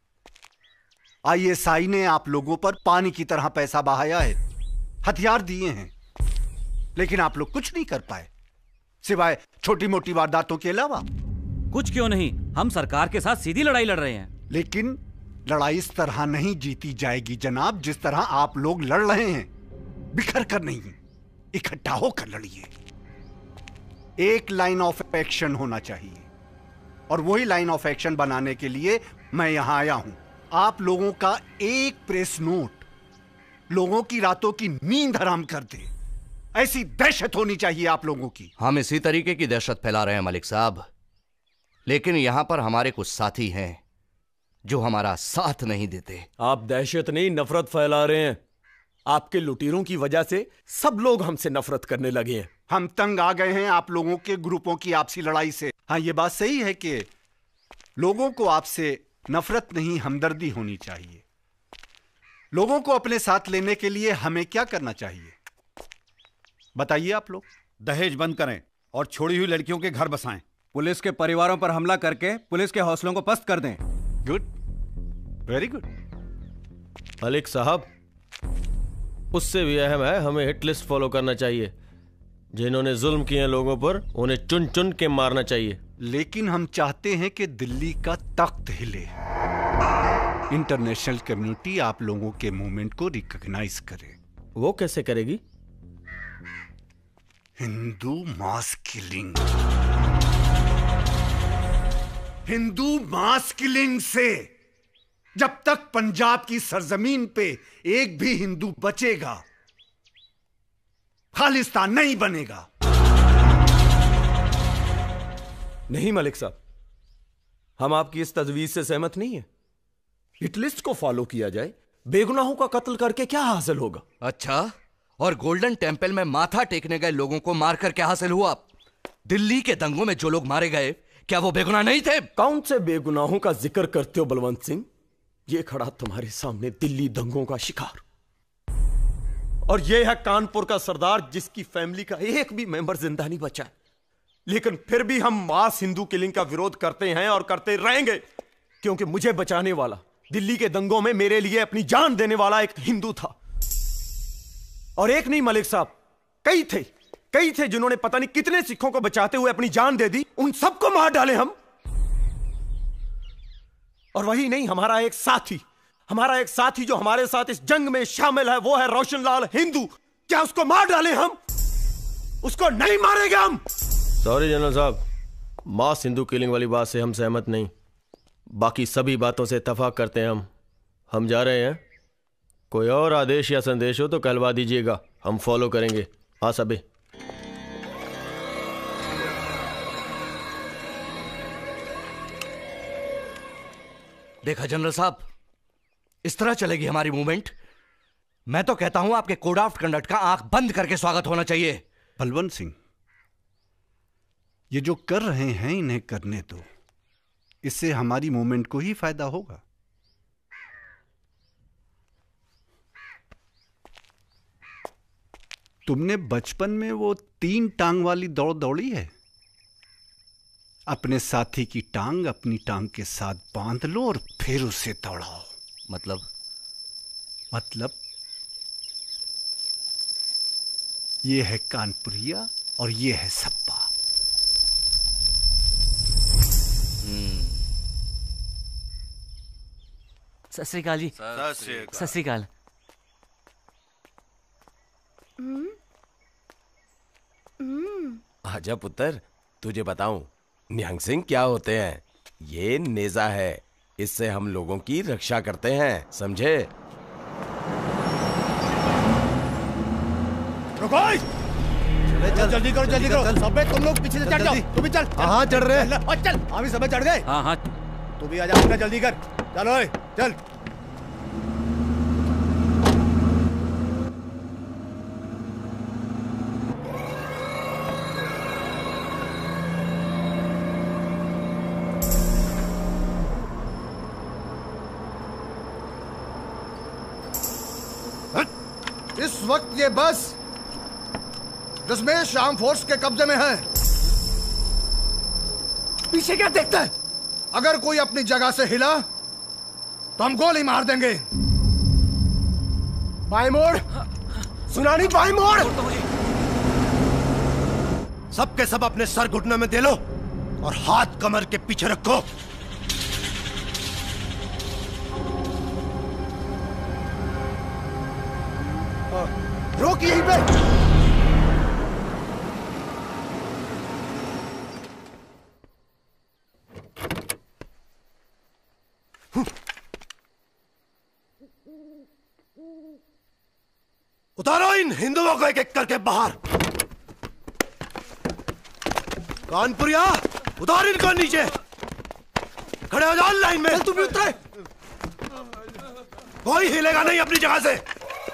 आईएसआई ने आप लोगों पर पानी की तरह पैसा बहाया है, हथियार दिए हैं, लेकिन आप लोग कुछ नहीं कर पाए सिवाय छोटी मोटी वारदातों के अलावा। कुछ क्यों नहीं, हम सरकार के साथ सीधी लड़ाई लड़ रहे हैं। लेकिन लड़ाई इस तरह नहीं जीती जाएगी जनाब, जिस तरह आप लोग लड़ रहे हैं। बिखर कर नहीं, इकट्ठा होकर लड़िए। एक लाइन ऑफ एक्शन होना चाहिए, और वही लाइन ऑफ एक्शन बनाने के लिए मैं यहां आया हूं। आप लोगों का एक प्रेस नोट लोगों की रातों की नींद हराम कर दे, ऐसी दहशत होनी चाहिए आप लोगों की। हम इसी तरीके की दहशत फैला रहे हैं मलिक साहब, लेकिन यहां पर हमारे कुछ साथी हैं जो हमारा साथ नहीं देते। आप दहशत नहीं, नफरत फैला रहे हैं। आपके लुटेरों की वजह से सब लोग हमसे नफरत करने लगे हैं। हम तंग आ गए हैं आप लोगों के ग्रुपों की आपसी लड़ाई से। हाँ, ये बात सही है कि लोगों को आपसे नफरत नहीं, हमदर्दी होनी चाहिए। लोगों को अपने साथ लेने के लिए हमें क्या करना चाहिए बताइए आप लोग। दहेज बंद करें और छोड़ी हुई लड़कियों के घर बसाएं। पुलिस के परिवारों पर हमला करके पुलिस के हौसलों को पस्त कर दें। Good, very good. मलिक साहब, उससे भी अहम है, हमें हिट लिस्ट फॉलो करना चाहिए। जिन्होंने जुल्म किए लोगों पर उन्हें चुन चुन के मारना चाहिए। लेकिन हम चाहते हैं कि दिल्ली का तख्त हिले, इंटरनेशनल कम्युनिटी आप लोगों के मूवमेंट को रिकॉग्नाइज करे। वो कैसे करेगी? Hindu mass killing, Hindu mass killing से जब तक पंजाब की सरजमीन पे एक भी हिंदू बचेगा, खालिस्तान नहीं बनेगा। नहीं मलिक साहब, हम आपकी इस तजवीज से सहमत नहीं है। हिट लिस्ट को फॉलो किया जाए, बेगुनाहों का कत्ल करके क्या हासिल होगा? अच्छा, और गोल्डन टेम्पल में माथा टेकने गए लोगों को मारकर क्या हासिल हुआ? दिल्ली के दंगों में जो लोग मारे गए, क्या वो बेगुनाह नहीं थे? कौन से बेगुनाहों का जिक्र करते हो बलवंत सिंह? ये खड़ा तुम्हारे सामने दिल्ली दंगों का शिकार, और ये है कानपुर का सरदार जिसकी फैमिली का एक भी मेंबर जिंदा नहीं बचा। लेकिन फिर भी हम मास हिंदू किलिंग का विरोध करते हैं और करते रहेंगे, क्योंकि मुझे बचाने वाला, दिल्ली के दंगों में मेरे लिए अपनी जान देने वाला एक हिंदू था। और एक नहीं मलिक साहब, कई थे कई थे जिन्होंने पता नहीं कितने सिखों को बचाते हुए अपनी जान दे दी। उन सबको मार डाले हम। और वही नहीं, हमारा एक साथी हमारा एक साथी जो हमारे साथ इस जंग में शामिल है, वो है रोशनलाल हिंदू। क्या उसको मार डाले हम? उसको नहीं मारेंगे हम। सॉरी जनरल साहब, मास हिंदू किलिंग वाली बात से हम सहमत नहीं। बाकी सभी बातों से इत्तेफाक करते हैं हम हम जा रहे हैं। कोई और आदेश या संदेश हो तो कहलवा दीजिएगा, हम फॉलो करेंगे। हाँ सभी। देखा जनरल साहब, इस तरह चलेगी हमारी मूवमेंट? मैं तो कहता हूं आपके कोड ऑफ कंडक्ट का आंख बंद करके स्वागत होना चाहिए। बलवंत सिंह, ये जो कर रहे हैं इन्हें करने दो, इससे हमारी मूवमेंट को ही फायदा होगा। तुमने बचपन में वो तीन टांग वाली दौड़ दौड़ी है? अपने साथी की टांग अपनी टांग के साथ बांध लो और फिर उसे दौड़ाओ। मतलब मतलब ये है कानपुरिया और ये है सप्पा। सत श्री अकाल जी। सत श्री अकाल। आजा पुत्र, तुझे बताऊं निहंग सिंह क्या होते हैं। ये नेजा है, इससे हम लोगों की रक्षा करते हैं, समझे? रुको! चल जल्दी करो जल्दी करो सबे तुम लोग पीछे से चढ़ जाओ तू भी चल हाँ चढ़ रहे और चल हम भी सबे चढ़ गए हाँ हाँ तू भी आ जा जल्दी कर चलो चल इस वक्त ये बस दशमेश आर्म फोर्स के कब्जे में है। पीछे क्या देखता है? अगर कोई अपनी जगह से हिला तो हम गोली मार देंगे। बाएं मोड़, सुना नहीं? बाएं मोड़। सबके सब अपने सर घुटने में दे लो और हाथ कमर के पीछे रखो। रोक यहीं पे। उतारो इन हिंदुओं को एक एक करके बाहर। कानपुरिया उतार इनको नीचे। खड़े हो जाओ लाइन में। तुम भी उतरे। कोई हिलेगा नहीं अपनी जगह से।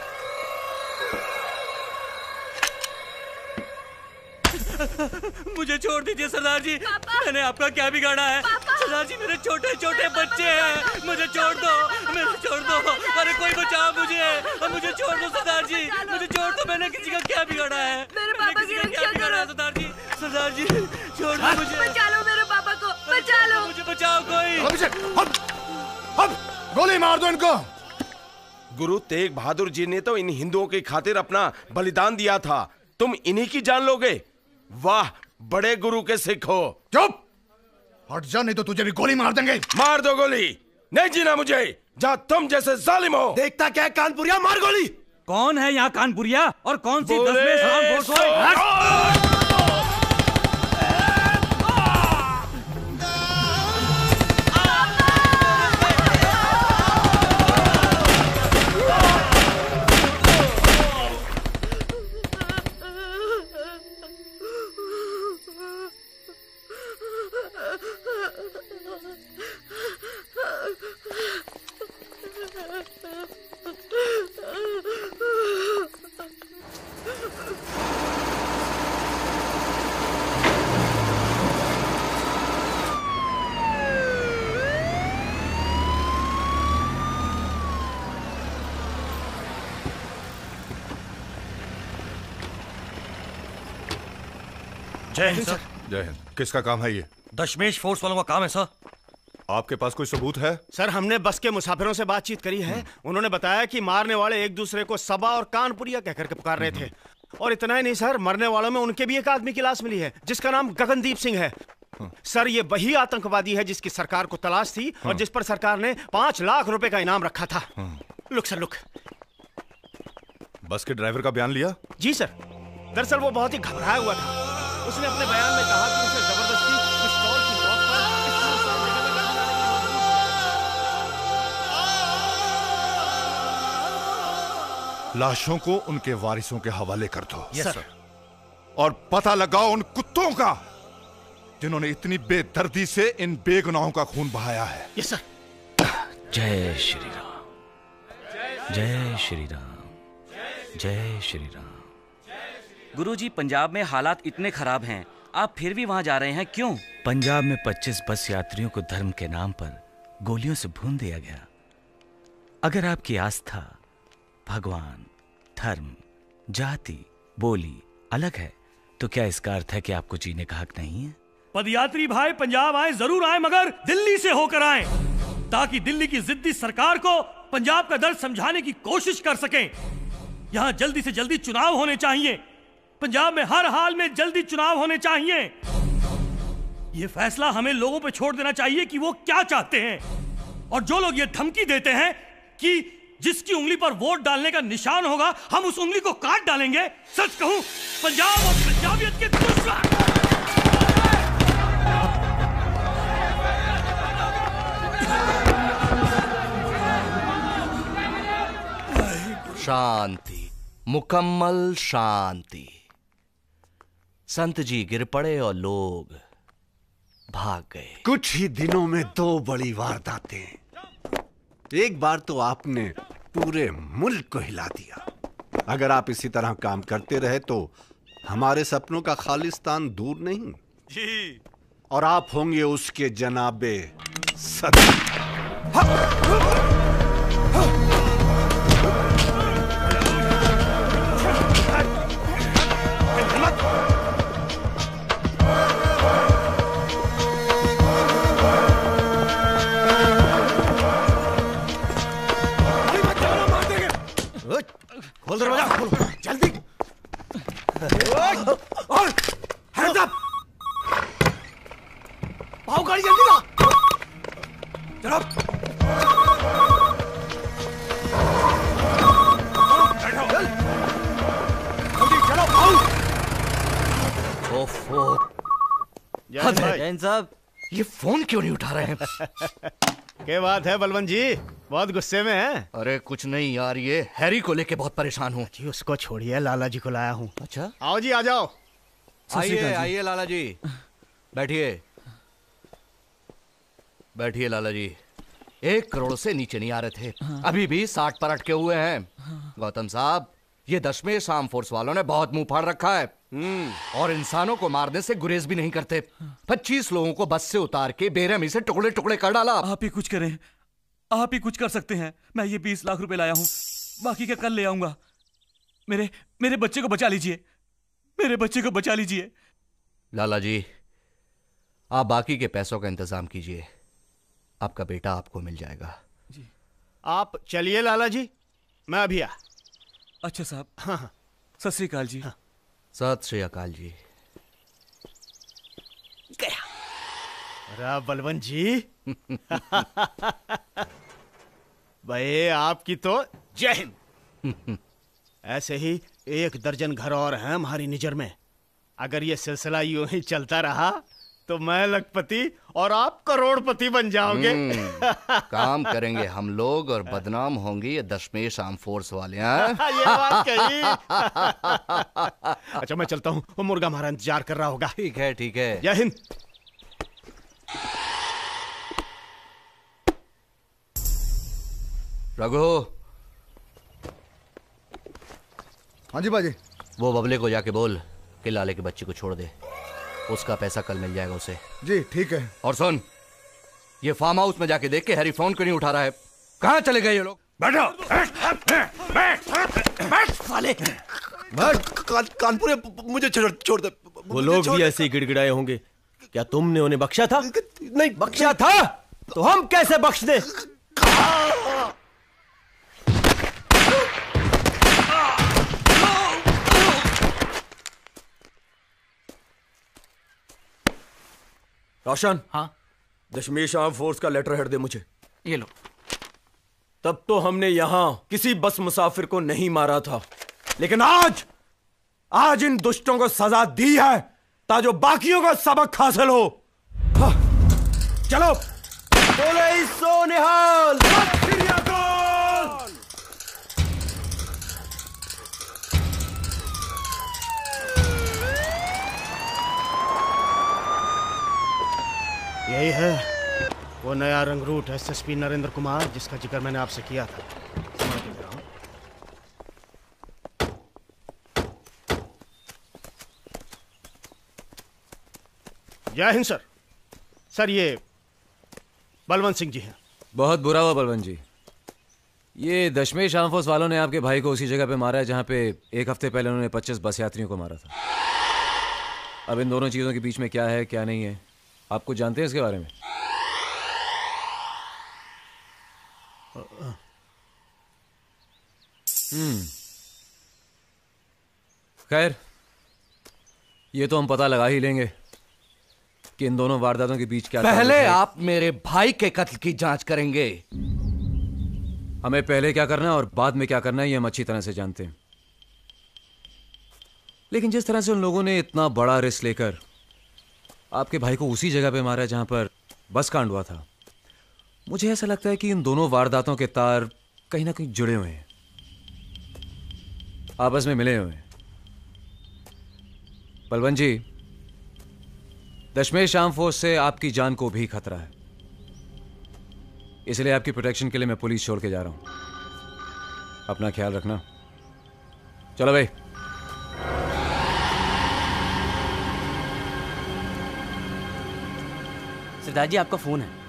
मुझे छोड़ दीजिए सरदार जी। मैंने आपका क्या बिगाड़ा है? सरदार जी मेरे छोटे छोटे बच्चे हैं, मुझे छोड़ दो, मुझे छोड़ दो। अरे कोई बचाओ मुझे, मुझे छोड़ दो सरदार जी, मुझे छोड़ दो। मैंने किसी का क्या बिगाड़ा है? मेरे पापा की रक्षा करो सरदार जी। सरदार जी छोड़ दो मुझे। बचा लो मेरे पापा को, बचा लो मुझे, बचाओ कोई। अभिषेक हट, हट, गोली मार दो इनको। गुरु तेग बहादुर जी ने तो इन हिंदुओं की खातिर अपना बलिदान दिया था, तुम इन्हीं की जान लोगे? वाह, बड़े गुरु के सिख हो। चुप, हट जा नहीं तो तुझे भी गोली मार देंगे। मार दो गोली, नहीं जीना मुझे जहां तुम जैसे जालिम हो। देखता क्या है कानपुरिया, मार गोली। कौन है यहाँ कानपुरिया और कौन सी दसमेश आर्म फोर्स है? जय हिंद सर। जय हिंद। किसका काम है ये? दशमेश फोर्स वालों का काम है सर। आपके पास कोई सबूत है? सर हमने बस के मुसाफिरों से बातचीत करी है, उन्होंने बताया कि मारने वाले एक दूसरे को सबा और कानपुरिया कहकर के पुकार रहे थे। और इतना ही नहीं सर, मरने वालों में उनके भी एक आदमी की लाश मिली है जिसका नाम गगनदीप सिंह है। सर ये वही आतंकवादी है जिसकी सरकार को तलाश थी और जिस पर सरकार ने पांच लाख रुपए का इनाम रखा था। Look sir look. बस के ड्राइवर का बयान लिया? जी सर। दरअसल वो बहुत ही घबराया हुआ था। उसने अपने बयान में कहा कि उसे जबरदस्ती पिस्तौल की नोक पर लाशों को उनके वारिसों के हवाले कर दो। Yes sir. और पता लगाओ उन कुत्तों का जिन्होंने इतनी बेदर्दी से इन बेगुनाहों का खून बहाया है। Yes sir. जय श्री राम, जय श्री राम, जय श्री राम। गुरुजी, पंजाब में हालात इतने खराब हैं, आप फिर भी वहां जा रहे हैं, क्यों? पंजाब में पच्चीस बस यात्रियों को धर्म के नाम पर गोलियों से भून दिया गया। अगर आपकी आस्था, भगवान, धर्म, जाति, बोली अलग है तो क्या इसका अर्थ है कि आपको जीने का हक नहीं है? पदयात्री भाई पंजाब आए जरूर आए, मगर दिल्ली से होकर आए, ताकि दिल्ली की जिद्दी सरकार को पंजाब का दर्द समझाने की कोशिश कर सकें। यहां जल्दी से जल्दी चुनाव होने चाहिए। पंजाब में हर हाल में जल्दी चुनाव होने चाहिए। यह फैसला हमें लोगों पे छोड़ देना चाहिए कि वो क्या चाहते हैं। और जो लोग ये धमकी देते हैं कि जिसकी उंगली पर वोट डालने का निशान होगा हम उस उंगली को काट डालेंगे, सच कहूं पंजाब और पंजाबियत के दुश्मन। शांति, मुकम्मल शांति। संत जी गिर पड़े और लोग भाग गए। कुछ ही दिनों में दो बड़ी वारदातें। एक बार तो आपने पूरे मुल्क को हिला दिया। अगर आप इसी तरह काम करते रहे तो हमारे सपनों का खालिस्तान दूर नहीं जी, और आप होंगे उसके जनाबे सदर। खोल दरवाजा, खोलो जल्दी। और हैंड्स अप, पाओ गाड़ी जल्दी ला। चलो जल्दी चलो, आओ। ओफो, जैन साहब ये फोन क्यों नहीं उठा रहे हैं? क्या बात है बलवंत जी, बहुत गुस्से में हैं? अरे कुछ नहीं यार, ये हैरी को लेके बहुत परेशान हूँ। जी उसको छोड़िए, लाला जी को लाया हूँ। अच्छा, आओ जी, आ जाओ। आइए आइए लाला जी, बैठिए बैठिए लाला जी। एक करोड़ से नीचे नहीं आ रहे थे, हाँ। अभी भी साठ पर अटके हुए हैं। हाँ। गौतम साहब, ये दशमेश आर्म फोर्स वालों ने बहुत मुंह फाड़ रखा है और इंसानों को मारने से गुरेज भी नहीं करते। पच्चीस लोगों को बस से उतार के बेरहमी से टुकड़े टुकड़े कर डाला। आप ही कुछ करें, आप ही कुछ कर सकते हैं। मैं ये बीस लाख रुपए लाया हूं, बाकी का कल ले आऊंगा। मेरे मेरे बच्चे को बचा लीजिए, मेरे बच्चे को बचा लीजिए। लाला जी, आप बाकी के पैसों का इंतजाम कीजिए, आपका बेटा आपको मिल जाएगा। जी। आप चलिए लाला जी, मैं अभी आ। अच्छा साहब। हाँ हाँ, सत श्री अकाल जी। हाँ। सत श्री अकाल जी। गया। अरे बलवंत जी भाई आपकी तो जय हिंद। ऐसे ही एक दर्जन घर और हैं हमारी निजर में। अगर ये सिलसिला यूं ही चलता रहा तो मैं लखपति और आप करोड़पति बन जाओगे। काम करेंगे हम लोग और बदनाम होंगे ये दशमेश आर्म फोर्स वाले। ये बात कही। अच्छा मैं चलता हूँ, वो मुर्गा हमारा इंतजार कर रहा होगा। ठीक है ठीक है। जय हिंद। रघु। हाँ जी बाजी। वो बबले को जाके बोल कि लाले के बच्चे को छोड़ दे, उसका पैसा कल मिल जाएगा उसे। जी ठीक है। और सुन, ये फार्म हाउस में जाके देख के हैरी फोन क्यों नहीं उठा रहा है? कहाँ चले गए ये लोग? बैठो। बैठ बैठ साले। कानपुर मुझे छोड़ छोड़ दे। वो लोग भी ऐसे ही गिड़गिड़ाए होंगे। क्या तुमने उन्हें बख्शा था? नहीं बख्शा था तो हम कैसे बख्श दे? रोशन। हाँ। दशमेश आर्म फोर्स का लेटर हेड दे मुझे। ये लो। तब तो हमने यहां किसी बस मुसाफिर को नहीं मारा था, लेकिन आज आज इन दुष्टों को सजा दी है ताकि बाकियों को सबक हासिल हो। हाँ, चलो। बोले सो निहाल। यही है वो नया रंग रूट एसएसपी नरेंद्र कुमार जिसका जिक्र मैंने आपसे किया था। समझ के जरा। जय हिंद सर। सर ये बलवंत सिंह जी हैं। बहुत बुरा हुआ बलवंत जी, ये दशमेश आर्म फोर्स वालों ने आपके भाई को उसी जगह पे मारा है जहां पे एक हफ्ते पहले उन्होंने पच्चीस बस यात्रियों को मारा था। अब इन दोनों चीजों के बीच में क्या है क्या नहीं है, आप कुछ जानते हैं इसके बारे में? हम्म खैर, ये तो हम पता लगा ही लेंगे कि इन दोनों वारदातों के बीच क्या। पहले आप मेरे भाई के कत्ल की जांच करेंगे। हमें पहले क्या करना है और बाद में क्या करना है ये हम अच्छी तरह से जानते हैं, लेकिन जिस तरह से उन लोगों ने इतना बड़ा रिस्क लेकर आपके भाई को उसी जगह पे मारा जहां पर बस कांड हुआ था, मुझे ऐसा लगता है कि इन दोनों वारदातों के तार कहीं ना कहीं जुड़े हुए हैं, आपस में मिले हुए हैं। बलवंत जी, दशमेश आर्म फोर्स से आपकी जान को भी खतरा है, इसलिए आपकी प्रोटेक्शन के लिए मैं पुलिस छोड़ के जा रहा हूं। अपना ख्याल रखना। चलो भाई। सरदार जी, आपका फोन है।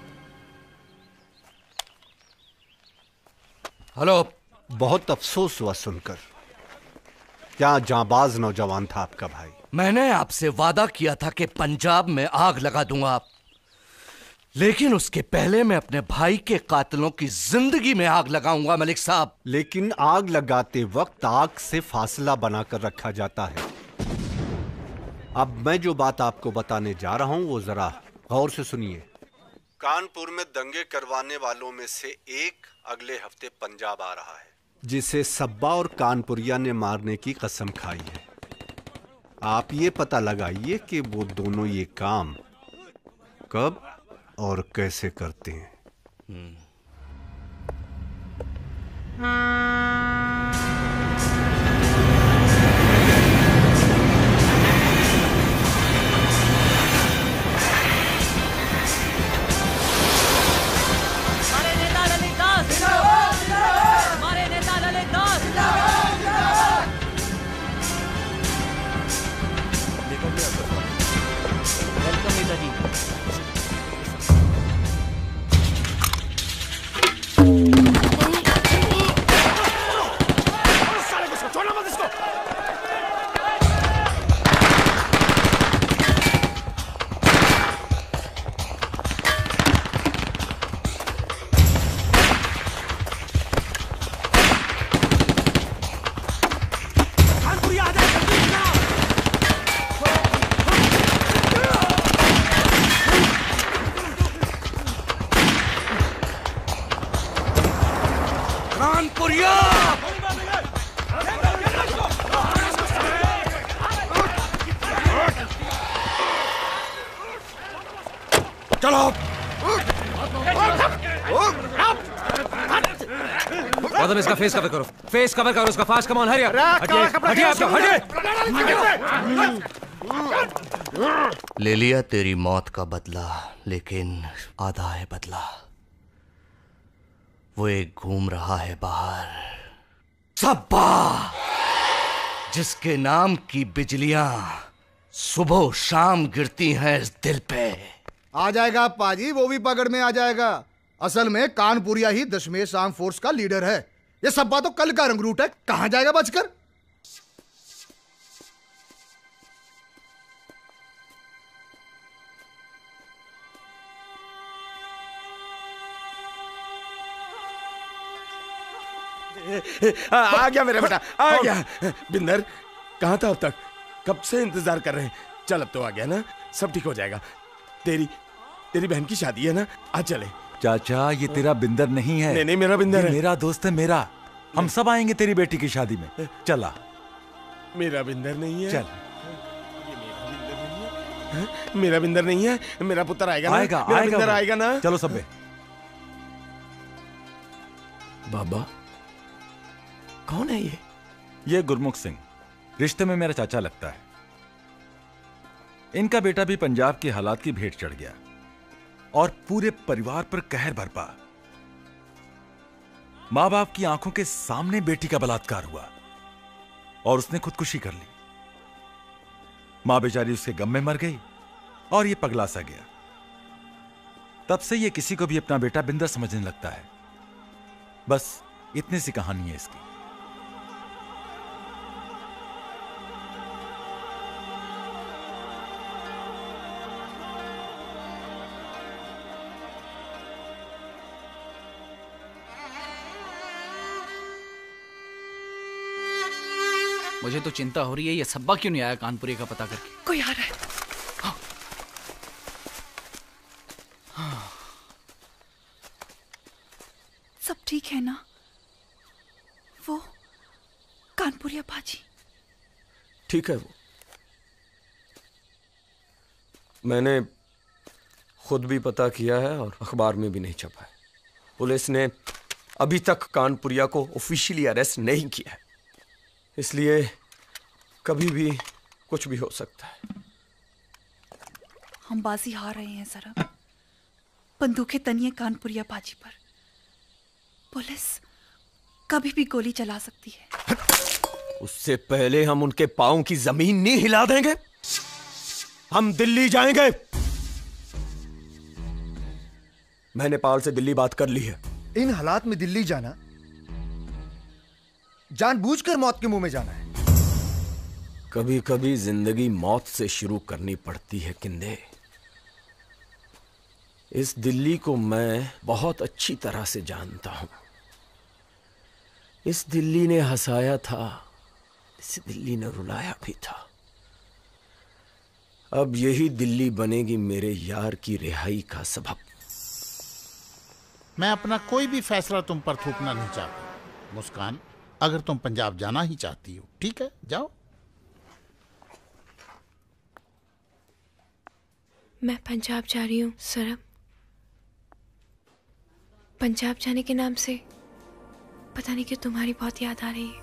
हेलो। बहुत अफसोस हुआ सुनकर। क्या जांबाज नौजवान था आपका भाई। मैंने आपसे वादा किया था कि पंजाब में आग लगा दूंगा, लेकिन उसके पहले मैं अपने भाई के कातिलों की जिंदगी में आग लगाऊंगा मलिक साहब। लेकिन आग लगाते वक्त आग से फासला बनाकर रखा जाता है। अब मैं जो बात आपको बताने जा रहा हूं वो जरा गौर से सुनिए। कानपुर में दंगे करवाने वालों में से एक अगले हफ्ते पंजाब आ रहा है, जिसे सब्बा और कानपुरिया ने मारने की कसम खाई है। आप ये पता लगाइए कि वो दोनों ये काम कब और कैसे करते हैं। हमारे नेता ललित दास, हमारे नेता ललित दास। वेलकम नेताजी। गौतम, इसका फेस कवर करो, फेस कवर करो उसका। Fast, come on, hurry up. हटिए, हटिए आपका, हटिए। ले लिया तेरी मौत का बदला, लेकिन आधा है बदला। वो एक घूम रहा है बाहर, सब्बा, जिसके नाम की बिजलियां सुबह शाम गिरती हैं इस दिल पे। आ जाएगा पाजी, वो भी पकड़ में आ जाएगा। असल में कानपुरिया ही दशमेश आर्म फोर्स का लीडर है। ये सब्बा तो कल का रंगरूट है, कहां जाएगा बचकर। आ, आ गया मेरा बेटा, आ गया। बिंदर, कहां था अब तक? कब से इंतजार कर रहे हैं। चल अब तो आ गया ना, सब ठीक हो जाएगा। तेरी तेरी बहन की शादी है ना, आज चले। चाचा, ये तेरा बिंदर नहीं है। नहीं नहीं, मेरा बिंदर है। मेरा दोस्त है मेरा। हम सब आएंगे तेरी बेटी की शादी में। चला। मेरा बिंदर नहीं है। चल। मेरा बिंदर नहीं है। मेरा पुत्र आएगा ना, आएगा, मेरा आएगा बिंदर वो। आएगा ना। चलो सब। बाबा, कौन है ये? ये गुरमुख सिंह, रिश्ते में मेरा चाचा लगता है। इनका बेटा भी पंजाब के हालात की भेंट चढ़ गया और पूरे परिवार पर कहर बरपा। मां बाप की आंखों के सामने बेटी का बलात्कार हुआ और उसने खुदकुशी कर ली। मां बेचारी उसके गम में मर गई और ये पगला सा गया। तब से ये किसी को भी अपना बेटा बिंदर समझने लगता है। बस इतनी सी कहानी है इसकी। मुझे तो चिंता हो रही है, ये सब्बा क्यों नहीं आया कानपुरी का पता करके। कोई आ रहा है। हाँ। हाँ। सब ठीक है ना? वो कानपुरिया बाजी ठीक है। वो मैंने खुद भी पता किया है और अखबार में भी नहीं छपा है। पुलिस ने अभी तक कानपुरिया को ऑफिशियली अरेस्ट नहीं किया है, इसलिए कभी भी कुछ भी हो सकता है। हम बाजी हार रहे हैं सरब। बंदूकें तनिए कानपुरिया बाजी पर। पुलिस कभी भी गोली चला सकती है। उससे पहले हम उनके पांव की जमीन नहीं हिला देंगे। हम दिल्ली जाएंगे। मैं नेपाल से दिल्ली बात कर ली है। इन हालात में दिल्ली जाना जानबूझकर मौत के मुंह में जाना है। कभी कभी जिंदगी मौत से शुरू करनी पड़ती है किंदे। इस दिल्ली को मैं बहुत अच्छी तरह से जानता हूं। इस दिल्ली ने हंसाया था, इस दिल्ली ने रुलाया भी था। अब यही दिल्ली बनेगी मेरे यार की रिहाई का सबब। मैं अपना कोई भी फैसला तुम पर थोपना नहीं चाहता मुस्कान। अगर तुम पंजाब जाना ही चाहती हो, ठीक है, जाओ। मैं पंजाब जा रही हूँ सरब। पंजाब जाने के नाम से पता नहीं क्यों तुम्हारी बहुत याद आ रही है।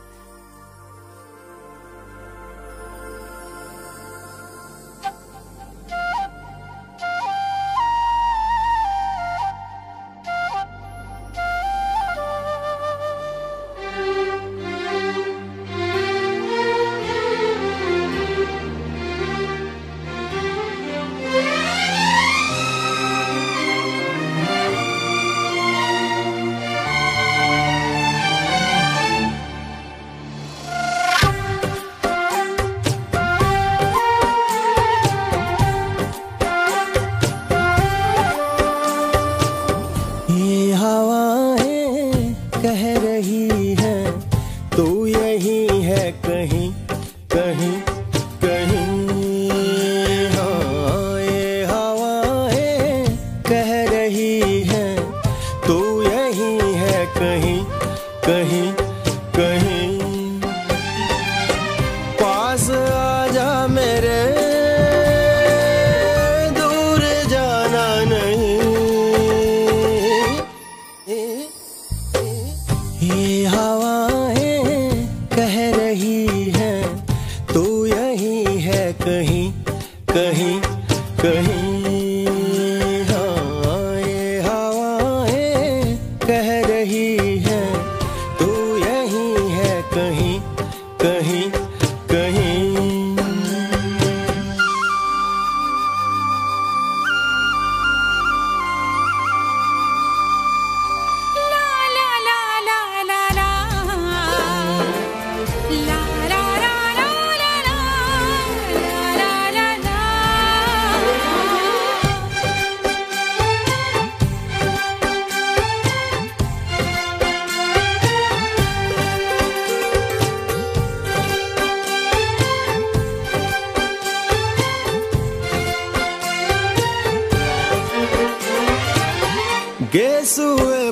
गेसुए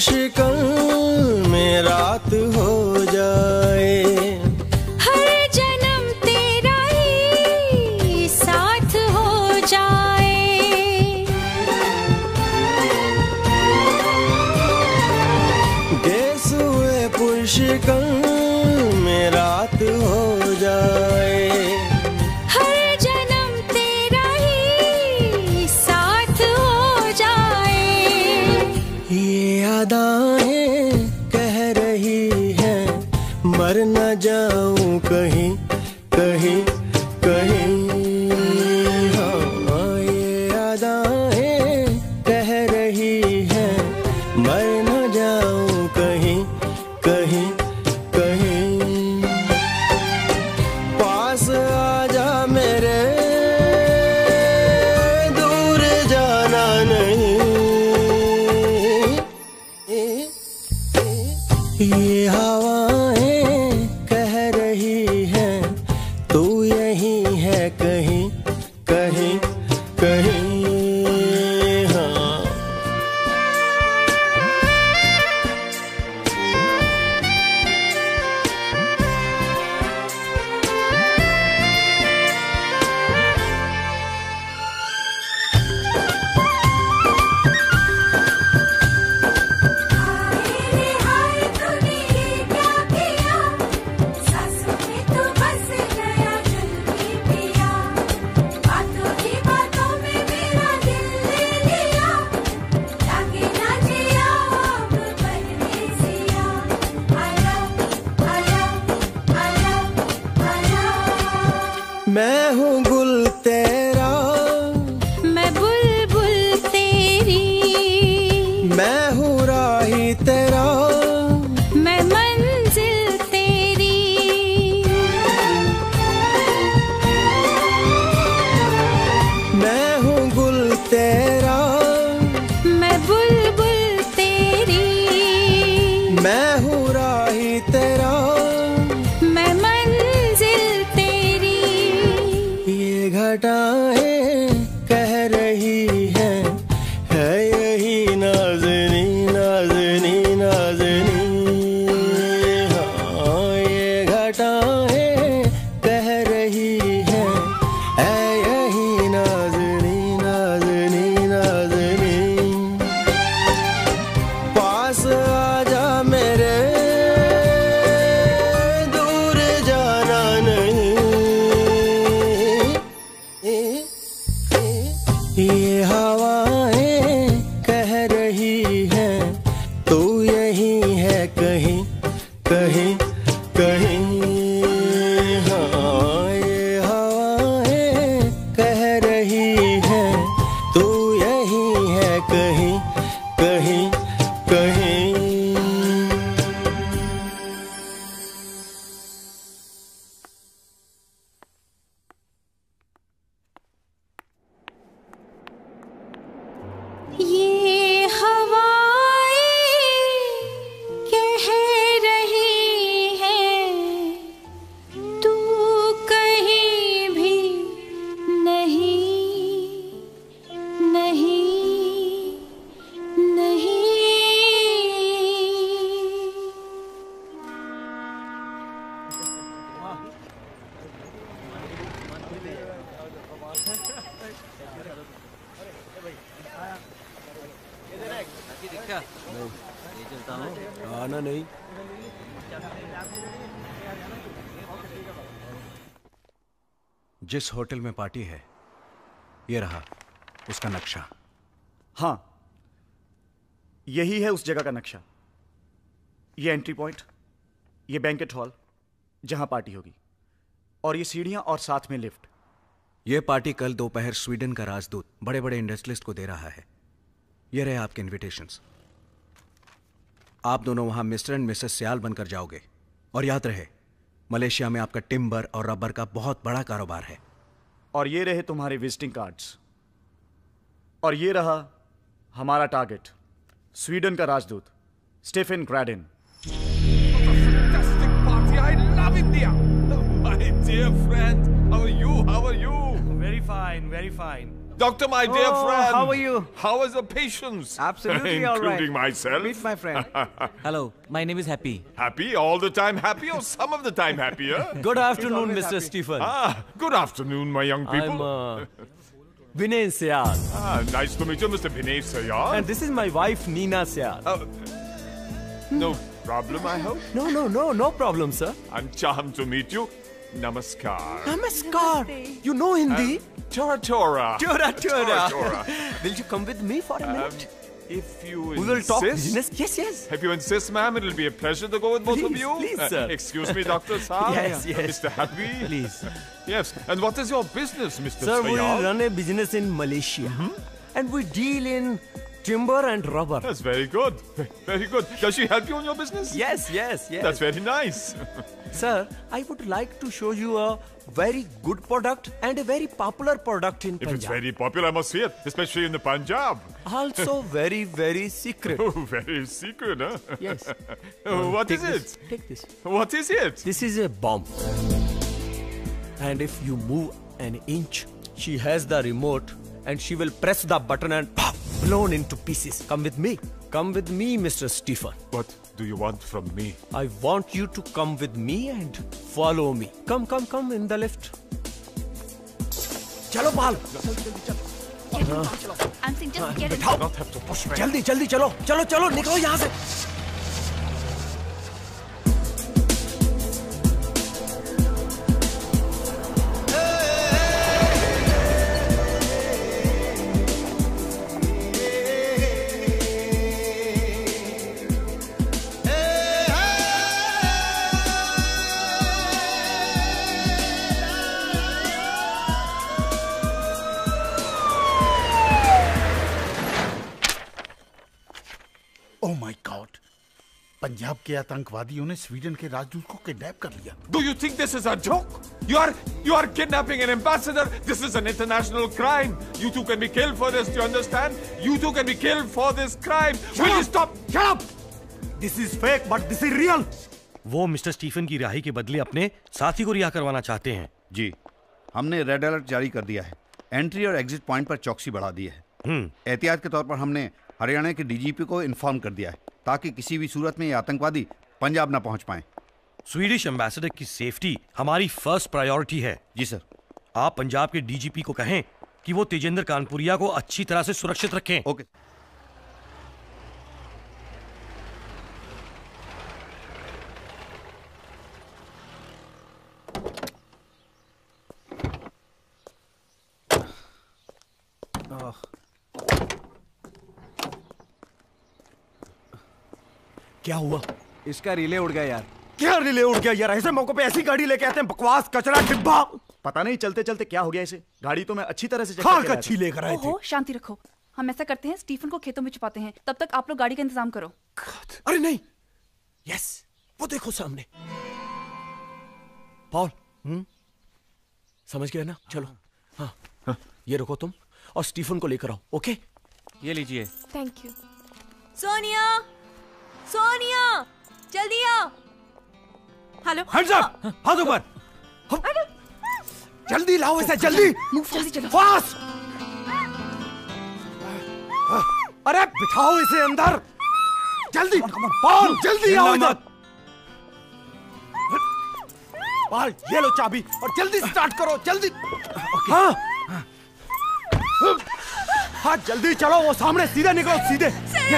पुष्कर में रात हो जाए। हर जन्म तेरा ही साथ हो जाए। गेसुए पुष्कर में रात हो जाए। यादें कह रही हैं मर न जाऊं कहीं कहीं कहीं। हाँ ये यादें कह रही हैं मर न जाऊं कहीं कहीं कहीं। पास आजा मेरे दूर जाना नहीं। ये हवाएं कह रही हैं तू यहीं है कहीं कहीं कहीं। हाँ हाय हाय तूने क्या मैं हूँ गुल तेरा, मैं बुलबुल तेरी, मैं हूँ राही तेरा, मैं मंजिल तेरी। मैं हूँ गुल तेरा, मैं बुलबुल तेरी, मैं हूँ राही तेरा, मैं मंजिल तेरी। ये घटाएं कह रही है, है यही नाज़नी नाज़नी नाज़नी। हाँ ये घटाएं कह रही है, है यही नाज़नी नाज़नी नाज़नी। पास आजा मेरे, दूर जाना नहीं। ये हवाएं कह रही हैं, तू यही है कहीं कहीं कहीं। हाँ ये हवाएं कह रही हैं, तू यही है कहीं कहीं कहीं। ये हवाएं कह रही हैं, तू कहीं भी नहीं नहीं नहीं। आना नहीं। जिस होटल में पार्टी है, ये रहा उसका नक्शा। हाँ, यही है उस जगह का नक्शा। ये एंट्री पॉइंट, ये बैंकेट हॉल जहां पार्टी होगी, और ये सीढ़ियां और साथ में लिफ्ट। ये पार्टी कल दोपहर स्वीडन का राजदूत बड़े बड़े इंडस्ट्रियलिस्ट को दे रहा है। ये रहे आपके इनविटेशंस। आप दोनों वहां मिस्टर एंड मिसेस सियाल बनकर जाओगे। और याद रहे, मलेशिया में आपका टिम्बर और रबर का बहुत बड़ा कारोबार है। और ये रहे तुम्हारे विजिटिंग कार्ड्स। और ये रहा हमारा टारगेट, स्वीडन का राजदूत Stephen Graydon. I love India. My dear friend, how are you? How are you? Very fine, very fine. Doctor, my dear Oh, friend. how are you? How is the patients? Absolutely all right. Including myself. Meet my friend. Hello, my name is Happy. Happy? All the time happy or some of the time happier? Good afternoon, Mister Stephen. Ah, good afternoon, my young people. I'm uh, Vinay Syal. Ah, nice to meet you, Mister Vinay Syal. And this is my wife, Nina Syal. Uh, no problem, I hope? No, no, no, no problem, sir. I'm charmed to meet you. Namaskar. Namaskar. You know Hindi? Uh, Tora Tora. Tora Tora. Tora. Will you come with me for a minute? Um, if you We insist. will talk business. Yes, yes. If you insist, ma'am, it'll be a pleasure to go with both of Please, you. please, Uh, sir. excuse me, Doctor Saab. Yes, yes. Mister Happy. Please. Yes. And what is your business, Mister Sir, we Syal? run a business in Malaysia. And we deal in timber and rubber. That's very good. Very good. Does she help you in your business? Yes, yes, yes. That's very nice. Sir, I would like to show you a very good product and a very popular product in If it's Punjab. very popular, I must see it, especially in the Punjab. Also very, very secret. Oh, very secret, huh? Yes. Oh, what Take is this, it? Take this. What is it? This is a bomb. And if you move an inch, she has the remote and she will press the button and pop, blown into pieces. Come with me. Come with me, Mister Stephen. What do you want from me? I want you to come with me and follow me. Come, come, come in the lift. चलो बाल. I'm saying just get in. बैठाओ. Not have to push me. जल्दी जल्दी चलो चलो चलो निकलो यहाँ से. पंजाब के आतंकवादियों ने स्वीडन के राजदूत को किडनैप कर लिया। Do you think this is a joke? You are you are kidnapping an ambassador. This is an international crime. You two can be killed for this. Do you understand? You two can be killed for this crime. Will you stop? Shut up! This is fake, but this is real. वो mister Stephen की रिहाई के बदले अपने साथी को रिहा करवाना चाहते हैं। जी, हमने रेड अलर्ट जारी कर दिया है। एंट्री और एग्जिट पॉइंट पर चौकसी बढ़ा दी है। एहतियात के तौर पर हमने हरियाणा के डीजीपी को इन्फॉर्म कर दिया है ताकि किसी भी सूरत में ये आतंकवादी पंजाब ना पहुंच पाए। स्वीडिश एम्बेसडर की सेफ्टी हमारी फर्स्ट प्रायोरिटी है। जी सर। आप पंजाब के डीजीपी को कहें कि वो तेजेंद्र कानपुरिया को अच्छी तरह से सुरक्षित रखें। ओके। क्या हुआ? इसका रिले उड़ गया यार। क्या रिले उड़ गया यार? ऐसे मौकों पे ऐसी गाड़ी लेके आते हैं, बकवास कचरा डिब्बा। पता नहीं चलते चलते क्या हो गया इसे। गाड़ी तो मैं अच्छी तरह से चेक करके लाया था। लेकर आए थे। ओहो, शांति रखो। हम ऐसा करते हैं, स्टीफन को खेतों में छुपाते हैं, तब तक आप लोग गाड़ी का इंतजाम करो। अरे नहीं, यस, वो देखो सामने। पॉल, हम्म, समझ गए ना? चलो, हाँ, हाँ, ये रखो तुम और स्टीफन को लेकर आओ। ओके, ये लीजिए। Thank you. सोनिया, सोनिया, जल्दी आओ। हेलो। हैंड्स अप, हाथ ऊपर। जल्दी लाओ इसे, जल्दी। जल्दी चलो। फास्ट। अरे बिठाओ इसे अंदर। जल्दी, पॉल, जल्दी आओ इधर। पॉल, ये लो चाबी और जल्दी स्टार्ट करो, जल्दी। हाँ, हाँ, जल्दी चलो। वो सामने, सीधे निकलो, सीधे।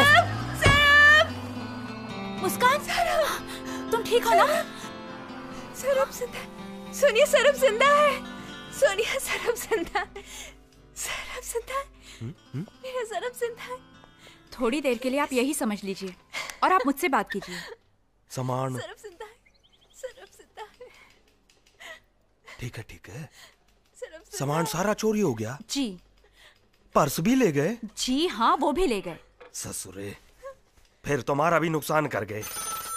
मुस्कान, तुम ठीक हो ना? सरब जिंदा है। सोनिया, सरब जिंदा है। सोनिया, सरब जिंदा है। सरब जिंदा है। मेरा सरब जिंदा है। थोड़ी देर के लिए आप यही समझ लीजिए और आप मुझसे बात कीजिए। सामान सरब जिंदा है। सरब जिंदा है। ठीक है, ठीक है। सरब जिंदा सामान है। सारा चोरी हो गया? जी। पर्स भी ले गए? जी हाँ, वो भी ले गए। ससुरे, फिर तुम्हारा भी नुकसान कर गए।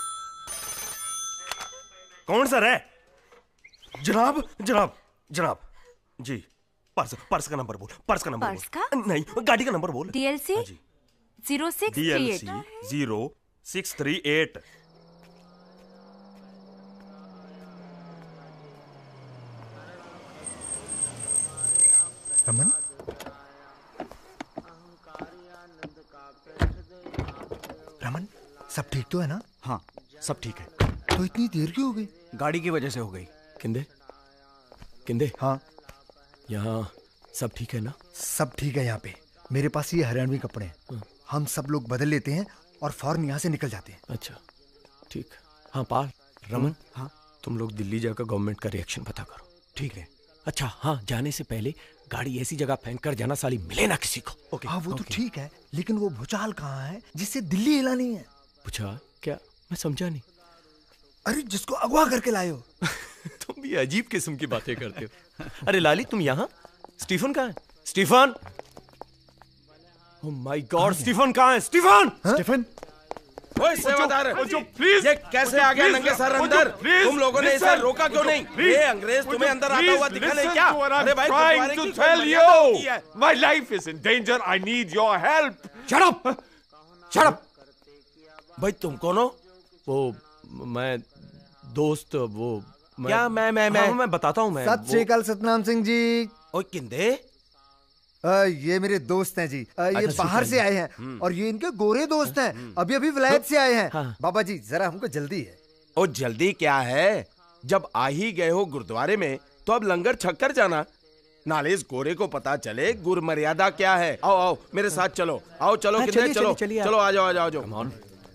कौन सर है? जनाब, जनाब, जनाब जी। पर्स, पर्स का नंबर बोल। पर्स का नंबर पर्स बोल। का? नहीं, गाड़ी का नंबर बोल। DLC zero six three eight. DLC zero six three eight. Raman, Raman, सब ठीक तो है ना? हाँ, सब ठीक है। तो इतनी देर क्यों हो गई? गाड़ी की वजह से हो गई। किंदे, किंदे, हाँ, यहाँ सब ठीक है ना? सब ठीक है। यहाँ पे मेरे पास ये हरियाणवी कपड़े हैं। हम सब लोग बदल लेते हैं और फौरन यहाँ से निकल जाते हैं। अच्छा, ठीक। हाँ पाल, रमन, हाँ, तुम लोग दिल्ली जाकर गवर्नमेंट का रिएक्शन पता करो। ठीक है। अच्छा, हाँ, जाने से पहले गाड़ी ऐसी जगह फेंक कर जाना साली मिले ना किसी को। ओके। हाँ, वो तो ठीक है, लेकिन वो भूचाल कहाँ है जिससे दिल्ली हिलानी है? भूचाल? क्या? मैं समझा नहीं। अरे, जिसको अगवा करके लाए हो। तुम भी अजीब किस्म की बातें करते हो। अरे लाली, तुम यहाँ? स्टीफन कहाँ है? Stephen! Oh my God, Stephen कहाँ है? स्टीफन! स्टीफन! ओए सेवादार, प्लीज, ये कैसे आ गया नंगे सर अंदर? तुम लोगों ने इसे रोका क्यों नहीं? ये अंग्रेज तुम्हें अंदर आता हुआ दिखा नहीं क्या? अरे भाई, trying to tell you, my life is in danger. I need your help. Shut up! Shut up! भाई तुम कौन हो? वो मैं दोस्त, वो मैं, क्या मैं मैं मैं हाँ, मैं बताता हूँ। मैं सत श्री अकाल सतनाम सिंह जी। ओ किंदे? आ, ये मेरे दोस्त हैं जी। आ, ये बाहर से आए हैं और ये इनके गोरे दोस्त हैं। अभी अभी विलायत से आए हैं। हाँ। बाबा जी, जरा हमको जल्दी है। ओ जल्दी क्या है? जब आ ही गए हो गुरुद्वारे में तो अब लंगर छक्कर जाना। नाले इस गोरे को पता चले गुर मर्यादा क्या है। आओ आओ मेरे साथ चलो। आओ चलो, हाँ, किंदे, चलिए, चलो चलिए, चलो, आ जाओ आ जाओ आ जाओ।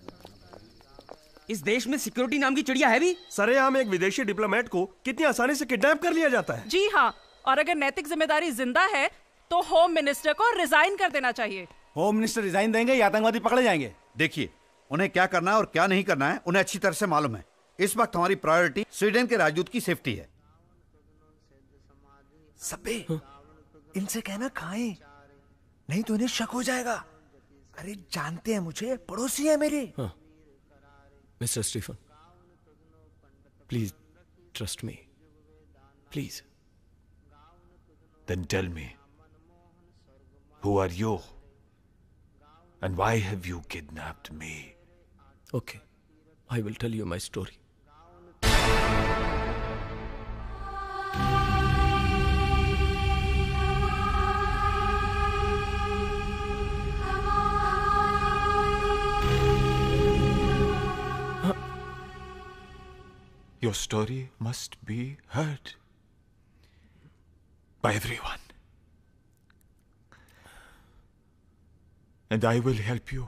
इस देश में सिक्योरिटी नाम की चिड़िया है भी? सरेआम एक विदेशी डिप्लोमेट को कितनी आसानी से किडनैप कर लिया जाता है। जी हाँ, और अगर नैतिक जिम्मेदारी जिंदा है तो होम मिनिस्टर को रिजाइन कर देना चाहिए। होम मिनिस्टर रिजाइन देंगे या आतंकवादी पकड़े जाएंगे? देखिए, उन्हें क्या करना है और क्या नहीं करना है उन्हें अच्छी तरह से मालूम है। इस वक्त हमारी प्रायोरिटी स्वीडन के राजदूत की सेफ्टी है। सबे, इनसे कहना खाएं, नहीं तो इन्हें शक हो जाएगा। अरे जानते हैं मुझे, पड़ोसी है मेरे। हाँ। Mister Stephen, please trust me, please. Then tell me, who are you? And why have you kidnapped me? Okay, I will tell you my story. Your story must be heard by everyone. And I will help you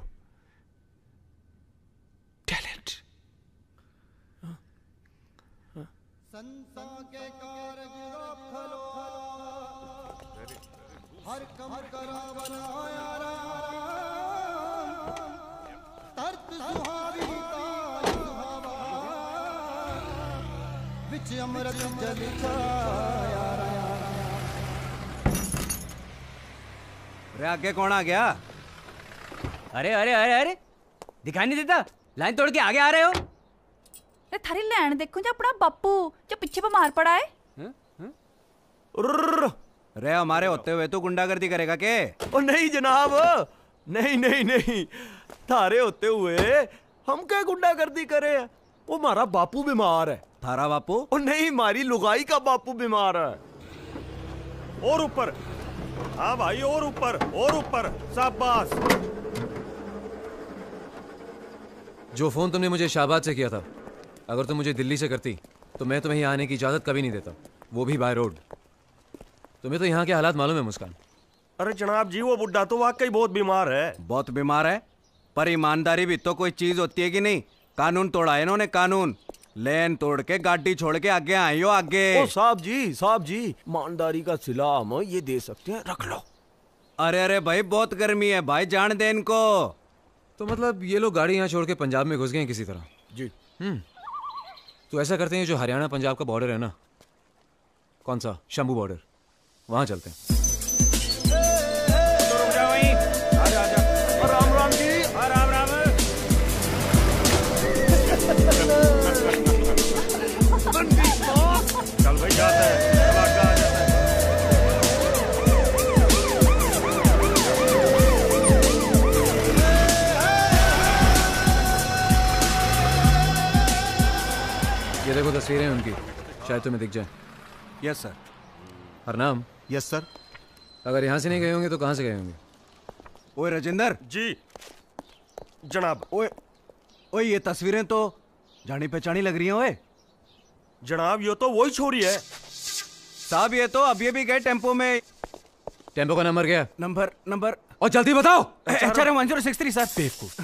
tell it. अरे आगे कौन आ गया? अरे अरे अरे अरे दिखाई नहीं देता, लाइन तोड़ के आगे आ रहे हो। अरे थारी लैंड देखो जो अपना बापू जो पीछे बीमार पड़ा है। अरे हमारे होते हुए तो गुंडागर्दी करेगा के? ओ नहीं जनाब, नहीं नहीं नहीं, थारे होते हुए हम क्या गुंडागर्दी करे? वो हमारा बापू बीमार है। थारा बापू? ओ नहीं, हमारी लुगाई का बापू बीमार है। और ऊपर, हाँ भाई और ऊपर, और ऊपर, शाबाश। जो फोन तुमने मुझे शाहबाद से किया था, अगर तुम मुझे दिल्ली से करती तो मैं तुम्हें यहाँ आने की इजाजत कभी नहीं देता, वो भी बाय रोड। तुम्हें तो यहाँ के हालात मालूम है मुस्कान। अरे जनाब जी, वो बुड्ढा तो वाकई बहुत बीमार है। बहुत बीमार है, पर ईमानदारी भी तो कोई चीज होती है कि नहीं? कानून तोड़ा है इन्होंने, कानून। लेन तोड़ के गाड़ी छोड़ के आगे आए हो आगे। ओ साहब जी, साहब जी, ईमानदारी का सिला हम ये दे सकते हैं, रख लो। अरे अरे भाई बहुत गर्मी है भाई, जान दे इनको। तो मतलब ये लोग गाड़ी यहाँ छोड़ के पंजाब में घुस गए हैं किसी तरह? जी। हम्म तो ऐसा करते हैं, जो हरियाणा पंजाब का बॉर्डर है ना, कौन सा, शंभू बॉर्डर, वहां चलते हैं। तो रुक जाओ वहीं, आजा आजा। राम राम जी, राम राम। चल भाई जाते हैं, आ जाता है। ये देखो तस्वीरें उनकी, शायद तुम्हें दिख जाए। Yes sir. Harnam? Yes sir. अगर यहाँ से नहीं गए होंगे तो कहाँ से गए होंगे? ओए राजेंद्र जी जनाब। ओए ओए ये तस्वीरें तो जानी पहचानी लग रही हैं। ओए जनाब, ये तो वही छोरी है साहब, ये तो अभी अभी गए टेम्पो में। टेम्पो का नंबर क्या? नंबर नंबर और जल्दी बताओ। H R M one zero six three sir. बेवकूफ।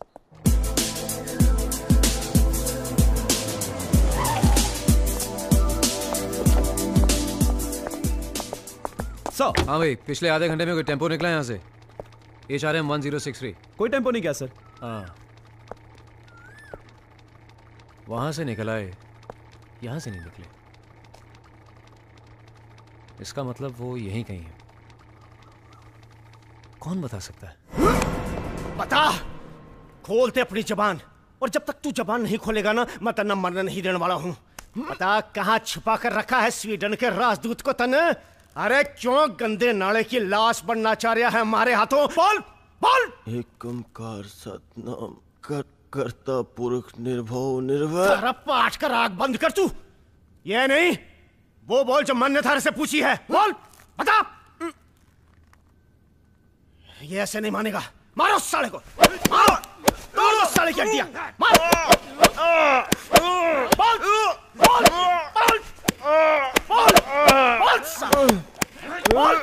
सो हाँ भाई, पिछले आधे घंटे में कोई टेम्पो निकला यहाँ से? H R M one zero six three. कोई टेम्पो नहीं क्या सर? हाँ, वहां से निकला है, यहां से नहीं निकले। इसका मतलब वो यहीं कहीं है। कौन बता सकता है? बता, खोलते अपनी जबान, और जब तक तू जबान नहीं खोलेगा ना, मैं तन्ना मरने नहीं देने वाला हूँ। बता, कहाँ छुपा कर रखा है स्वीडन के राजदूत को तने? अरे क्यों गंदे नाले की लाश बनना चाह रहा है हमारे हाथों? बोल बोल। एक ओंकार सतनाम कर करता पुरख निर्भव निर्भय। सारा पाठ कर आग बंद कर तू। ये नहीं, वो बोल जो मन ने थारे से पूछी है। बोल, बता। ये ऐसे नहीं मानेगा। मारो उस साले को, मारो, तोड़ो उस साले की हड्डियां, मारो। बोल बोल बोल बोल बोल साले, बोल।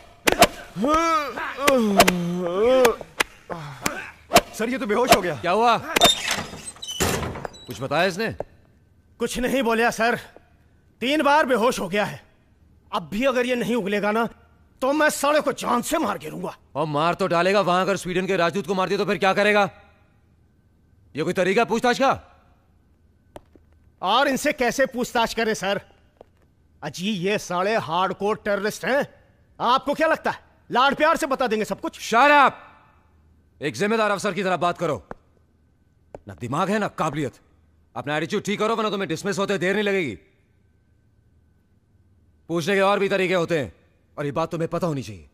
सर ये तो बेहोश हो गया। क्या हुआ? कुछ बताया इसने? कुछ नहीं बोलिया सर, तीन बार बेहोश हो गया है। अब भी अगर ये नहीं उगलेगा ना, तो मैं साले को जान से मार गिरूंगा। और मार तो डालेगा, वहां अगर स्वीडन के राजदूत को मार दिया तो फिर क्या करेगा? ये कोई तरीका पूछताछ का? और इनसे कैसे पूछताछ करें सर? अजी ये साले हार्डकोर टेररिस्ट हैं। आपको क्या लगता है लाड प्यार से बता देंगे सब कुछ? Shut up! एक जिम्मेदार अफसर की तरह बात करो। ना दिमाग है ना काबिलियत। अपना एटीट्यूड ठीक करो वरना तुम्हें डिसमिस होते देर नहीं लगेगी। पूछने के और भी तरीके होते हैं और ये बात तुम्हें पता होनी चाहिए।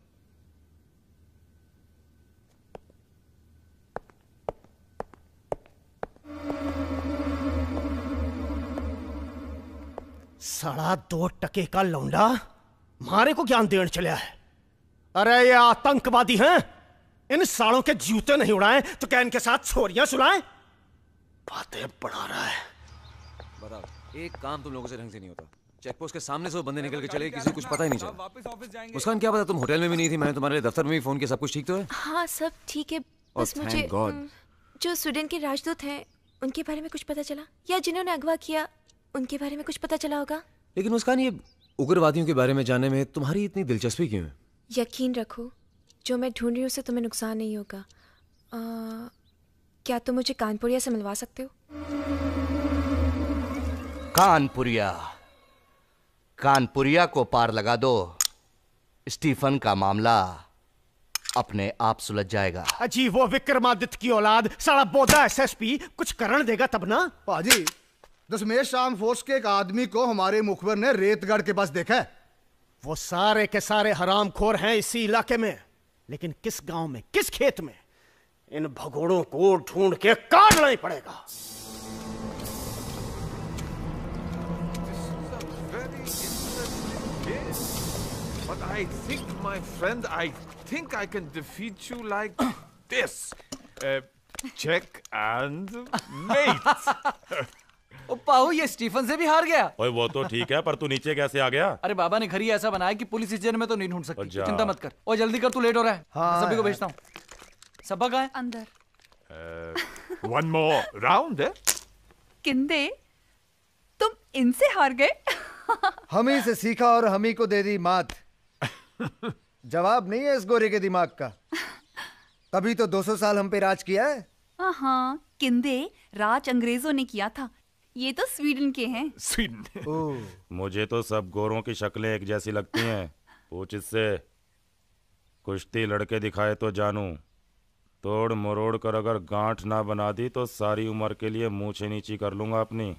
साला दो टके का लौंडा मारे को ज्ञान देने चला है। अरे ये आतंकवादी हैं, इन सालों के जूते नहीं उड़ाए तो क्या इनके साथ छोरियां सुलाएं? बातें बढ़ा रहा है। बताओ, एक काम तुम लोगों से ढंग से नहीं होता। चेक पोस्ट के सामने से वो बंदे निकल के चले गए, किसी को कुछ पता ही नहीं चला। मुस्कान क्या पता, तुम होटल में भी नहीं थी, मैंने तुम्हारे लिए दफ्तर में भी फोन किया, सब कुछ ठीक तो है? हाँ सब ठीक है, बस Oh, मुझे thank God. हम्म, जो स्वीडन के राजदूत हैं उनके बारे में कुछ पता चला, या जिन्होंने अगवा किया उनके बारे में कुछ पता चला होगा? लेकिन मुस्कान, ये उग्रवादियों के बारे में जानने में तुम्हारी इतनी दिलचस्पी क्यों है? यकीन रखो, जो मैं ढूंढ रही हूँ उससे तुम्हें नुकसान नहीं होगा। आ, क्या तुम मुझे कानपुरिया से मिलवा सकते हो? कानपुरिया, कानपुरिया को पार लगा दो, स्टीफन का मामला अपने आप सुलझ जाएगा। अजी वो विक्रमादित्य की औलाद साला बोधा एसएसपी कुछ करण देगा तब ना। पाजी, दशमेश आर्म फोर्स के एक आदमी को हमारे मुखबिर ने रेतगढ़ के पास देखा है। वो सारे के सारे हरामखोर हैं इसी इलाके में, लेकिन किस गांव में, किस खेत में, इन भगोड़ों को ढूंढ के काटना ही पड़ेगा। But I think, my friend, I think I can defeat you like this. Uh, check and mate. ओ पाहु, ये स्टीफन से भी हार गया। ओए वो तो ठीक है, पर तू नीचे कैसे आ गया? अरे बाबा ने खरी ऐसा बनाया कि पुलिस इस जन में तो नहीं ढूंढ सकती। जा। चिंता मत कर। ओ जल्दी कर, तू लेट हो रहा है। हाँ, सभी को भेजता हूँ। सबा कहाँ है? अंदर। Uh, one more round, eh? किंदे, तुम इनसे हार गए? हम ही से सीखा और हम ही को दे दी मात। जवाब नहीं है इस गोरे के दिमाग का। तभी तो दो सौ साल हम पे राज किया है। हाँ, किंदे, राज अंग्रेजों ने किया था, ये तो स्वीडन के हैं। स्वीडन? मुझे तो सब गोरों की शक्लें एक जैसी लगती हैं। पूछ इससे, कुश्ती लड़के दिखाए तो जानू, तोड़ मरोड़ कर अगर गांठ ना बना दी तो सारी उम्र के लिए मूछें नीची कर लूंगा अपनी।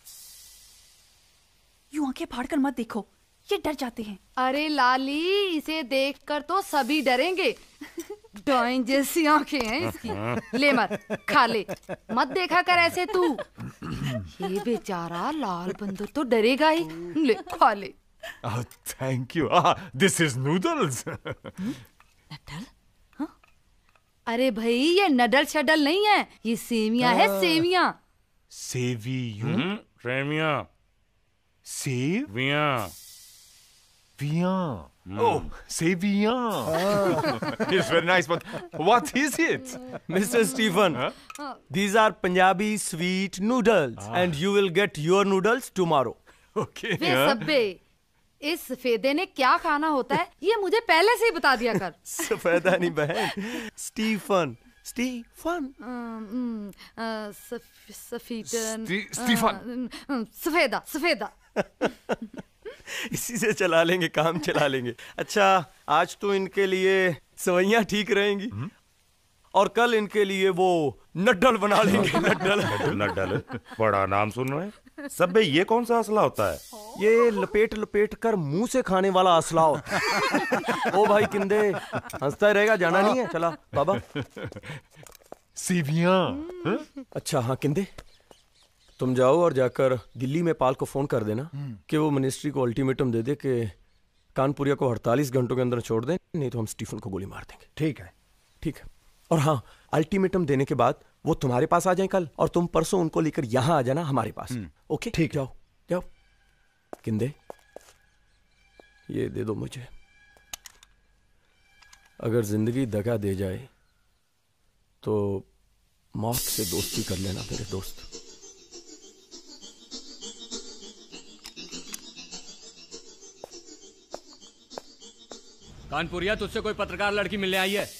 यूं आंखें फाड़ कर मत देखो, ये डर जाते हैं। अरे लाली, इसे देखकर तो सभी डरेंगे। डॉइन जैसी आंखें हैं इसकी। ले मत, खा ले, मत देखा कर ऐसे तू। ये बेचारा लाल बंदर तो डरेगा ही। ले खा ले। Oh, thank you. Ah, this is noodles. नडल? हाँ? अरे भाई, ये नडल शडल नहीं है, ये सेमिया है, semiya. सेवियां? Semiya. सेवियां? वियां। Oh, seviyan. It's very nice, but what is it? Mister Stephen, these are Punjabi sweet noodles, Ah. and you will get your noodles tomorrow. Okay. वे सब्बे, इस सफेदे ने क्या खाना होता है ये मुझे पहले से ही बता दिया कर। सफेदा नहीं बहन, स्टीफन। स्टीफन। अम्म, अ, सफ- सफीदन। स्टी- स्टीफन। अ, सफेदा, सफेदा। इसी से चला लेंगे, काम चला लेंगे। अच्छा, आज तो इनके लिए सवैयां ठीक रहेंगी और कल इनके लिए वो नड्डल बना लेंगे। नड्डल। नड्डल, बड़ा नाम सुन रहे हैं। सब बे, ये कौन सा असला होता है? ये लपेट लपेट कर मुंह से खाने वाला असला होता है। ओ भाई किंदे, हंसता ही रहेगा, जाना नहीं है? चला बाबा। सेवियां। अच्छा हाँ किंदे, तुम जाओ और जाकर दिल्ली में पाल को फोन कर देना कि वो मिनिस्ट्री को अल्टीमेटम दे दे कि कानपुरिया को अड़तालीस घंटों के अंदर छोड़ दें, नहीं तो हम स्टीफन को गोली मार देंगे। ठीक है। ठीक है। और हाँ, अल्टीमेटम देने के बाद वो तुम्हारे पास आ जाए कल, और तुम परसों उनको लेकर यहाँ आ जाना हमारे पास। ओके ठीक, जाओ जाओ। किंदे, ये दे दो मुझे। अगर जिंदगी दगा दे जाए तो मौत से दोस्ती कर लेना मेरे दोस्त। कानपुरिया, तुझसे कोई पत्रकार लड़की मिलने आई है?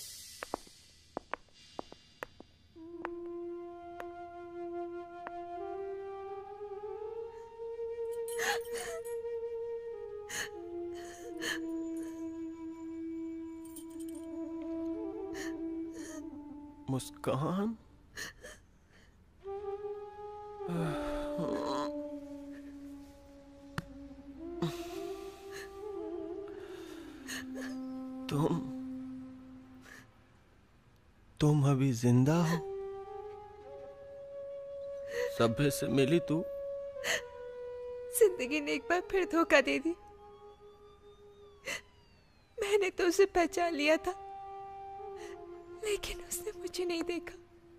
मुस्कान, तुम तुम अभी जिंदा हो? सभ्य से मिली तू? जिंदगी ने एक बार फिर धोखा दे दी। मैंने तो उसे पहचान लिया था, लेकिन उसने मुझे नहीं देखा।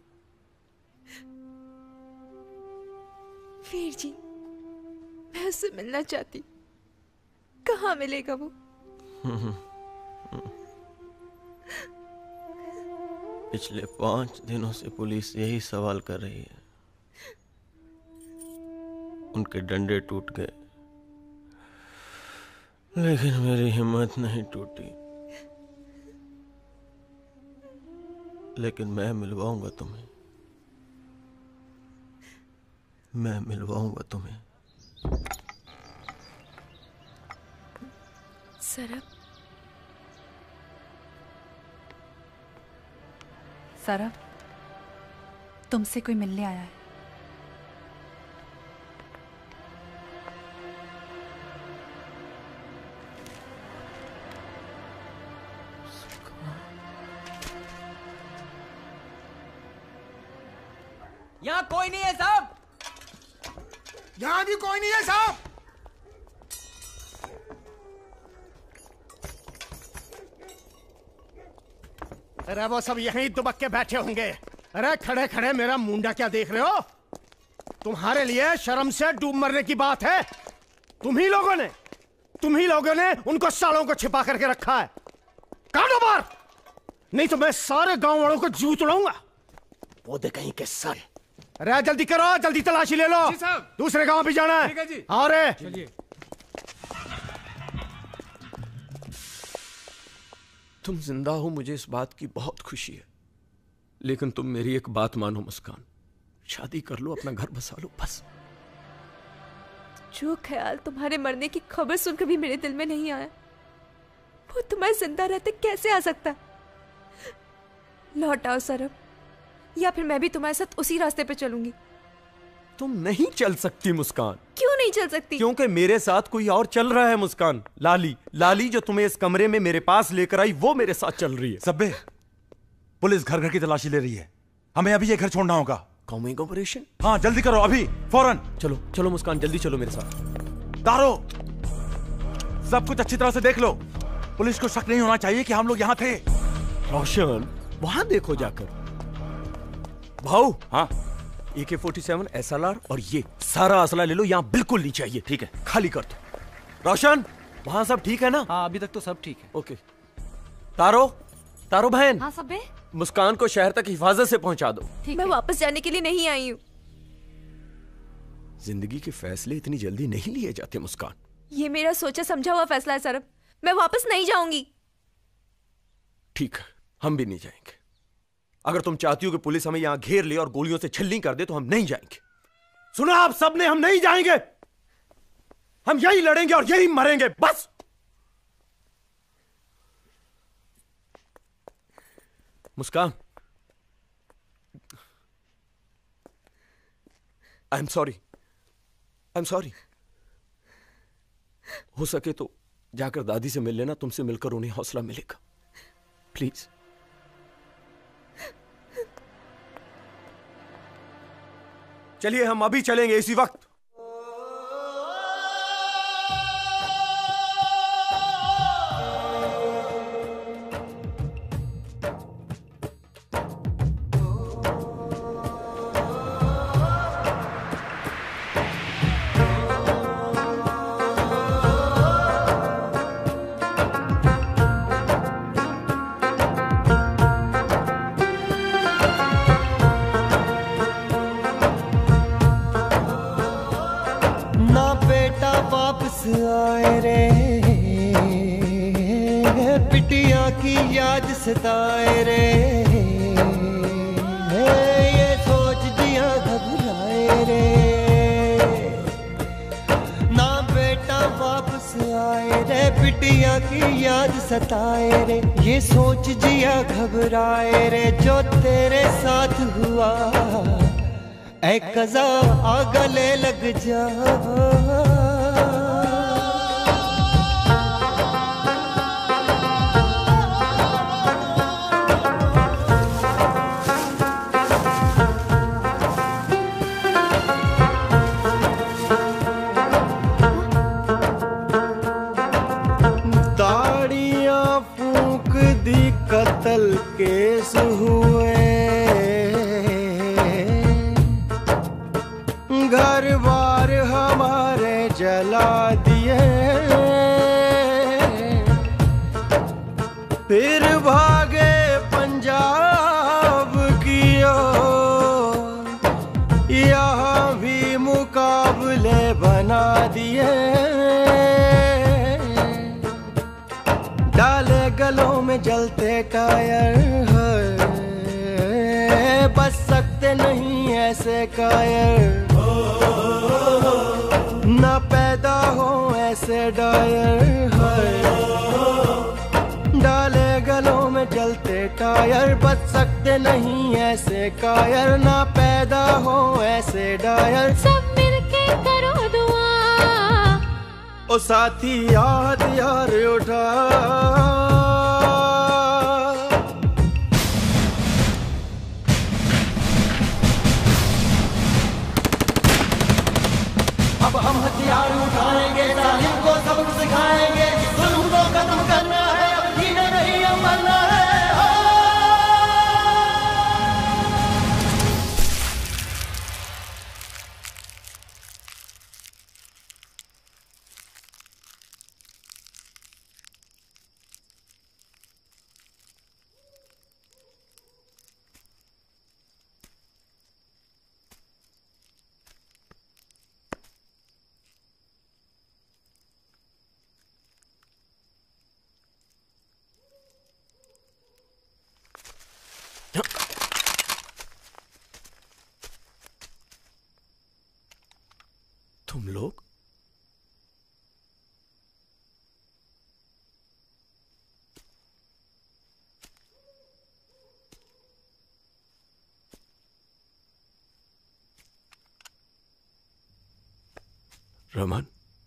वीर जी, मैं उससे मिलना चाहती। कहाँ मिलेगा वो? पिछले पांच दिनों से पुलिस यही सवाल कर रही है। उनके डंडे टूट गए, लेकिन मेरी हिम्मत नहीं टूटी। लेकिन मैं मिलवाऊंगा तुम्हें, मैं मिलवाऊंगा तुम्हें। सरब, सरब, तुमसे कोई मिलने आया है। यहाँ कोई नहीं है साहब। यहाँ भी कोई नहीं है साहब। अरे वो सब यहीं दुबक के बैठे होंगे। अरे खड़े खड़े मेरा मुंडा क्या देख रहे हो? तुम्हारे लिए शर्म से डूब मरने की बात है। तुम ही लोगों ने तुम ही लोगों ने उनको सालों को छिपा करके रखा है। काटो बार, नहीं तो मैं सारे गांव वालों को जूत उड़ाऊंगा। वो दे कहीं के सर। अरे जल्दी करो, जल्दी तलाशी ले लो। जी साहब। दूसरे गांव भी जाना है। ठीक है जी। हाँ रे। चलिए। तुम जिंदा हो, मुझे इस बात की बहुत खुशी है। लेकिन तुम मेरी एक बात मानो मुस्कान, शादी कर लो, अपना घर बसा लो, बस। जो ख्याल तुम्हारे मरने की खबर सुनकर भी मेरे दिल में नहीं आया, वो तुम्हारे जिंदा रहते कैसे आ सकता? लौट आओ सरब, या फिर मैं भी तुम्हारे साथ उसी रास्ते पे चलूंगी। तुम नहीं चल सकती मुस्कान। क्यों नहीं चल सकती? क्योंकि मेरे साथ कोई और चल रहा है मुस्कान। लाली, लाली जो तुम्हें इस कमरे में मेरे पास लेकर आई, वो मेरे साथ चल रही है। सब्बे, पुलिस घर घर की तलाशी ले रही है। हमें अभी ये घर छोड़ना होगा। Combing operation? हाँ, जल्दी करो, अभी फौरन। चलो चलो मुस्कान, जल्दी चलो मेरे साथ। तारो, सब कुछ अच्छी तरह से देख लो। पुलिस को शक नहीं होना चाहिए कि हम लोग यहाँ थे। रोशन, वहां देखो जाकर। भाऊ, हाँ, A K forty seven, S L R और ये सारा असला ले लो। यहाँ बिल्कुल नहीं चाहिए। ठीक है, खाली कर दो। रोशन, वहां सब ठीक है ना? हाँ, अभी तक तो सब ठीक है। ओके। तारो, तारो बहन। हाँ सबे। मुस्कान को शहर तक हिफाजत से पहुंचा दो। मैं वापस जाने के लिए नहीं आई हूँ। जिंदगी के फैसले इतनी जल्दी नहीं लिए जाते मुस्कान। ये मेरा सोचा समझा हुआ फैसला है सरब। मैं वापस नहीं जाऊंगी। ठीक है, हम भी नहीं जाएंगे। अगर तुम चाहती हो कि पुलिस हमें यहां घेर ले और गोलियों से छलनी कर दे, तो हम नहीं जाएंगे। सुना आप सबने, हम नहीं जाएंगे। हम यही लड़ेंगे और यही मरेंगे, बस। Muskaan, I am sorry, I am sorry. हो सके तो जाकर दादी से मिल लेना, तुमसे मिलकर उन्हें हौसला मिलेगा, प्लीज। चलिए, हम अभी चलेंगे इसी वक्त। आए रे पिटिया की याद सताए रे, ये सोच दिया घबराए रे, ना बेटा वापस आए रे पिटिया की याद सताए रे, ये सोच जिया घबराए रे, जो तेरे साथ हुआ ऐ कज़ा आ गले लग जा। घर बार हमारे जला दिए, फिर भागे पंजाब की ओर, यहाँ भी मुकाबले बना दिए। डाले गलों में जलते टायर है, बच सकते नहीं ऐसे कायर, ना पैदा हो ऐसे डायर है। डाले गलों में जलते टायर, बच सकते नहीं ऐसे कायर, ना पैदा हो ऐसे डायर। सब मिलके करो दुआ, ओ साथी याद यार उठा। अब हम हथियार उठाएंगे, जालिम को सबक सिखाएंगे, जुल्म को खत्म करना है, अब जीना नहीं अब मरना है। तुम लोग रमन,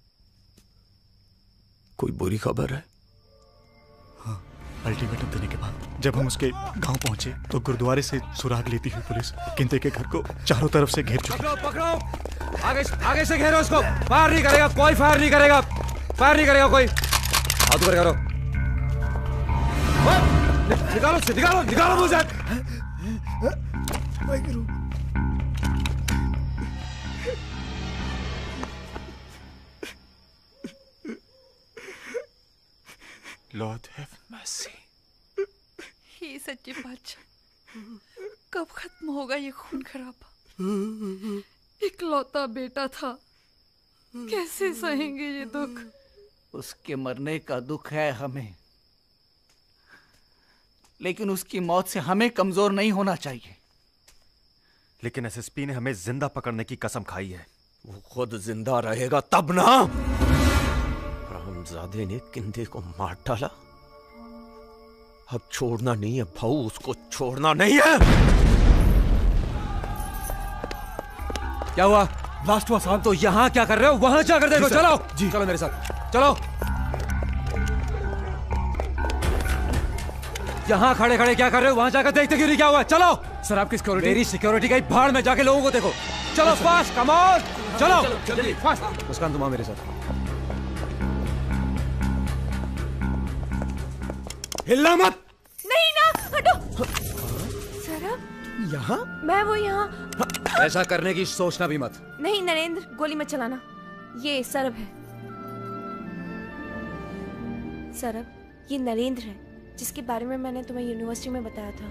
कोई बुरी खबर है? हाँ, अल्टीमेटम देने के बाद जब हम उसके गांव पहुंचे तो गुरुद्वारे से सुराग लेती हुई पुलिस किंते के घर को चारों तरफ से घेर चुकी। पकड़ो पकड़ो, आगे आगे से घेरो उसको। फायर नहीं करेगा कोई, फायर नहीं करेगा, फायर नहीं करेगा कोई। हाथ ऊपर करो, निकालो निकालो निकालो मुझे। Lord have mercy. हे सच्चे बादशाह, कब खत्म होगा ये खून खराबा? इकलौता बेटा था, कैसे सहेंगे ये दुख? उसके मरने का दुख है हमें, लेकिन उसकी मौत से हमें कमजोर नहीं होना चाहिए। लेकिन एसएसपी ने हमें जिंदा पकड़ने की कसम खाई है। वो खुद जिंदा रहेगा तब ना। रामजादे ने किंदे को मार डाला, अब छोड़ना नहीं है भाऊ, उसको छोड़ना नहीं है। क्या हुआ? ब्लास्ट हुआ साहब। तो यहाँ क्या कर रहे हो? वहां जाकर देखो। चलो जी, चलो मेरे साथ चलो। यहाँ खड़े खड़े क्या कर रहे हो? वहां जाकर देखते क्यों नहीं क्या हुआ? चलो। सर आपकी सिक्योरिटी। मेरी सिक्योरिटी का भाड़ में जाके लोगों को देखो। चलो फास्ट, कम ऑन, चलो जल्दी फास्ट। मुस्कान तुम आओ मेरे साथ। हिलना मत। नहीं ना, हटो। सरब यहाँ? मैं वो यहाँ। ऐसा करने की सोचना भी मत। नहीं नरेंद्र, गोली मत चलाना। ये सरब है। सरब, ये नरेंद्र है जिसके बारे में मैंने तुम्हें यूनिवर्सिटी में बताया था।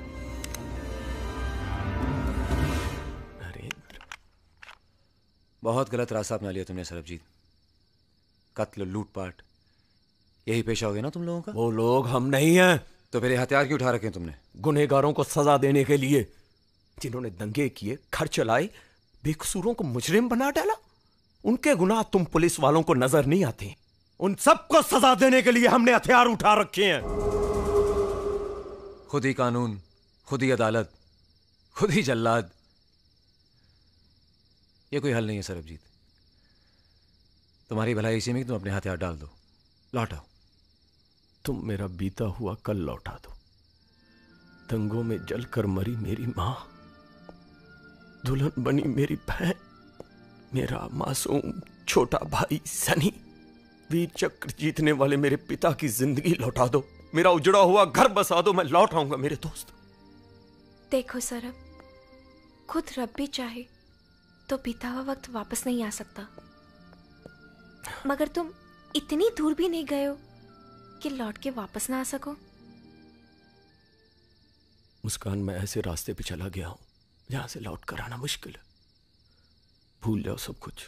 नरेंद्र, बहुत गलत रास्ता अपना लिया तुमने सरबजीत। कत्ल, लूटपाट, यही पेशा हो गया ना तुम लोगों का? वो लोग हम नहीं हैं। तो फिर हथियार क्यों उठा रखे तुमने? गुनहगारों को सजा देने के लिए, जिन्होंने दंगे किए, घर चलाए, बेकसूरों को मुजरिम बना डाला। उनके गुनाह तुम पुलिस वालों को नजर नहीं आते। उन सबको सजा देने के लिए हमने हथियार उठा रखे हैं। खुद ही कानून, खुद ही अदालत, खुद ही जल्लाद। ये कोई हल नहीं है सरबजीत। तुम्हारी भलाई इसी में कि तुम अपने हथियार डाल दो, लौटाओ। तुम मेरा बीता हुआ कल लौटा दो। दंगों में जलकर मरी मेरी मां, दुल्हन बनी मेरी बहन, मेरा मासूम छोटा भाई सनी, वीर चक्र जीतने वाले मेरे पिता की जिंदगी लौटा दो। मेरा उजड़ा हुआ घर बसा दो, मैं लौट आऊंगा मेरे दोस्त। देखो सरब, खुद रब भी चाहे तो बीता हुआ वक्त वापस नहीं आ सकता, मगर तुम इतनी दूर भी नहीं गए हो कि लौट के वापस ना आ सको। मुस्कान, मैं ऐसे रास्ते पे चला गया हूं जहां से लौट कर आना मुश्किल है। भूल जाओ सब कुछ।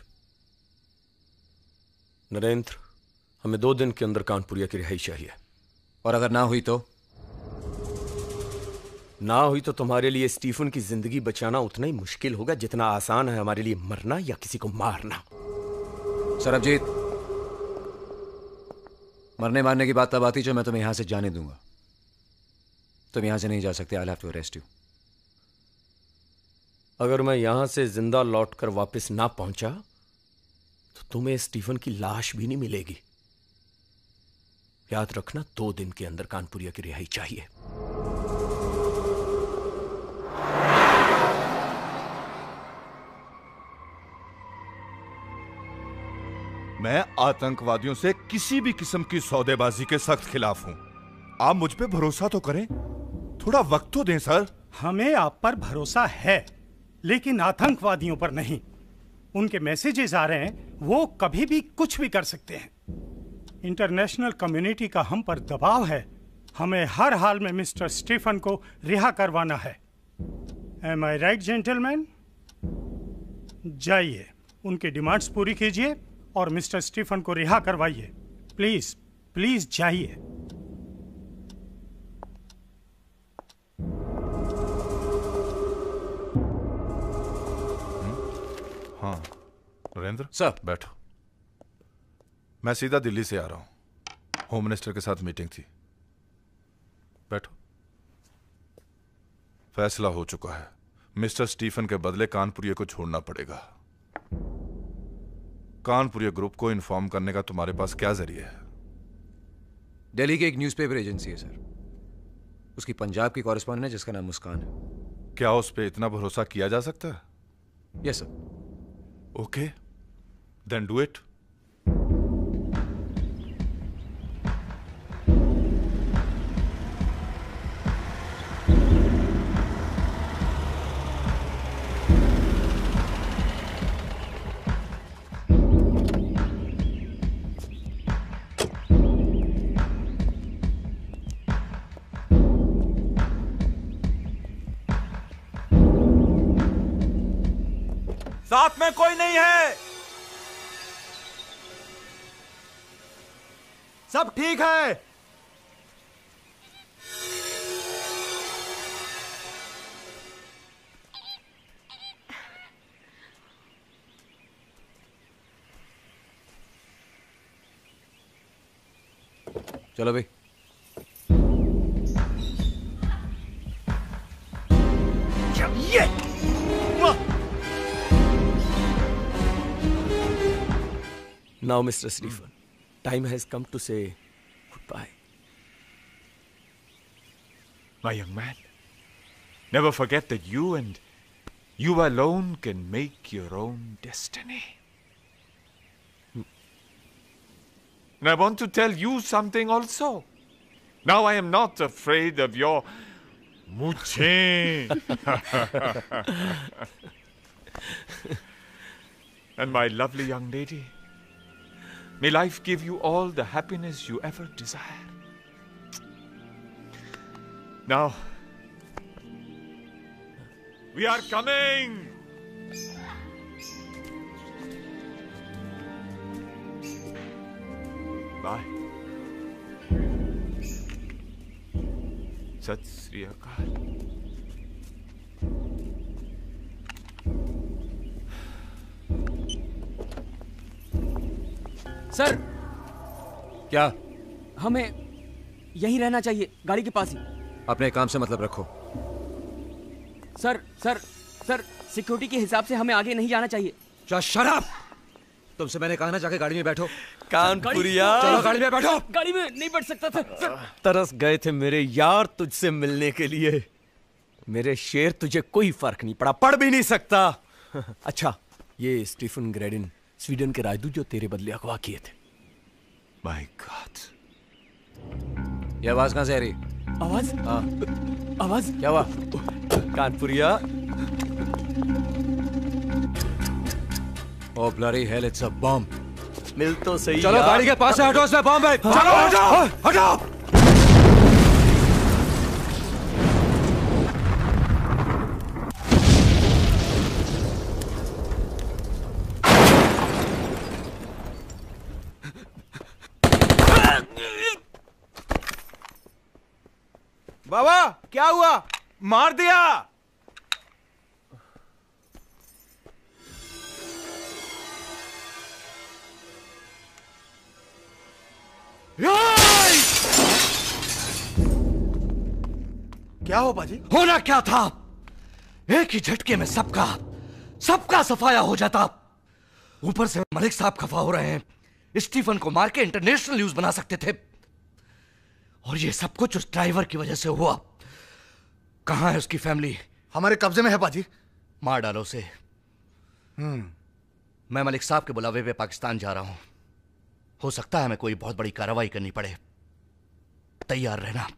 नरेंद्र, हमें दो दिन के अंदर कानपुरिया की रिहाई चाहिए। और अगर ना हुई तो? ना हुई तो तुम्हारे लिए स्टीफन की जिंदगी बचाना उतना ही मुश्किल होगा जितना आसान है हमारे लिए मरना या किसी को मारना। सरबजीत, मरने मारने की बात तब आती जो मैं तुम्हें यहां से जाने दूंगा। तुम यहां से नहीं जा सकते। I will have to arrest you. अगर मैं यहां से जिंदा लौटकर वापस ना पहुंचा तो तुम्हें स्टीफन की लाश भी नहीं मिलेगी। याद रखना, दो दिन के अंदर कानपुरिया की रिहाई चाहिए। मैं आतंकवादियों से किसी भी किस्म की सौदेबाजी के सख्त खिलाफ हूं। आप मुझ पे भरोसा तो करें, थोड़ा वक्त तो दें सर। हमें आप पर भरोसा है, लेकिन आतंकवादियों पर नहीं। उनके मैसेजेस आ रहे हैं, वो कभी भी कुछ भी कर सकते हैं। इंटरनेशनल कम्युनिटी का हम पर दबाव है। हमें हर हाल में मिस्टर स्टीफन को रिहा करवाना है। Am I right gentleman? जाइए, उनकी डिमांड्स पूरी कीजिए और मिस्टर स्टीफन को रिहा करवाइए। प्लीज प्लीज जाइए। हाँ नरेंद्र सर, बैठो। मैं सीधा दिल्ली से आ रहा हूं। होम मिनिस्टर के साथ मीटिंग थी। बैठो। फैसला हो चुका है। मिस्टर स्टीफन के बदले कानपुरिया को छोड़ना पड़ेगा। कानपुरिया ग्रुप को इन्फॉर्म करने का तुम्हारे पास क्या जरिया है? दिल्ली की एक न्यूज़पेपर एजेंसी है सर। उसकी पंजाब की कॉरेस्पॉन्डेंट है जिसका नाम मुस्कान है। क्या उस पे इतना भरोसा किया जा सकता है? Yes sir. Okay, then do it. साथ में कोई नहीं है। सब ठीक है। चलो भाई। ये Now, Mister Stephen, time has come to say goodbye. My young man, never forget that you and you alone can make your own destiny. And I want to tell you something also. Now I am not afraid of your mooching. And my lovely young lady, may life give you all the happiness you ever desire. Now, we are coming. Bye. Sat Sri Akal. Sir, क्या? हमें यहीं रहना चाहिए, गाड़ी के पास ही। अपने काम से मतलब रखो। सर सर सर सिक्योरिटी के हिसाब से हमें आगे नहीं जाना चाहिए। क्या शराब? तुमसे मैंने कहा ना जाके गाड़ी में बैठो। कानपुरिया, चलो गाड़ी में बैठो। गाड़ी में नहीं बैठ सकता था सर। तरस गए थे मेरे यार तुझसे मिलने के लिए। मेरे शेर, तुझे कोई फर्क नहीं पड़ा, पढ़ भी नहीं सकता। अच्छा, ये स्टीफन ग्रेडिन स्वीडन के राजदूत जो तेरे बदले अगवा किए थे। My God. ये आवाज कहां से आ रही? आवाज? हाँ। आवाज? क्या हुआ? कानपुरिया, Oh bloody hell, it's a bomb. मिल तो सही। चलो गाड़ी के पास से हटो, उसमें बॉम्ब है। चलो हटो, हटो। बाबा क्या हुआ? मार दिया। क्या हो बाजी? होना क्या था? एक ही झटके में सबका सबका सफाया हो जाता। ऊपर से मलिक साहब खफा हो रहे हैं। स्टीफन को मार के इंटरनेशनल न्यूज बना सकते थे, और ये सब कुछ उस ड्राइवर की वजह से हुआ। कहां है उसकी फैमिली? हमारे कब्जे में है बाजी। मार डालो उसे। हम्म मैं मलिक साहब के बुलावे पे पाकिस्तान जा रहा हूं। हो सकता है हमें कोई बहुत बड़ी कार्रवाई करनी पड़े। तैयार रहना।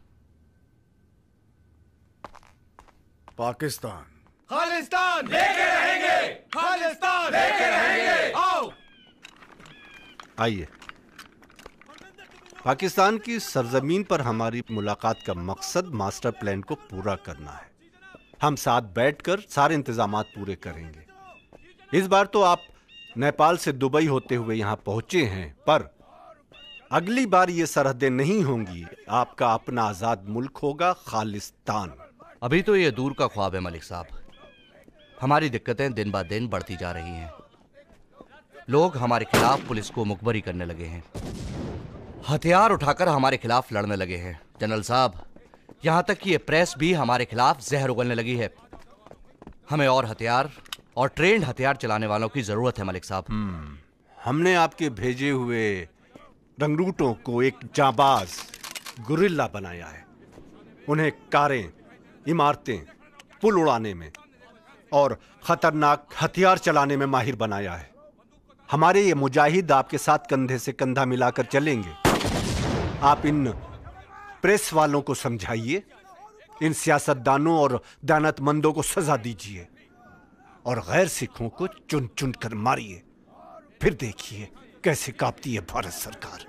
पाकिस्तान खालिस्तान लेके रहेंगे, खालिस्तान लेके रहेंगे। आओ आइए। पाकिस्तान की सरजमीन पर हमारी मुलाकात का मकसद मास्टर प्लान को पूरा करना है। हम साथ बैठकर सारे इंतजामात पूरे करेंगे। इस बार तो आप नेपाल से दुबई होते हुए यहां पहुंचे हैं, पर अगली बार ये सरहदें नहीं होंगी। आपका अपना आजाद मुल्क होगा, खालिस्तान। अभी तो ये दूर का ख्वाब है मलिक साहब। हमारी दिक्कतें दिन ब दिन बढ़ती जा रही हैं। लोग हमारे खिलाफ पुलिस को मुखबरी करने लगे हैं, हथियार उठाकर हमारे खिलाफ लड़ने लगे हैं। जनरल साहब, यहां तक कि ये प्रेस भी हमारे खिलाफ जहर उगलने लगी है। हमें और हथियार और ट्रेंड हथियार चलाने वालों की जरूरत है मलिक साहब। हमने आपके भेजे हुए रंगरूटों को एक जाबाज गुरिल्ला बनाया है। उन्हें कारें, इमारतें, पुल उड़ाने में और खतरनाक हथियार चलाने में माहिर बनाया है। हमारे ये मुजाहिद आपके साथ कंधे से कंधा मिलाकर चलेंगे। आप इन प्रेस वालों को समझाइए, इन सियासतदानों और दानतमंदों को सजा दीजिए, और गैर सिखों को चुन चुन कर मारिए। फिर देखिए कैसे कांपती है भारत सरकार।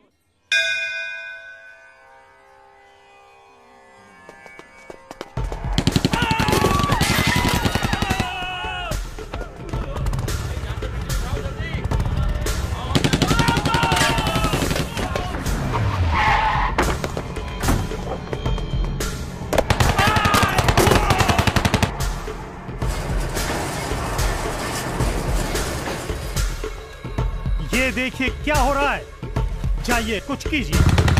ये देखिए क्या हो रहा है। जाइए कुछ कीजिए।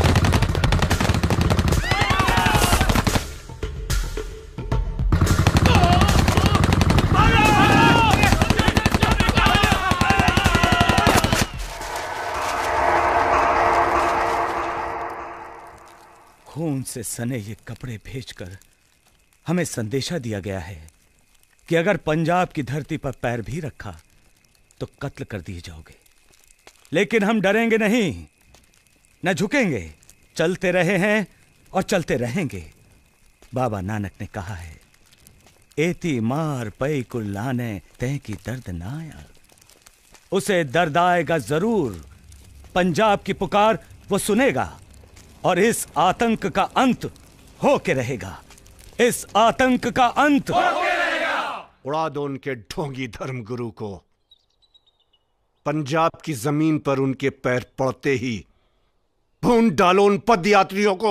खून से सने ये कपड़े भेजकर हमें संदेशा दिया गया है कि अगर पंजाब की धरती पर पैर भी रखा तो कत्ल कर दिए जाओगे। लेकिन हम डरेंगे नहीं, न झुकेंगे। चलते रहे हैं और चलते रहेंगे। बाबा नानक ने कहा है, एती मार पई कुल्लाने तय की दर्द ना आया। उसे दर्द आएगा जरूर। पंजाब की पुकार वो सुनेगा, और इस आतंक का अंत हो के रहेगा। इस आतंक का अंत हो के रहेगा। उड़ा दो उनके ढोंगी धर्मगुरु को। पंजाब की जमीन पर उनके पैर पड़ते ही भून डालो उन पदयात्रियों को,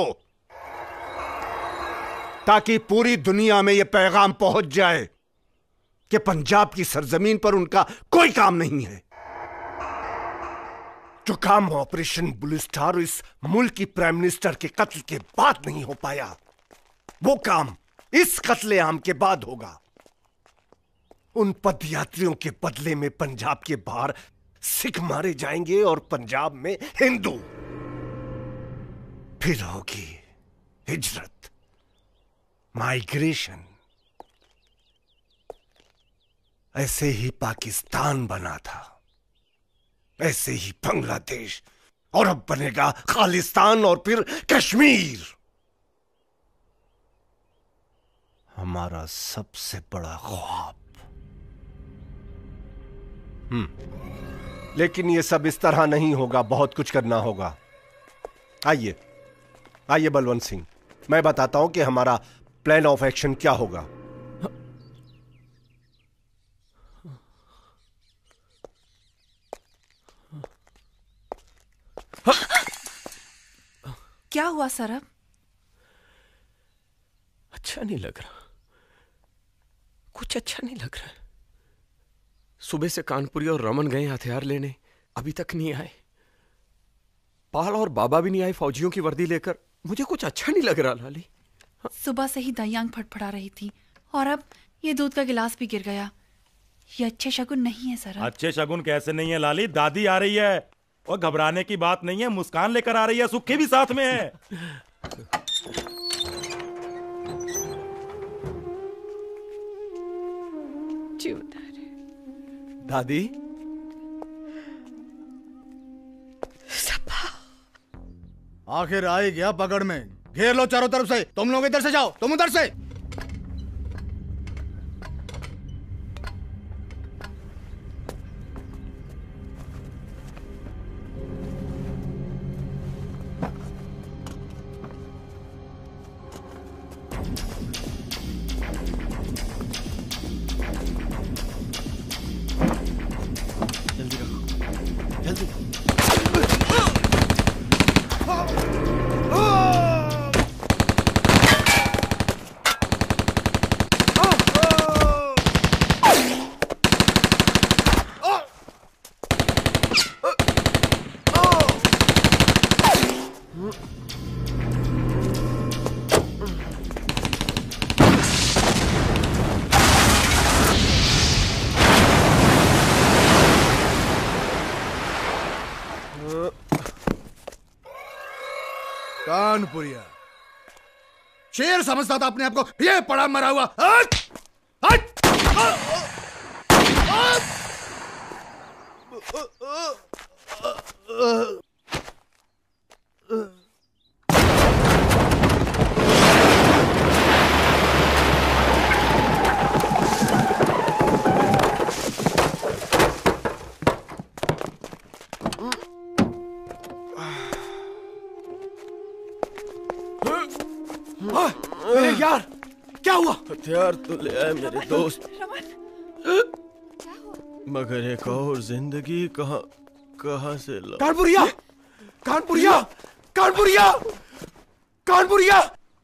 ताकि पूरी दुनिया में यह पैगाम पहुंच जाए कि पंजाब की सरजमीन पर उनका कोई काम नहीं है। जो काम ऑपरेशन ब्लू स्टार इस मुल्क की प्राइम मिनिस्टर के कत्ल के बाद नहीं हो पाया, वो काम इस कत्लेआम के बाद होगा। उन पदयात्रियों के बदले में पंजाब के बाहर सिख मारे जाएंगे और पंजाब में हिंदू। फिर होगी हिजरत, माइग्रेशन। ऐसे ही पाकिस्तान बना था, ऐसे ही बांग्लादेश, और अब बनेगा खालिस्तान और फिर कश्मीर। हमारा सबसे बड़ा ख्वाब हम्म लेकिन ये सब इस तरह नहीं होगा, बहुत कुछ करना होगा। आइए आइए बलवंत सिंह, मैं बताता हूं कि हमारा प्लान ऑफ एक्शन क्या होगा। क्या हुआ सरब? अच्छा नहीं लग रहा, कुछ अच्छा नहीं लग रहा। सुबह से कानपुरी और रमन गए हथियार लेने, अभी तक नहीं आए। पाल और बाबा भी नहीं आए फौजियों की वर्दी लेकर। मुझे कुछ अच्छा नहीं लग रहा लाली। सुबह से ही दयांग फटफड़ा रही थी और अब ये दूध का गिलास भी गिर गया। ये अच्छे शगुन नहीं है सरब। अच्छे शगुन कैसे नहीं है लाली? दादी आ रही है और घबराने की बात नहीं है, मुस्कान लेकर आ रही है, सुक्खी भी साथ में है। दादी आखिर आ ही गया पकड़ में। घेर लो चारों तरफ से। तुम लोग इधर से जाओ, तुम उधर से। जल्दी रखो, जल्दी। कानपुरिया शेर समझता था अपने आप को, ये पड़ा मरा हुआ। हट! हट! मेरे यार, क्या हुआ? हथियार तो ले आए मेरे दोस्त, मगर एक और जिंदगी कहां कहां से ला? कानपुरिया, कानपुरिया, कानपुरिया, कानपुरिया।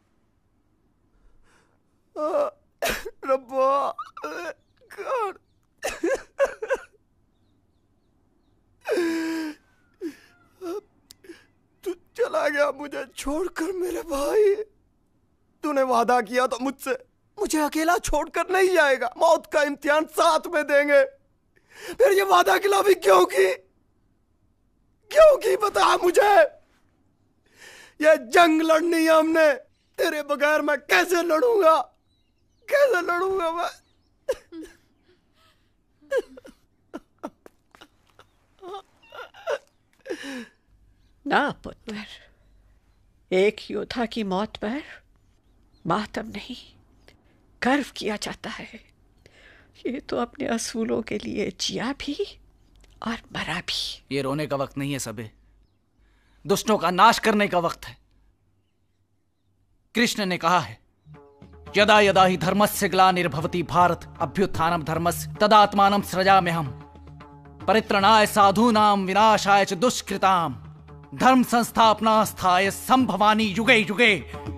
रब्बा, कान तू चला गया मुझे छोड़कर मेरे भाई। तूने वादा किया तो मुझसे, मुझे अकेला छोड़कर नहीं जाएगा। मौत का इम्तिहान साथ में देंगे। फिर ये वादा खिलाफी क्यों की? क्यों की बता मुझे। ये जंग लड़नी है हमने, तेरे बगैर मैं कैसे लड़ूंगा, कैसे लड़ूंगा मैं। ना पुत्र, एक योद्धा की मौत पर मातम नहीं, गर्व किया जाता है। ये तो अपने असूलों के लिए जिया भी और मरा भी। ये रोने का वक्त नहीं है सबे, दुष्टों का नाश करने का वक्त है। कृष्ण ने कहा है, यदा यदा ही धर्मस्य ग्लानिर्भवति भारत अभ्युत्थानम धर्मस्य तदात्मानं सृजाम्यहम् परित्रणाय साधूनां विनाशाय च दुष्कृताम् धर्म संस्थापनास्थाय संभवानि युगे युगे।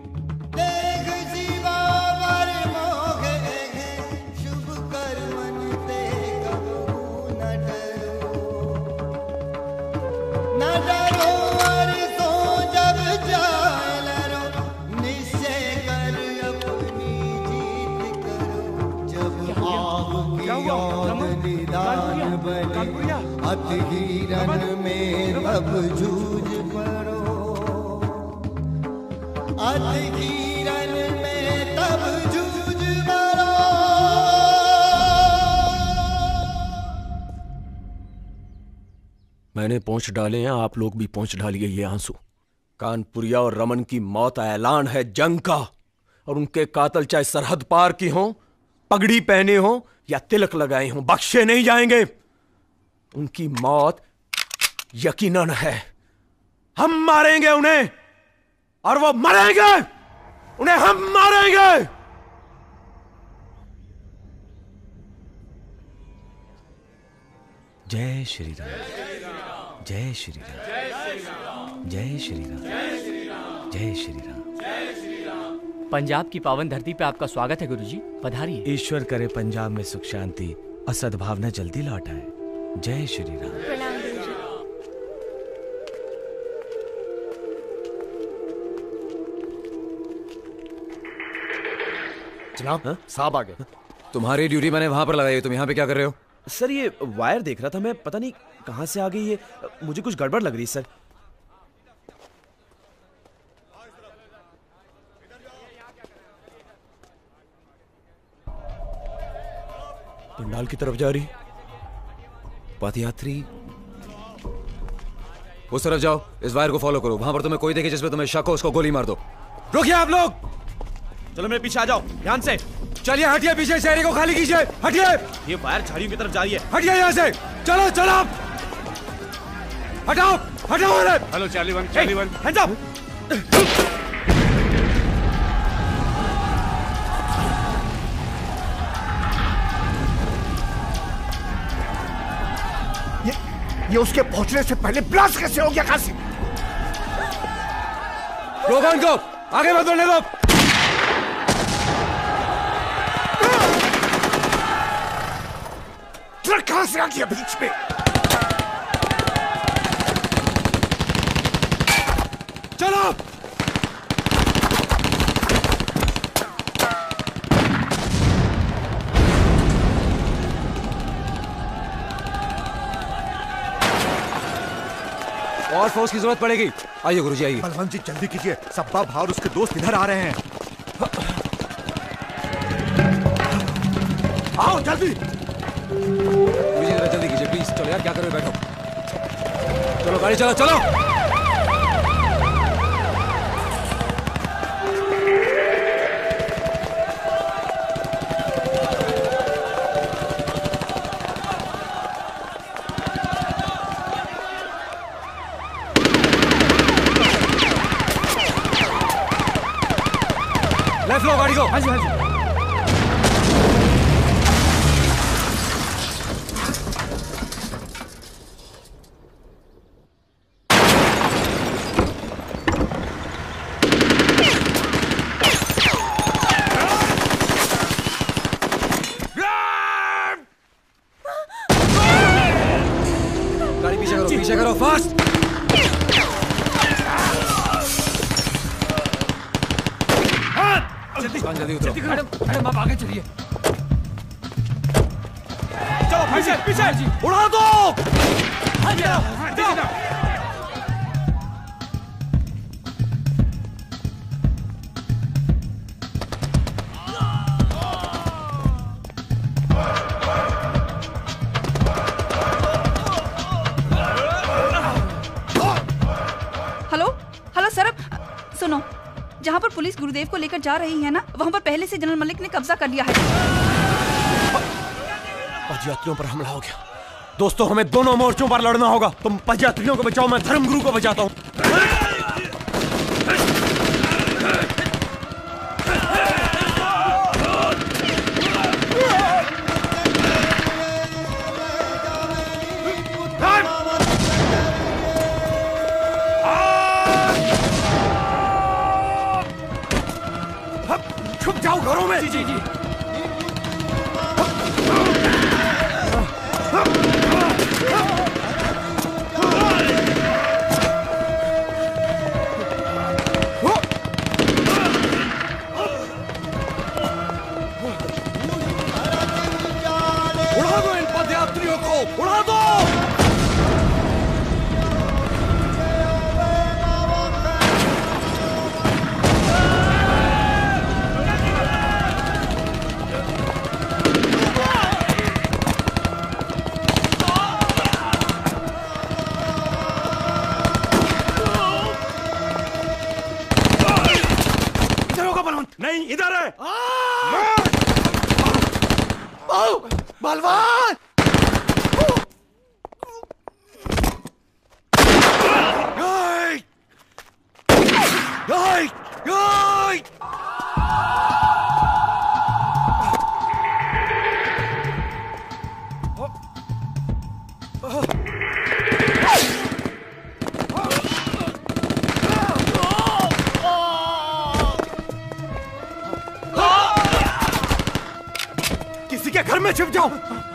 अतिहीरन में तब जूझ पड़ो, अतिहीरन में तब जूझ पड़ो। मैंने पहुंच डाले हैं, आप लोग भी पहुंच डालिए ये आंसू। कानपुरिया और रमन की मौत ऐलान है जंग का, और उनके कातल चाहे सरहद पार की हों, पगड़ी पहने हों या तिलक लगाए हों, बख्शे नहीं जाएंगे। उनकी मौत यकीनन है। हम मारेंगे उन्हें और वो मरेंगे, उन्हें हम मारेंगे। जय श्री राम, जय श्री राम, जय श्री राम, जय श्री राम। पंजाब की पावन धरती पे आपका स्वागत है गुरुजी, पधारिए। ईश्वर करे पंजाब में सुख शांति और सद्भावना जल्दी लौट आए। जय श्री राम। प्रणाम गुरुजी। जनाब, साहब आ गए। तुम्हारी ड्यूटी मैंने वहां पर लगाई है, तुम यहाँ पे क्या कर रहे हो? सर ये वायर देख रहा था मैं, पता नहीं कहां से आ गई ये, मुझे कुछ गड़बड़ लग रही सर। पंडाल की तरफ जा रही पदयात्री। उस तरफ जाओ, इस वायर को फॉलो करो। वहां पर तुम्हें कोई देखे जिसमें तुम्हें शक हो, उसको गोली मार दो। रुकिए आप लोग, चलो मेरे पीछे आ जाओ, ध्यान से। चलिए हटिए, पीछे शहरी को खाली कीजिए, हटिए। ये वायर झाड़ियों की तरफ जा रही है। हटिए यहाँ से, चलो चलो, हटाओ हटाओ। Hello Charlie one, Charlie one, hands up. ये ये उसके पहुंचने से पहले ब्लास्ट कैसे हो गया काशी? रोको इनको, आगे मत बढ़ने दो। ट्रक कहां से आ गया बीच में? चलो। और फोर्स की जरूरत पड़ेगी। आइए गुरुजी आइए। बलवंत जी जल्दी कीजिए, सब्बा भाव और उसके दोस्त इधर आ रहे हैं। आओ जल्दी। गुरुजी जरा जल्दी कीजिए प्लीज। चलो यार, क्या कर रहे हो, बैठो। चलो गाड़ी चलो चलो। लेफ्ट लो गाड़ी को। हाँ जी हाँ जी। गाड़ी पीछे करो, पीछे करो, फास्ट। जल्दी उतरो। मैडम मैडम आप आगे चलिए। चलो पीछे पीछे उड़ा दो। हाँ जी हाँ जी। हेलो हेलो सर, सुनो, जहाँ पर पुलिस गुरुदेव को लेकर जा रही है ना, वहाँ पर पहले से जनरल मलिक ने कब्जा कर लिया है। पदयात्रियों पर हमला हो गया। दोस्तों, हमें दोनों मोर्चों पर लड़ना होगा। तुम पदयात्रियों को बचाओ, मैं धर्मगुरु को बचाता हूँ। छुप जाओ घरों में। जी जी जी। उड़ा दो इन पदयात्रियों को, उड़ा दो। नहीं, इधर है। बलवान! में छिप जाओ।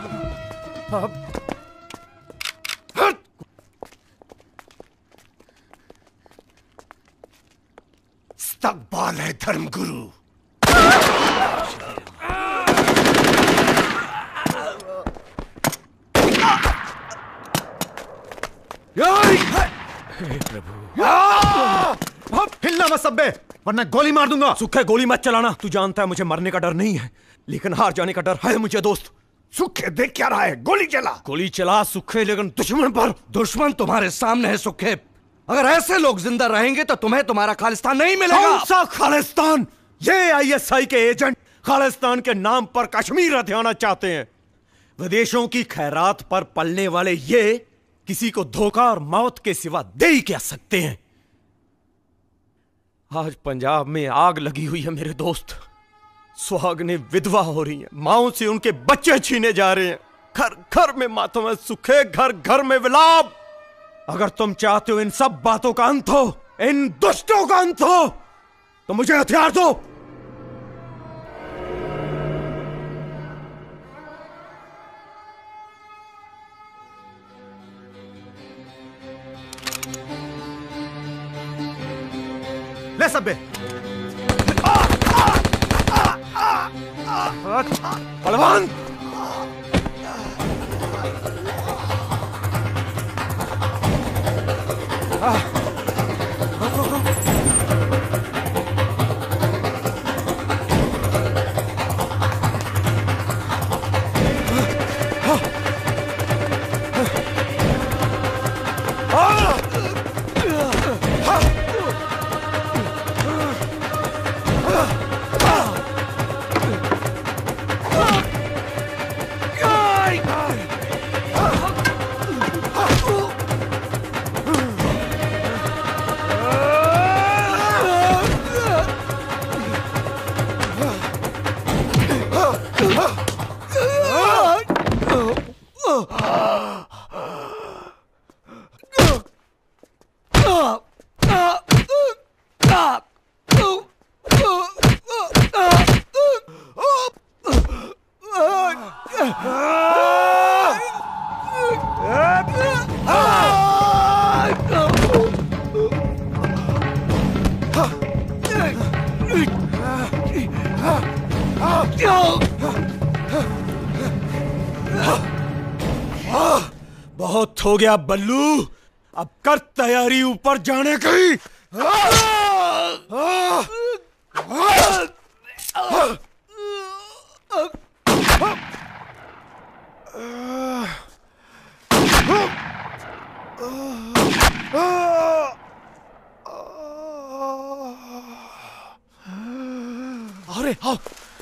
इस्तकबाल है धर्मगुरु। हिलना मत सब्बे, वरना गोली मार दूंगा। सुखे गोली मत चलाना, तू जानता है मुझे मरने का डर नहीं है, लेकिन हार जाने का डर है मुझे दोस्त। सुखे देख क्या रहा है, गोली चला। गोली चला सुखे, लेकिन दुश्मन पर। दुश्मन तुम्हारे सामने है सुखे। अगर ऐसे लोग जिंदा रहेंगे तो तुम्हें तुम्हारा खालिस्तान नहीं मिलेगा। कौन सा खालिस्तान? ये आईएसआई के एजेंट खालिस्तान के नाम पर कश्मीर हथियाना चाहते हैं। विदेशों की खैरात पर पलने वाले ये किसी को धोखा और मौत के सिवा दे ही क्या सकते हैं। आज पंजाब में आग लगी हुई है मेरे दोस्त। सुहागनें विधवा हो रही हैं, माओं से उनके बच्चे छीने जा रहे हैं। घर घर में मातम है सुखे, घर घर में विलाप। अगर तुम चाहते हो इन सब बातों का अंत हो, इन दुष्टों का अंत हो, तो मुझे हथियार दो। ले सब्बे। पहलवान, बहुत हो गया बल्लू, अब कर तैयारी ऊपर जाने की। अरे हाँ,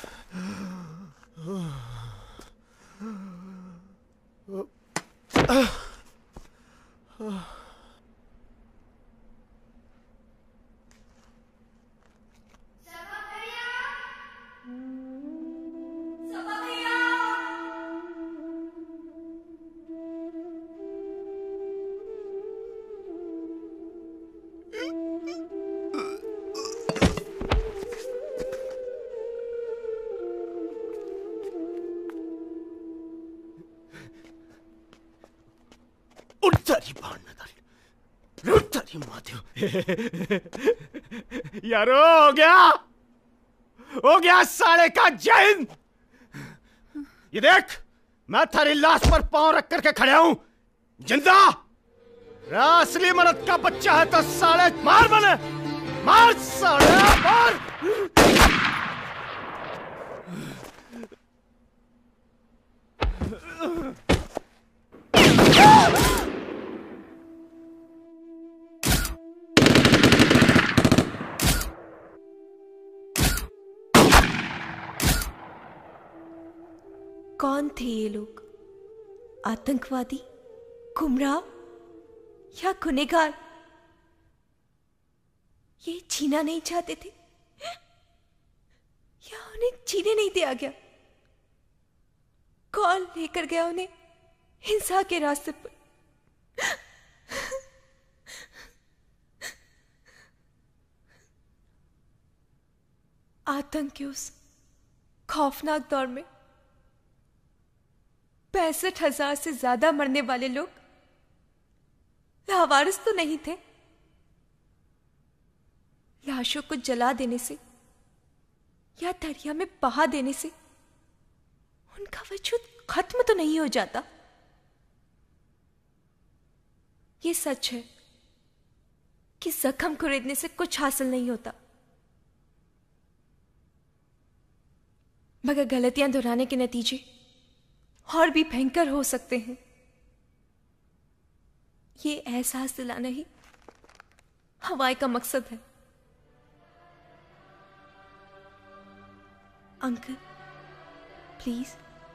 यारो हो गया, हो गया साले का जैन। ये देख, मैं थारी लाश पर पांव रख करके खड़ा हूं, जिंदा। असली मर्द का बच्चा है तो साले मार बने, मार साले मार। कौन थे ये लोग? आतंकवादी, गुमराह या गुनहगार? ये जीना नहीं चाहते थे या उन्हें जीने नहीं दिया गया? कौन लेकर गया उन्हें हिंसा के रास्ते पर? आतंक के उस खौफनाक दौर में पैंसठ हजार से ज्यादा मरने वाले लोग लावारिस तो नहीं थे। लाशों को जला देने से या दरिया में बहा देने से उनका वजूद खत्म तो नहीं हो जाता। ये सच है कि जख्म खरीदने से कुछ हासिल नहीं होता, मगर गलतियां दोहराने के नतीजे और भी भयंकर हो सकते हैं। ये एहसास दिलाना ही हवाई का मकसद है। Uncle please.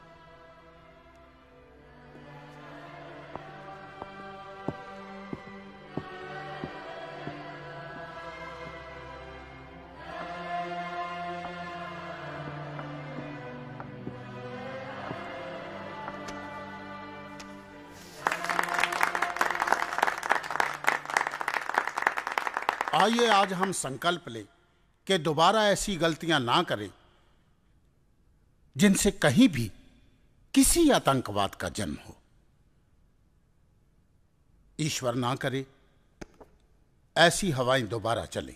आइए आज हम संकल्प लें कि दोबारा ऐसी गलतियां ना करें जिनसे कहीं भी किसी आतंकवाद का जन्म हो। ईश्वर ना करे ऐसी हवाएं दोबारा चलें।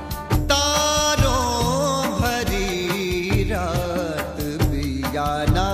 तारों भरी रात बियाना